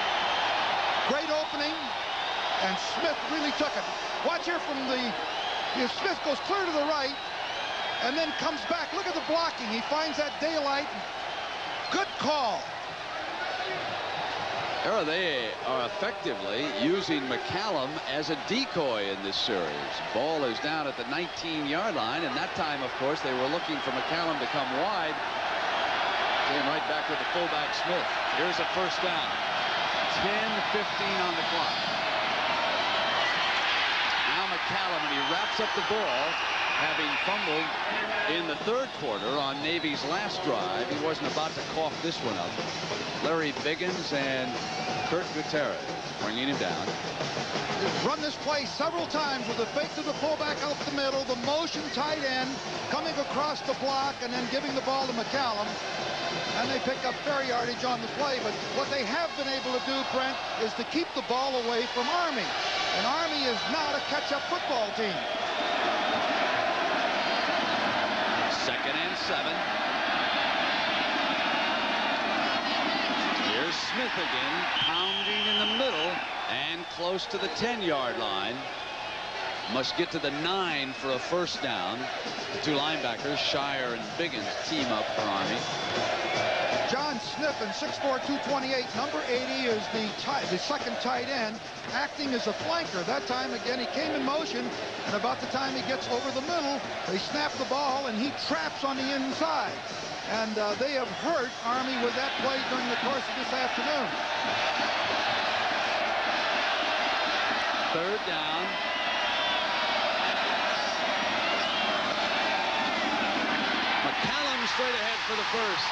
Great opening, and Smith really took it. Watch here from the Smith goes clear to the right and then comes back. Look at the blocking. He finds that daylight. Good call. They are effectively using McCallum as a decoy in this series. Ball is down at the 19-yard line, and that time, of course, they were looking for McCallum to come wide. Came right back with the fullback Smith. Here's a first down. 10:15 on the clock. Now McCallum, and he wraps up the ball, having fumbled in the third quarter on Navy's last drive. He wasn't about to cough this one up. Larry Biggins and Kurt Gutierrez bringing him down. Run this play several times with a fake to the fullback up the middle, the motion tight end coming across the block and then giving the ball to McCallum. And they pick up fair yardage on the play. But what they have been able to do, Brent, is to keep the ball away from Army. And Army is not a catch-up football team. 2nd and 7. Here's Smith again, pounding in the middle and close to the 10-yard line. Must get to the 9 for a first down. The two linebackers, Shire and Biggins, team up for Army. John Sniffen, 6'4", 228. Number 80 is the second tight end, acting as a flanker. That time, again, he came in motion, and about the time he gets over the middle, they snap the ball, and he traps on the inside. And they have hurt Army with that play during the course of this afternoon. Third down. McCallum straight ahead for the first.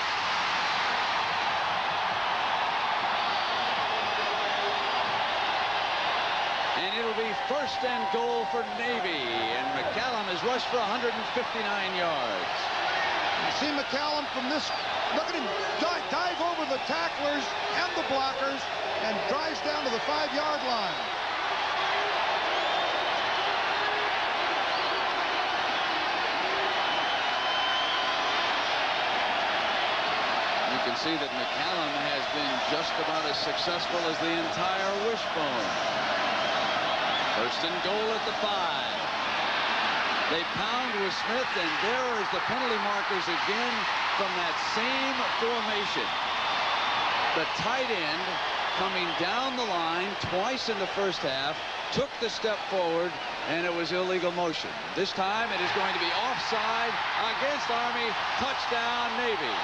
And it'll be 1st and goal for Navy. And McCallum has rushed for 159 yards. You see McCallum from this, look at him dive over the tacklers and the blockers and drives down to the 5-yard line. You can see that McCallum has been just about as successful as the entire wishbone. 1st and goal at the 5. They pound with Smith, and there is the penalty markers again from that same formation. The tight end coming down the line twice in the first half, took the step forward, and it was illegal motion. This time it is going to be offside against Army. Touchdown, Navy.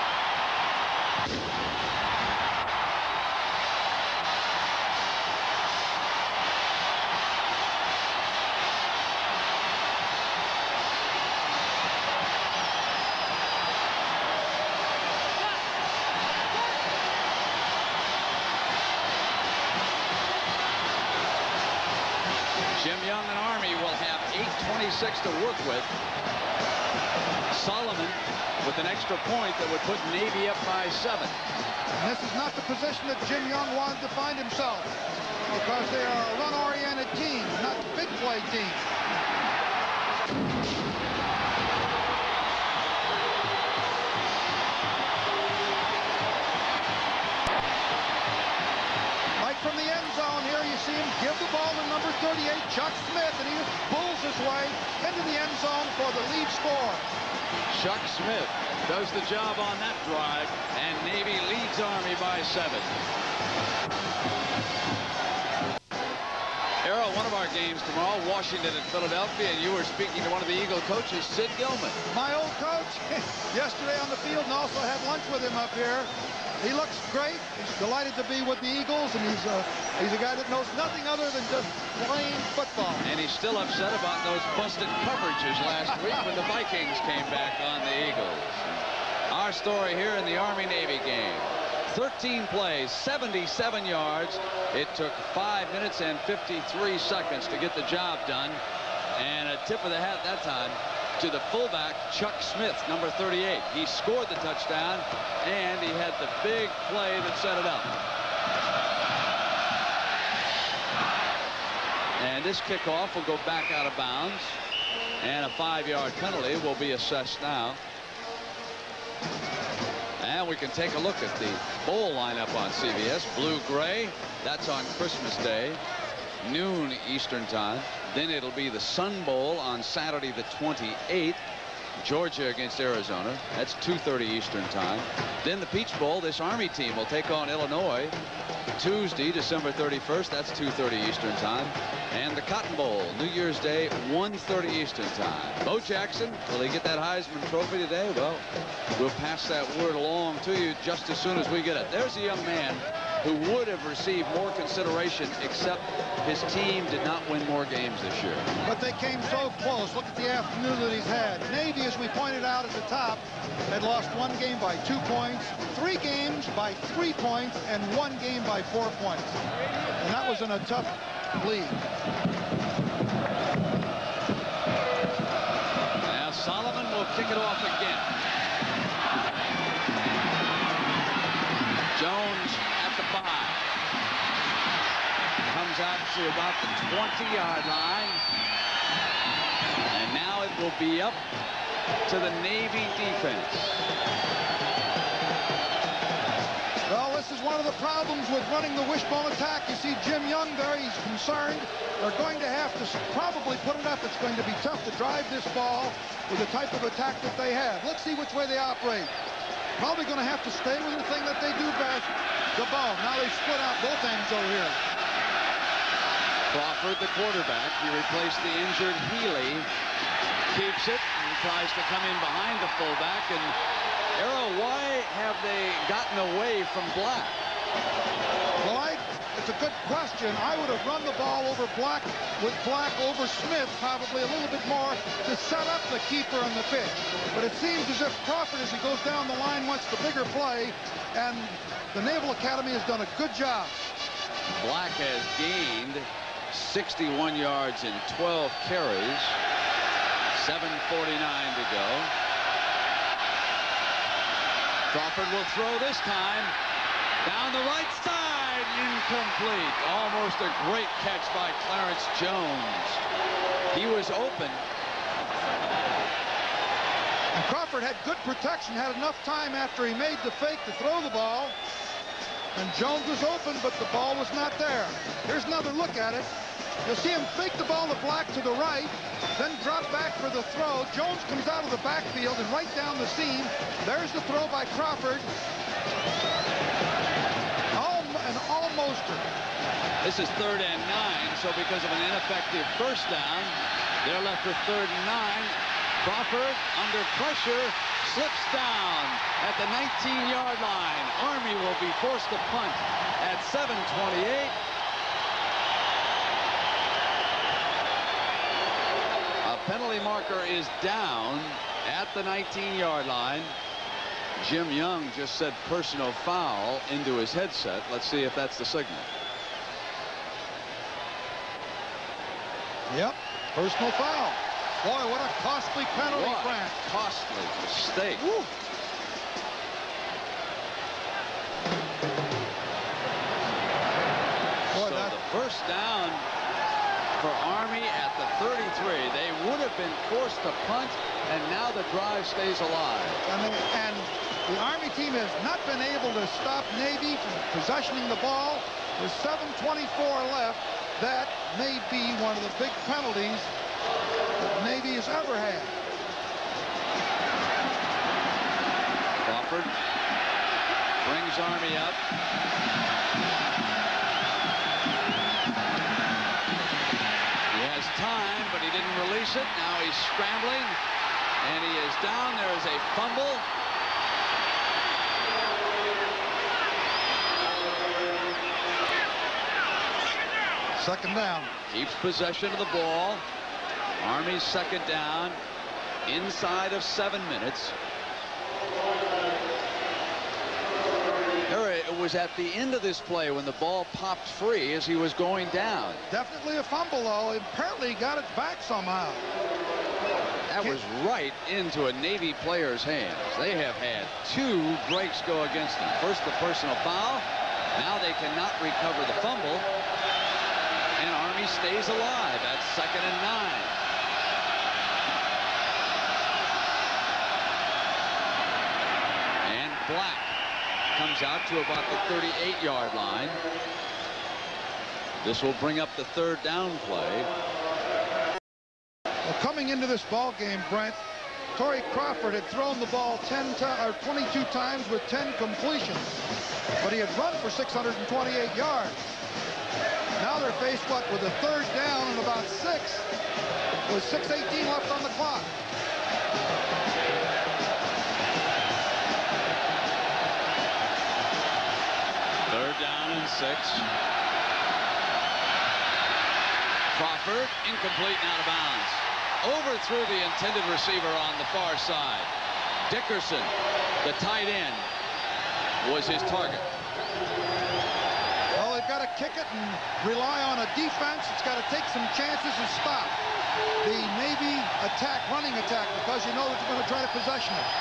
Jim Young and Army will have 8:26 to work with. Solomon with an extra point that would put Navy up by 7. And this is not the position that Jim Young wanted to find himself, because they are a run-oriented team, not a big play team. From the end zone here, you see him give the ball to number 38, Chuck Smith, and he pulls his way into the end zone for the lead score. Chuck Smith does the job on that drive, and Navy leads Army by 7. Errol, one of our games tomorrow, Washington and Philadelphia, and you were speaking to one of the Eagle coaches, Sid Gilman. My old coach, yesterday on the field, and also had lunch with him up here. He looks great. He's delighted to be with the Eagles, and he's a guy that knows nothing other than just playing football. And he's still upset about those busted coverages last week when the Vikings came back on the Eagles. Our story here in the Army-Navy game. 13 plays, 77 yards. It took 5 minutes and 53 seconds to get the job done. And a tip of the hat that time to the fullback, Chuck Smith, number 38. He scored the touchdown, and he had the big play that set it up. And this kickoff will go back out of bounds, and a 5-yard penalty will be assessed now. And we can take a look at the bowl lineup on CBS. Blue-gray, that's on Christmas Day. noon Eastern time. Then it'll be the Sun Bowl on Saturday the 28th. Georgia against Arizona. That's 2:30 Eastern time. Then the Peach Bowl, this Army team will take on Illinois Tuesday, December 31st. That's 2:30 Eastern time. And the Cotton Bowl, New Year's Day, 1:30 Eastern time. Bo Jackson, will he get that Heisman Trophy today? Well, we'll pass that word along to you just as soon as we get it. There's a young man who would have received more consideration, except his team did not win more games this year. But they came so close. Look at the afternoon that he's had. Navy, as we pointed out at the top, had lost 1 game by 2 points, 3 games by 3 points, and 1 game by 4 points. And that was in a tough league. Now Solomon will kick it off again. Jones at the 5. Comes out to about the 20-yard line. And now it will be up to the Navy defense. Well, this is one of the problems with running the wishbone attack. You see Jim Young there. He's concerned. They're going to have to probably put it up. It's going to be tough to drive this ball with the type of attack that they have. Let's see which way they operate. Probably going to have to stay with the thing that they do best, the ball. Now they split out both ends over here. Crawford, the quarterback. He replaced the injured Healy. Keeps it and tries to come in behind the fullback. And Arrow, why have they gotten away from Black? Well, it's a good question. I would have run the ball over Black, with Black over Smith, probably a little bit more to set up the keeper on the pitch. But it seems as if Crawford, as he goes down the line, wants the bigger play, and the Naval Academy has done a good job. Black has gained 61 yards in 12 carries. 7:49 to go. Crawford will throw this time. Down the right side, incomplete. Almost a great catch by Clarence Jones. He was open. And Crawford had good protection, had enough time after he made the fake to throw the ball. And Jones was open, but the ball was not there. Here's another look at it. You'll see him fake the ball to Black to the right, then drop back for the throw. Jones comes out of the backfield and right down the seam. There's the throw by Crawford. An almoster. This is 3rd and 9, so because of an ineffective first down, they're left with 3rd and 9. Crawford, under pressure, slips down at the 19-yard line. Army will be forced to punt at 7:28. A penalty marker is down at the 19-yard line. Jim Young just said personal foul into his headset. Let's see if that's the signal. Yep, personal foul. Boy, what a costly penalty, Grant. Costly mistake. Woo. Boy, so the first down for Army at the 33. They would have been forced to punt, and now the drive stays alive. And the Army team has not been able to stop Navy from possessioning the ball. With 7:24 left, that may be one of the big penalties that Navy has ever had. Crawford brings Army up. He has time, but he didn't release it. Now he's scrambling, and he is down. There is a fumble. Second down. Keeps possession of the ball. Army's second down inside of 7 minutes. It was at the end of this play when the ball popped free as he was going down. Definitely a fumble, though. Apparently he got it back somehow. That was right into a Navy player's hands. They have had 2 breaks go against them. First, the personal foul. Now they cannot recover the fumble. And Army stays alive at 2nd and 9. And Black comes out to about the 38-yard line. This will bring up the third down play. Well, coming into this ball game, Brent, Torrey Crawford had thrown the ball 22 times with 10 completions, but he had run for 628 yards. Now they're faced, what, with a third down and about 6, with 6:18 left on the clock. Third down and 6. Crawford, incomplete and out of bounds. Overthrew the intended receiver on the far side. Dickerson, the tight end, was his target. Well, they've got to kick it and rely on a defense. It's got to take some chances and stop the Navy attack, running attack, because you know that they're going to try to possession it.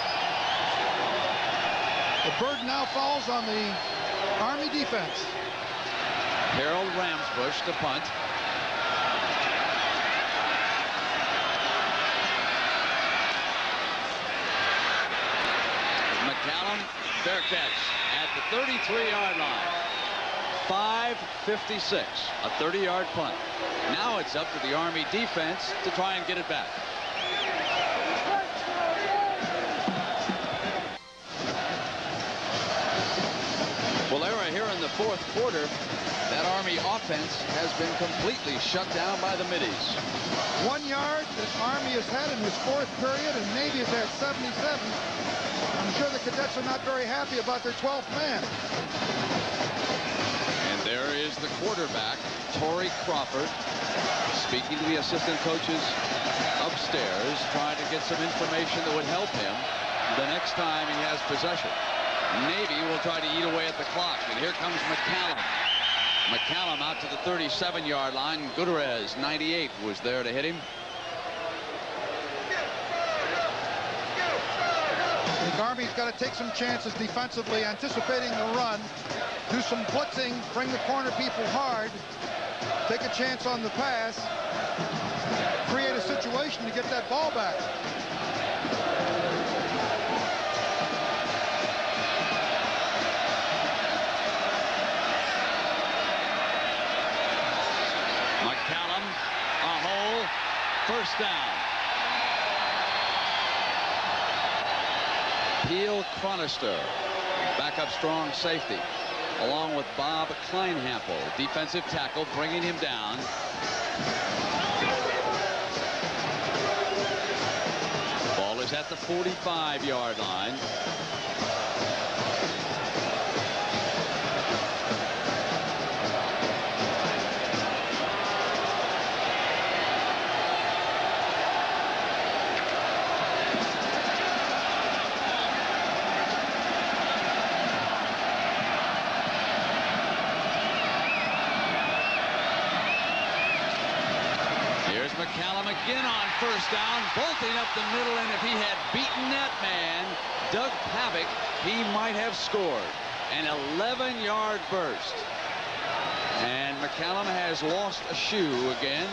The burden now falls on the Army defense. Harold Ramsbush to punt. McCallum, fair catch at the 33-yard line. 5:56, a 30-yard punt. Now it's up to the Army defense to try and get it back. Well, Lara, here in the fourth quarter, that Army offense has been completely shut down by the middies. 1 yard that Army has had in his fourth period, and Navy is at 77. I'm sure the cadets are not very happy about their 12th man. And there is the quarterback, Torrey Crawford, speaking to the assistant coaches upstairs, trying to get some information that would help him the next time he has possession. Navy will try to eat away at the clock, and here comes McCallum. McCallum out to the 37-yard line. Gutierrez, 98, was there to hit him. The Army's got to take some chances defensively, anticipating the run, do some blitzing, bring the corner people hard, take a chance on the pass, create a situation to get that ball back. McCallum, a hole, first down. Peel Chronister, backup strong safety, along with Bob Kleinhampel, defensive tackle, bringing him down. Ball is at the 45-yard line. McCallum again on first down, bolting up the middle, and if he had beaten that man, Doug Pavick, he might have scored. An 11-yard burst. And McCallum has lost a shoe again.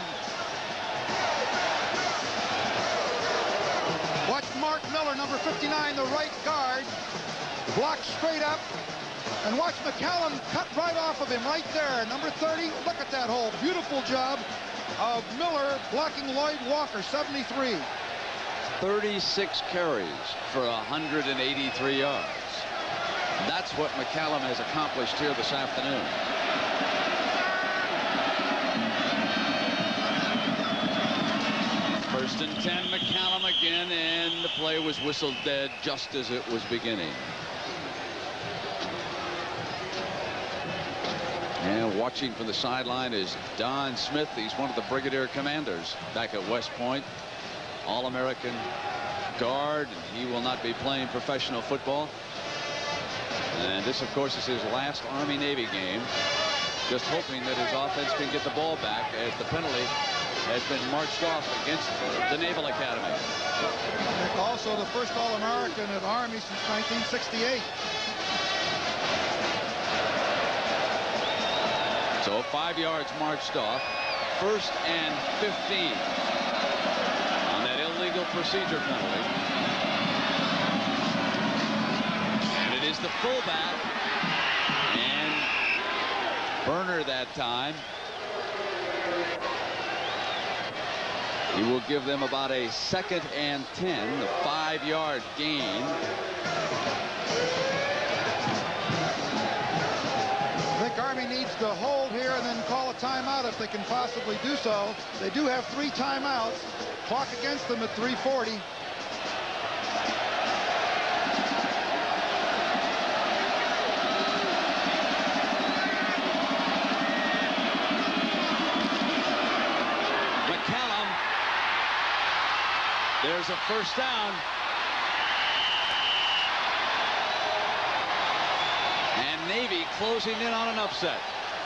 Watch Mark Miller, number 59, the right guard, block straight up. And watch McCallum cut right off of him right there. Number 30, look at that hole. Beautiful job of Miller blocking Lloyd Walker, 73. 36 carries for 183 yards. That's what McCallum has accomplished here this afternoon. First and 10, McCallum again, and the play was whistled dead just as it was beginning. And watching from the sideline is Don Smith. He's one of the Brigadier Commanders back at West Point. All-American guard. He will not be playing professional football. And this, of course, is his last Army-Navy game. Just hoping that his offense can get the ball back as the penalty has been marched off against the Naval Academy. Also the first All-American at Army since 1968. So 5 yards marched off. First and 15 on that illegal procedure penalty. And it is the fullback. And Burner that time He will give them about a 2nd and 10, the 5-yard gain. I think Army needs to hold here and then call a timeout if they can possibly do so. They do have 3 timeouts. Clock against them at 3:40. McCallum. There's a first down. And Navy closing in on an upset.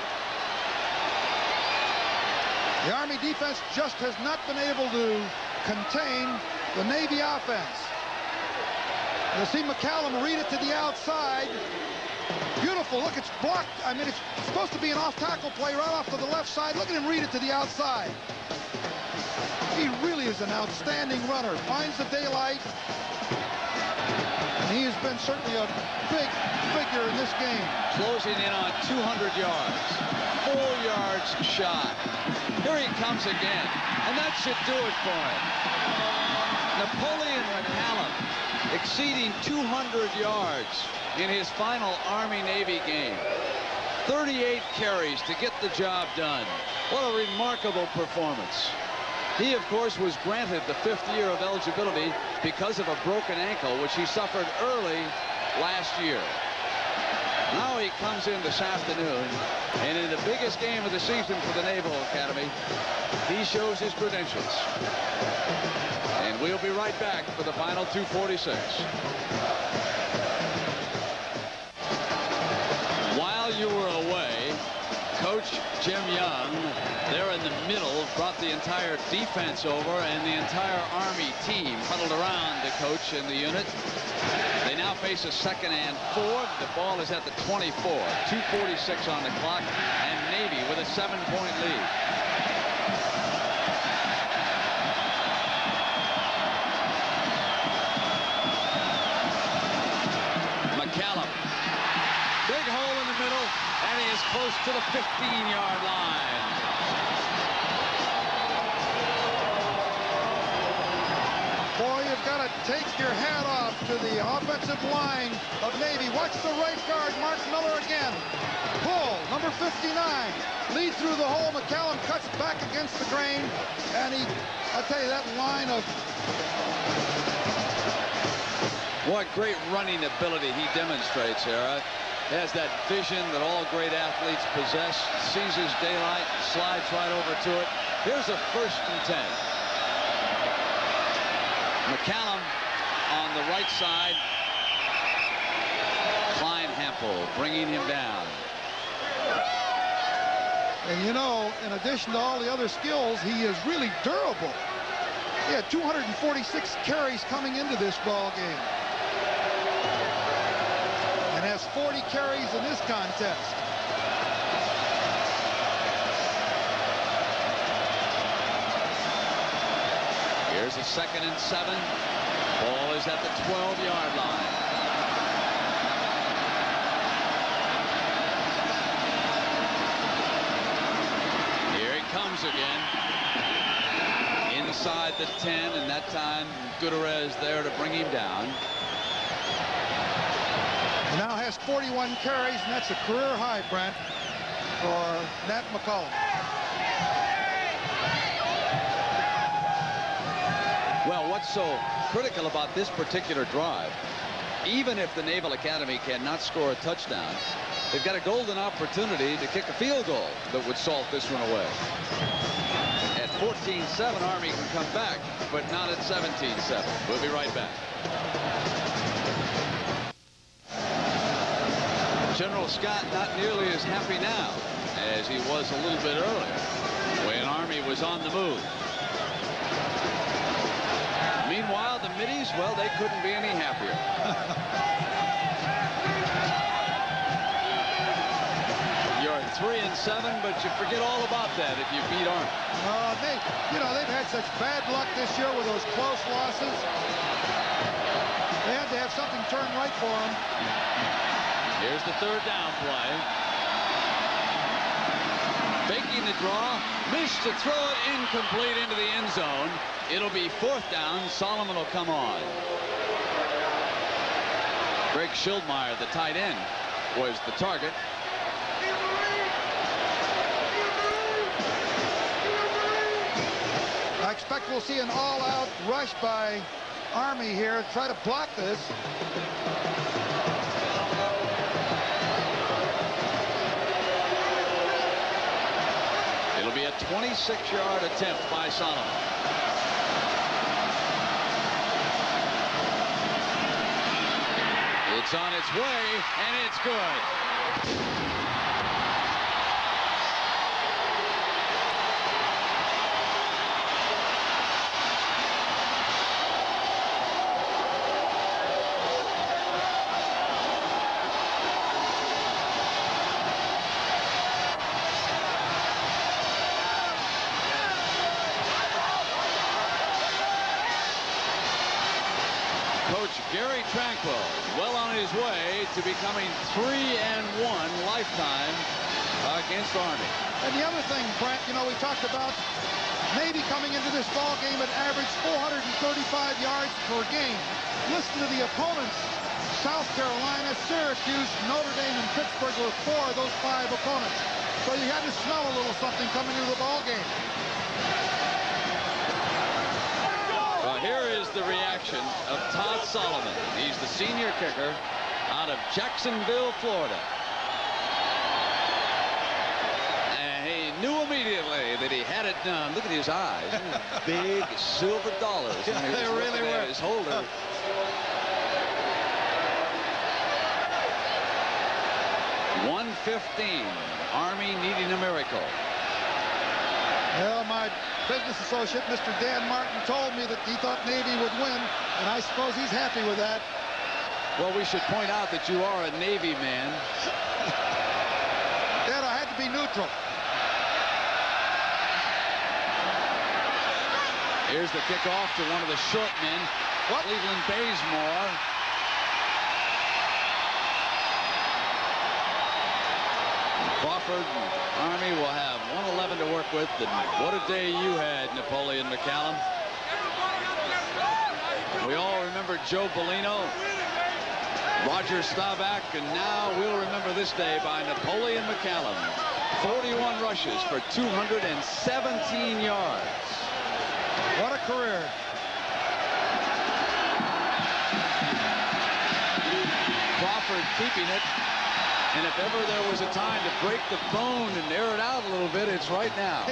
The Army defense just has not been able to contain the Navy offense. You'll see McCallum read it to the outside. Beautiful. Look, it's blocked. I mean, it's supposed to be an off-tackle play right off to the left side. Look at him read it to the outside. He really is an outstanding runner. Finds the daylight. And he has been certainly a big figure in this game. Closing in on 200 yards. 4 yards shy. Here he comes again. And that should do it for him. Napoleon McCallum exceeding 200 yards in his final Army-Navy game. 38 carries to get the job done. What a remarkable performance. He, of course, was granted the 5th year of eligibility because of a broken ankle, which he suffered early last year. Now he comes in this afternoon, and in the biggest game of the season for the Naval Academy, he shows his credentials. And we'll be right back for the final 2:46. While you were away, Coach Jim Young, there in the middle, brought the entire defense over, and the entire Army team huddled around the coach and the unit. They now face a 2nd and 4. The ball is at the 24. 2:46 on the clock, and Navy with a 7-point lead. McCallum. Big hole in the middle, and he is close to the 15-yard line. Boy, you've got to take your hat off to the offensive line of Navy. Watch the right guard, Mark Miller again. Pull, number 59. Lead through the hole. McCallum cuts back against the grain. And I tell you, that line of... What great running ability he demonstrates here. He has that vision that all great athletes possess. Sees his daylight, slides right over to it. Here's a 1st and 10. McCallum on the right side. Klein Hampel bringing him down. And you know, in addition to all the other skills, he is really durable. He had 246 carries coming into this ball game. And has 40 carries in this contest. Here's a 2nd and 7. Ball is at the 12-yard line. Here he comes again. Inside the 10, and that time Gutierrez there to bring him down. He now has 41 carries, and that's a career high, Brent, for Nat McCallum. Well, what's so critical about this particular drive, even if the Naval Academy cannot score a touchdown, they've got a golden opportunity to kick a field goal that would salt this one away. At 14-7, Army can come back, but not at 17-7. We'll be right back. General Scott not nearly as happy now as he was a little bit earlier when Army was on the move. Meanwhile, the middies, well, they couldn't be any happier. You're at 3-7, but you forget all about that if you beat Army. They've had such bad luck this year with those close losses. They had to have something turn right for them. Here's the 3rd down play. Faking the draw. Missed to throw it incomplete into the end zone. It'll be 4th down. Solomon will come on. Greg Schildmeyer, the tight end, was the target. I expect we'll see an all-out rush by Army here. Try to block this. It'll be a 26-yard attempt by Solomon. It's on its way, and it's good. Gary Tranquil, well on his way to becoming 3-1 lifetime against Army. And the other thing, Brent, you know, we talked about Navy coming into this ball game at average 435 yards per game. Listen to the opponents. South Carolina, Syracuse, Notre Dame, and Pittsburgh were 4 of those 5 opponents. So you had to smell a little something coming into the ball game. Here is the reaction of Todd Solomon. He's the senior kicker out of Jacksonville, Florida. And he knew immediately that he had it done. Look at his eyes. Big silver dollars. Yeah, they really were. His holder. .115. Army needing a miracle. Well, my business associate, Mr. Dan Martin, told me that he thought Navy would win, and I suppose he's happy with that. Well, we should point out that you are a Navy man. Dad, I had to be neutral. Here's the kickoff to one of the short men, Cleveland Bazemore. Crawford Army will have 111 to work with. And what a day you had, Napoleon McCallum. We all remember Joe Bellino, Roger Staubach, and now we'll remember this day by Napoleon McCallum. 41 rushes for 217 yards. What a career. Crawford keeping it. And if ever there was a time to break the bone and air it out a little bit, it's right now.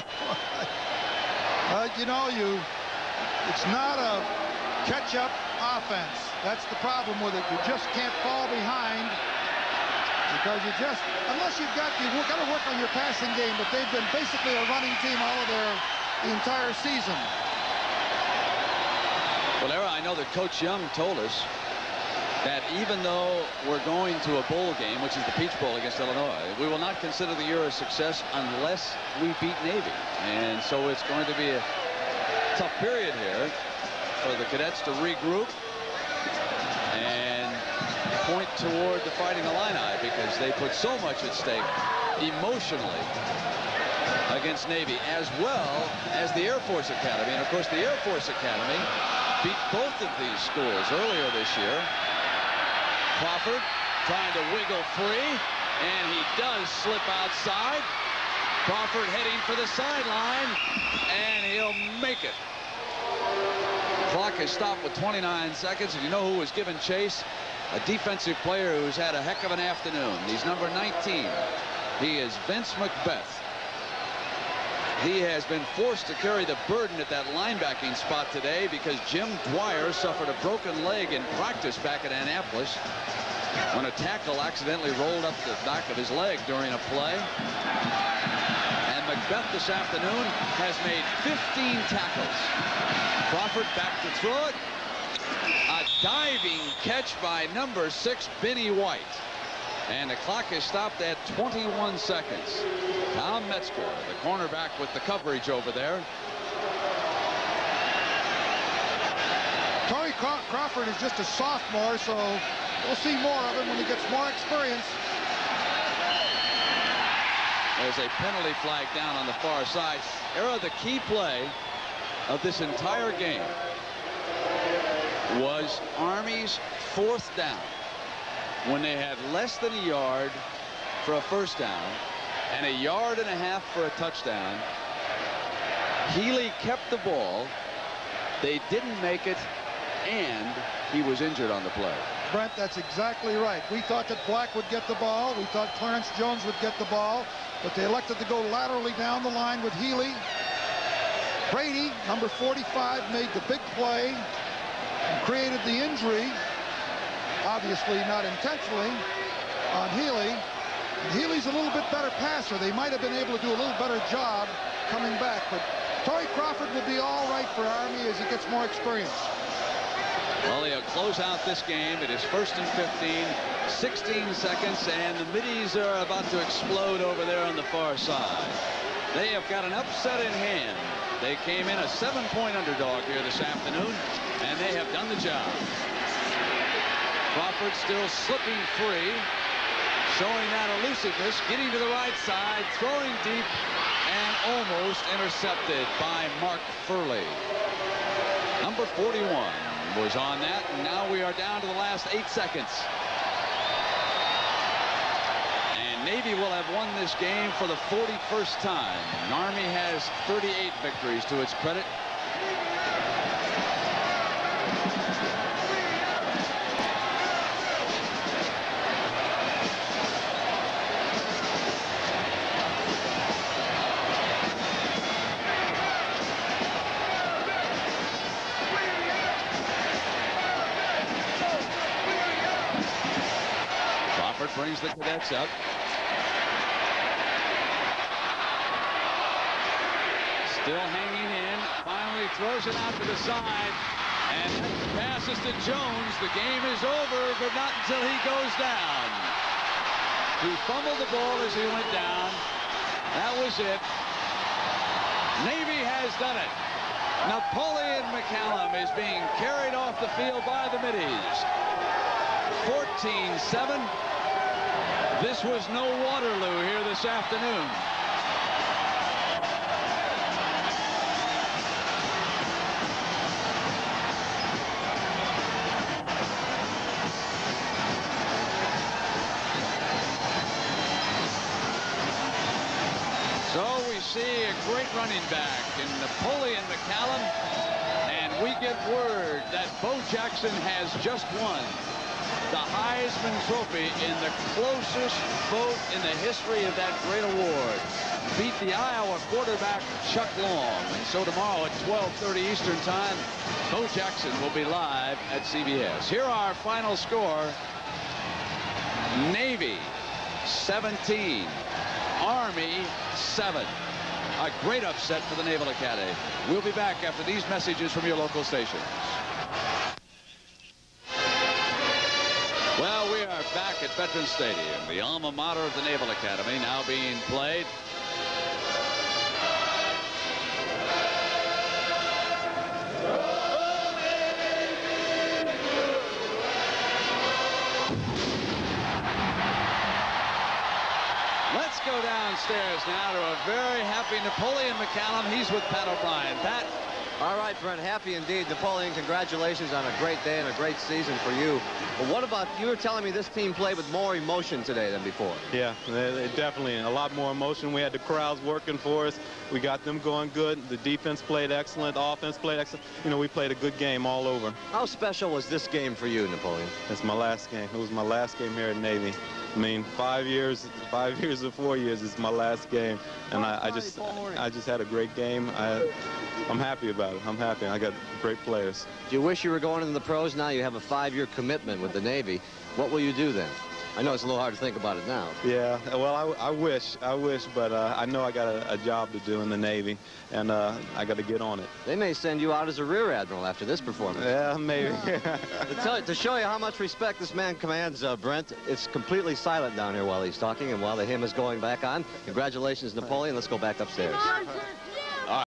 You know, it's not a catch-up offense. That's the problem with it. You just can't fall behind because unless you've got to work on your passing game, but they've been basically a running team all of the entire season. Well, Era, I know that Coach Young told us that even though we're going to a bowl game, which is the Peach Bowl against Illinois, we will not consider the year a success unless we beat Navy. And so it's going to be a tough period here for the cadets to regroup and point toward the Fighting Illini, because they put so much at stake emotionally against Navy, as well as the Air Force Academy. And of course, the Air Force Academy beat both of these schools earlier this year. Crawford trying to wiggle free, and he does slip outside. Crawford heading for the sideline, and he'll make it. Clock is stopped with 29 seconds, and you know who was given chase? A defensive player who's had a heck of an afternoon. He's number 19. He is Vince Macbeth. He has been forced to carry the burden at that linebacking spot today because Jim Dwyer suffered a broken leg in practice back at Annapolis when a tackle accidentally rolled up the back of his leg during a play. And Macbeth this afternoon has made 15 tackles. Crawford back to throw it. A diving catch by number 6, Benny White. And the clock is stopped at 21 seconds. Tom Metzger, the cornerback, with the coverage over there. Tony Crawford is just a sophomore, so we'll see more of him when he gets more experience. Well, There's a penalty flag down on the far side. Era, the key play of this entire game was Army's 4th down, when they had less than a yard for a first down and 1.5 yards for a touchdown. Healy kept the ball. They didn't make it, and he was injured on the play. Brent, that's exactly right. We thought that Black would get the ball. We thought Clarence Jones would get the ball, but they elected to go laterally down the line with Healy. Brady, number 45, made the big play and created the injury, obviously not intentionally, on Healy. And Healy's a little bit better passer. They might have been able to do a little better job coming back, but Torrey Crawford will be all right for Army as he gets more experience. Well, they'll close out this game. It is 1st and 15, 16 seconds, and the Middies are about to explode over there on the far side. They have got an upset in hand. They came in a 7-point underdog here this afternoon, and they have done the job. Crawford still slipping free, showing that elusiveness, getting to the right side, throwing deep, and almost intercepted by Mark Furley. Number 41 was on that, and now we are down to the last 8 seconds. And Navy will have won this game for the 41st time. Army has 38 victories to its credit. Brings the Cadets up. Still hanging in. Finally throws it out to the side. And passes to Jones. The game is over, but not until he goes down. He fumbled the ball as he went down. That was it. Navy has done it. Napoleon McCallum is being carried off the field by the Middies. 14-7. This was no Waterloo here this afternoon. So we see a great running back in Napoleon McCallum, and we get word that Bo Jackson has just won the Heisman Trophy in the closest vote in the history of that great award. Beat the Iowa quarterback Chuck Long. And so tomorrow at 12:30 Eastern Time, Bo Jackson will be live at CBS. Here are our final score. Navy 17, Army 7. A great upset for the Naval Academy. We'll be back after these messages from your local stations. Well, we are back at Veterans Stadium, the alma mater of the Naval Academy, now being played. Let's go downstairs now to a very happy Napoleon McCallum. He's with Pat O'Brien. Pat. All right, Brent, happy indeed. Napoleon, congratulations on a great day and a great season for you. But what about, you were telling me this team played with more emotion today than before. Yeah, definitely a lot more emotion. We had the crowds working for us. We got them going good. The defense played excellent. The offense played excellent. You know, we played a good game all over. How special was this game for you, Napoleon? It's my last game. It was my last game here at Navy. I mean, 5 years or 4 years is my last game, and I just had a great game. I'm happy about it. I'm happy. I got great players. Do you wish you were going into the pros now? You have a 5-year commitment with the Navy. What will you do then? I know it's a little hard to think about it now. Yeah, well, I wish, but I know I got a job to do in the Navy, and I got to get on it. They may send you out as a rear admiral after this performance. Yeah, maybe. To show you how much respect this man commands, Brent, it's completely silent down here while he's talking and while the hymn is going back on. Congratulations, Napoleon. Let's go back upstairs.